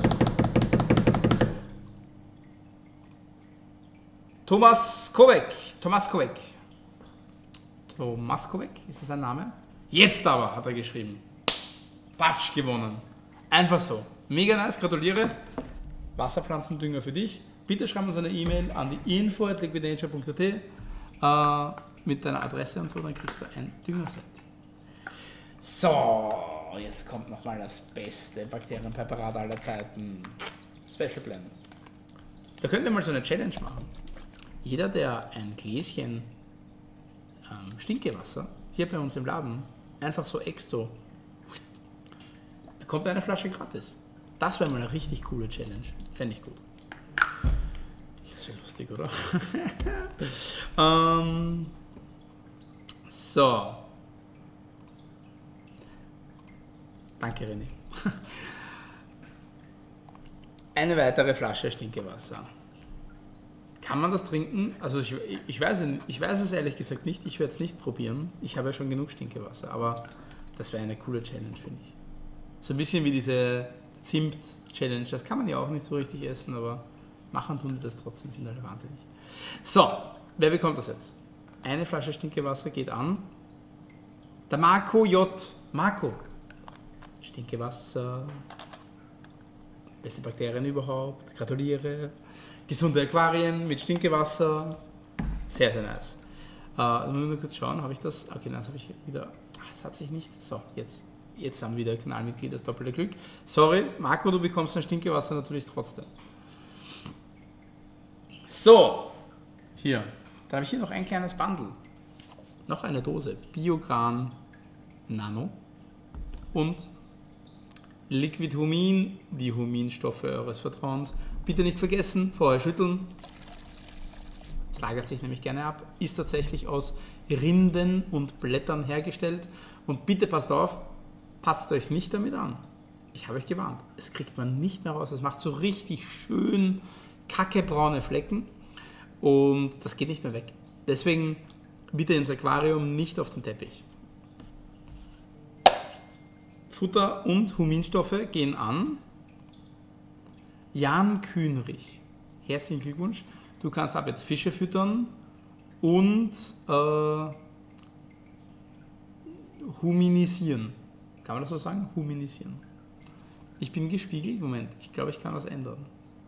Thomas Koweck. Thomas Koweck. Thomas Koweck, ist das ein Name? Jetzt aber, hat er geschrieben. Patsch, gewonnen. Einfach so. Mega nice, gratuliere. Wasserpflanzendünger für dich. Bitte schreib uns eine E-Mail an die info at liquidnature punkt at äh, mit deiner Adresse und so, dann kriegst du ein Düngerset. So, jetzt kommt nochmal das beste Bakterienpräparat aller Zeiten. Special Blend. Da können wir mal so eine Challenge machen. Jeder, der ein Gläschen ähm, Stinkewasser hier bei uns im Laden einfach so extra bekommt eine Flasche gratis. Das wäre mal eine richtig coole Challenge. Fände ich gut. Das wäre lustig, oder? ähm, so. Danke, René. Eine weitere Flasche Stinkewasser. Kann man das trinken? Also ich, ich, weiß, ich weiß es ehrlich gesagt nicht. Ich werde es nicht probieren. Ich habe ja schon genug Stinkewasser. Aber das wäre eine coole Challenge, finde ich. So ein bisschen wie diese Zimt-Challenge. Das kann man ja auch nicht so richtig essen, aber machen tun die das trotzdem, sind alle wahnsinnig. So, wer bekommt das jetzt? Eine Flasche Stinkewasser geht an. Der Marco J. Marco. Stinkewasser. Beste Bakterien überhaupt. Gratuliere. Gesunde Aquarien mit Stinkewasser. Sehr, sehr nice. Äh, nur kurz schauen, habe ich das? Okay, nein, das habe ich wieder. Es hat sich nicht. So, jetzt. Jetzt haben wir wieder Kanalmitglied, das doppelte Glück. Sorry, Marco, du bekommst ein Stinkewasser natürlich trotzdem. So, hier. Dann habe ich hier noch ein kleines Bundle. Noch eine Dose. Biogran Nano. Und Liquid Humin, die Huminstoffe eures Vertrauens. Bitte nicht vergessen, vorher schütteln. Es lagert sich nämlich gerne ab. Ist tatsächlich aus Rinden und Blättern hergestellt. Und bitte passt auf, patzt euch nicht damit an. Ich habe euch gewarnt. Es kriegt man nicht mehr raus. Es macht so richtig schön kackebraune Flecken. Und das geht nicht mehr weg. Deswegen bitte ins Aquarium, nicht auf den Teppich. Futter und Huminstoffe gehen an. Jan Kühnrich. Herzlichen Glückwunsch. Du kannst ab jetzt Fische füttern und äh, huminisieren. Kann man das so sagen? Huminisieren. Ich bin gespiegelt. Moment, ich glaube, ich kann was ändern.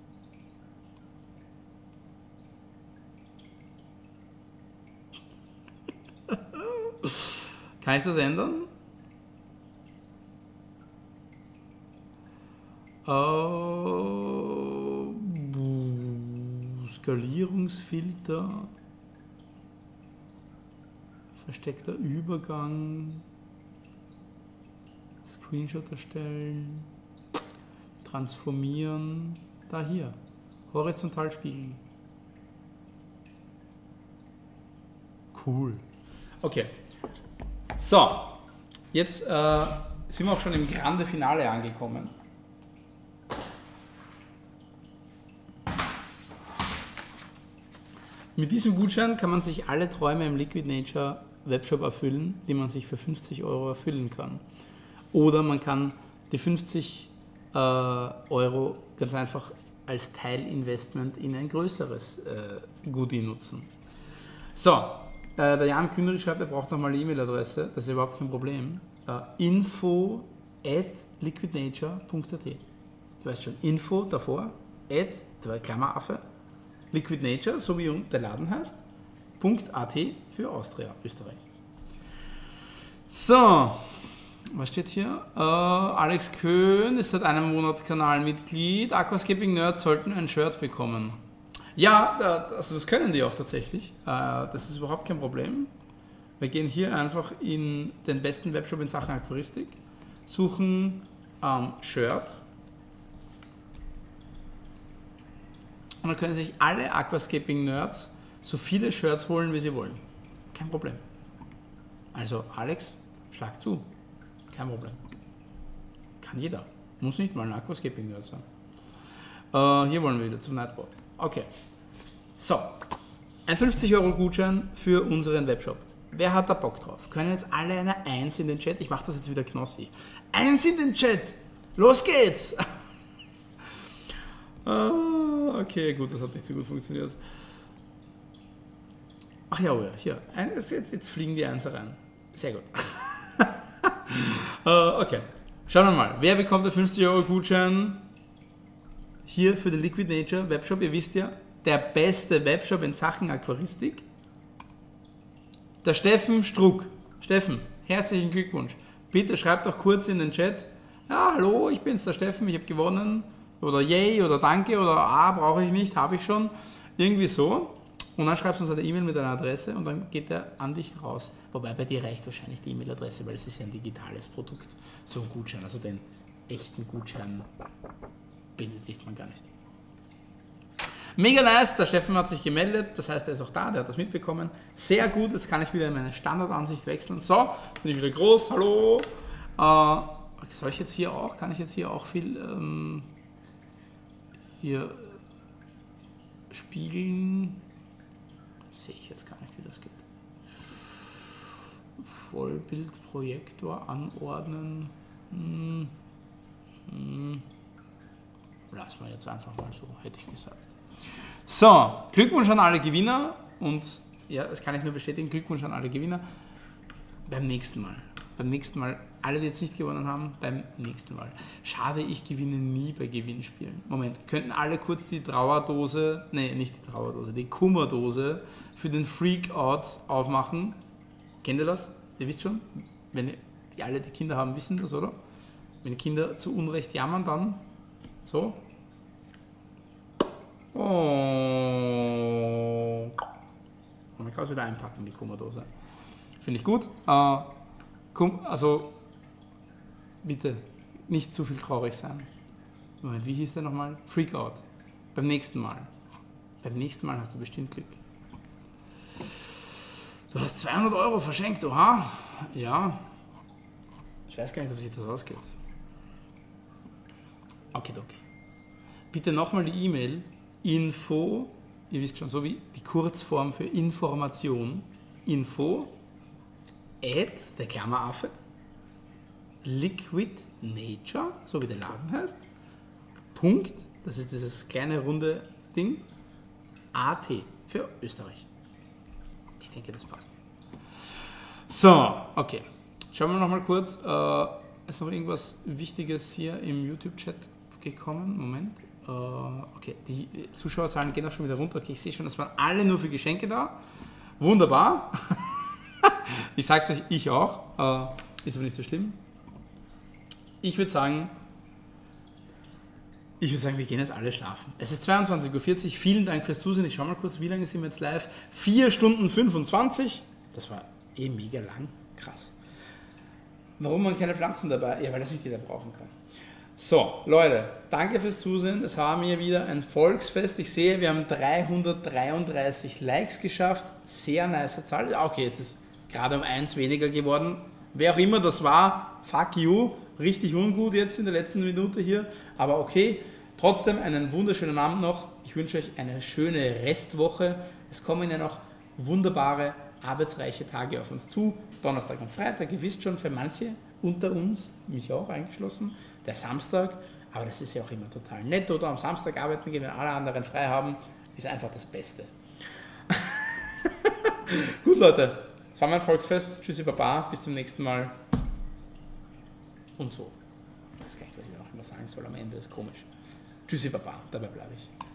Kann ich das ändern? Uh, Skalierungsfilter. Versteckter Übergang. Screenshot erstellen. Transformieren. Da hier. Horizontal spiegeln. Cool. Okay. So. Jetzt äh, sind wir auch schon im Grande Finale angekommen. Mit diesem Gutschein kann man sich alle Träume im Liquid Nature Webshop erfüllen, die man sich für fünfzig Euro erfüllen kann. Oder man kann die fünfzig äh, Euro ganz einfach als Teilinvestment in ein größeres äh, Goodie nutzen. So, äh, der Jan Kühnrich schreibt, er braucht nochmal die E-Mail-Adresse, das ist überhaupt kein Problem. Äh, info at liquidnature punkt at. Du weißt schon, Info davor, at, zwei Klammeraffe, Liquid Nature, so wie der Laden heißt, .at für Austria, Österreich. So, was steht hier? Uh, Alex Köhn ist seit einem Monat Kanalmitglied. Aquascaping Nerds sollten ein Shirt bekommen. Ja, also das können die auch tatsächlich. Uh, das ist überhaupt kein Problem. Wir gehen hier einfach in den besten Webshop in Sachen Aquaristik, suchen um, Shirt. Und dann können sich alle Aquascaping-Nerds so viele Shirts holen, wie sie wollen. Kein Problem. Also Alex, schlag zu. Kein Problem. Kann jeder. Muss nicht mal ein Aquascaping-Nerd sein. Äh, hier wollen wir wieder zum Nightboard. Okay. So. Ein fünfzig Euro Gutschein für unseren Webshop. Wer hat da Bock drauf? Können jetzt alle eine eins in den Chat? Ich mache das jetzt wieder Knossi. eins in den Chat! Los geht's! ah, okay, gut, das hat nicht so gut funktioniert. Ach ja, oh ja, hier. Jetzt, jetzt fliegen die Einser rein. Sehr gut. uh, okay, schauen wir mal. Wer bekommt den fünfzig Euro Gutschein hier für den Liquid Nature Webshop? Ihr wisst ja, der beste Webshop in Sachen Aquaristik. Der Steffen Struck. Steffen, herzlichen Glückwunsch. Bitte schreibt doch kurz in den Chat. Ja, hallo, ich bin's, der Steffen, ich habe gewonnen. Oder yay oder danke oder ah, brauche ich nicht, habe ich schon. Irgendwie so. Und dann schreibst du uns eine E-Mail mit deiner Adresse und dann geht der an dich raus. Wobei bei dir reicht wahrscheinlich die E-Mail-Adresse, weil es ist ja ein digitales Produkt. So ein Gutschein, also den echten Gutschein benötigt man gar nicht. Mega nice, der Steffen hat sich gemeldet, das heißt, er ist auch da, der hat das mitbekommen. Sehr gut, jetzt kann ich wieder in meine Standardansicht wechseln. So, bin ich wieder groß, hallo. Äh, soll ich jetzt hier auch, kann ich jetzt hier auch viel ähm, hier spiegeln? Sehe ich jetzt gar nicht, wie das geht. Vollbildprojektor anordnen. Hm. Hm. Lassen wir jetzt einfach mal so, hätte ich gesagt. So, Glückwunsch an alle Gewinner und ja, das kann ich nur bestätigen, Glückwunsch an alle Gewinner. Beim nächsten Mal. Beim nächsten Mal, alle, die jetzt nicht gewonnen haben, beim nächsten Mal. Schade, ich gewinne nie bei Gewinnspielen. Moment, könnten alle kurz die Trauerdose, nee, nicht die Trauerdose, die Kummerdose für den Freak-Out aufmachen. Kennt ihr das? Ihr wisst schon, wenn ihr, alle, die Kinder haben, wissen das, oder? Wenn Kinder zu Unrecht jammern, dann so. Oh. Und dann kann es wieder einpacken, die Kummerdose. Finde ich gut. Äh, also, bitte, nicht zu viel traurig sein. Moment, wie hieß der nochmal? Freakout. Beim nächsten Mal. Beim nächsten Mal hast du bestimmt Glück. Du hast zweihundert Euro verschenkt, oha. Ja. Ich weiß gar nicht, ob sich das ausgeht. Okay, okay. Bitte nochmal die E-Mail info, ihr wisst schon, so wie die Kurzform für Information, info at, der Klammeraffe, Liquid Nature, so wie der Laden heißt, Punkt, das ist dieses kleine runde Ding, at für Österreich. Ich denke, das passt. So, okay. Schauen wir nochmal kurz, äh, ist noch irgendwas Wichtiges hier im YouTube-Chat gekommen? Moment. Äh, okay, die Zuschauerzahlen gehen auch schon wieder runter. Okay, ich sehe schon, das waren alle nur für Geschenke da. Wunderbar. Ich sage es euch, ich auch. Äh, ist aber nicht so schlimm. Ich würde sagen, ich würde sagen, wir gehen jetzt alle schlafen. Es ist zweiundzwanzig Uhr vierzig. Vielen Dank fürs Zusehen. Ich schaue mal kurz, wie lange sind wir jetzt live? vier Stunden fünfundzwanzig. Das war eh mega lang. Krass. Warum man keine Pflanzen dabei? Ja, weil das nicht jeder brauchen kann. So, Leute, danke fürs Zusehen. Es war mir wieder ein Volksfest. Ich sehe, wir haben dreihundertdreiunddreißig Likes geschafft. Sehr nice Zahl. Okay, jetzt ist gerade um eins weniger geworden. Wer auch immer das war, fuck you. Richtig ungut jetzt in der letzten Minute hier. Aber okay, trotzdem einen wunderschönen Abend noch. Ich wünsche euch eine schöne Restwoche. Es kommen ja noch wunderbare, arbeitsreiche Tage auf uns zu. Donnerstag und Freitag, ihr wisst schon, für manche unter uns, mich auch eingeschlossen, der Samstag, aber das ist ja auch immer total nett, oder am Samstag arbeiten gehen, wenn alle anderen frei haben, ist einfach das Beste. Gut, Leute, das war mein Volksfest. Tschüssi, Baba, bis zum nächsten Mal. Und so. Ich weiß gar nicht, was ich auch immer sagen soll am Ende, ist komisch. Tschüssi, Baba, dabei bleibe ich.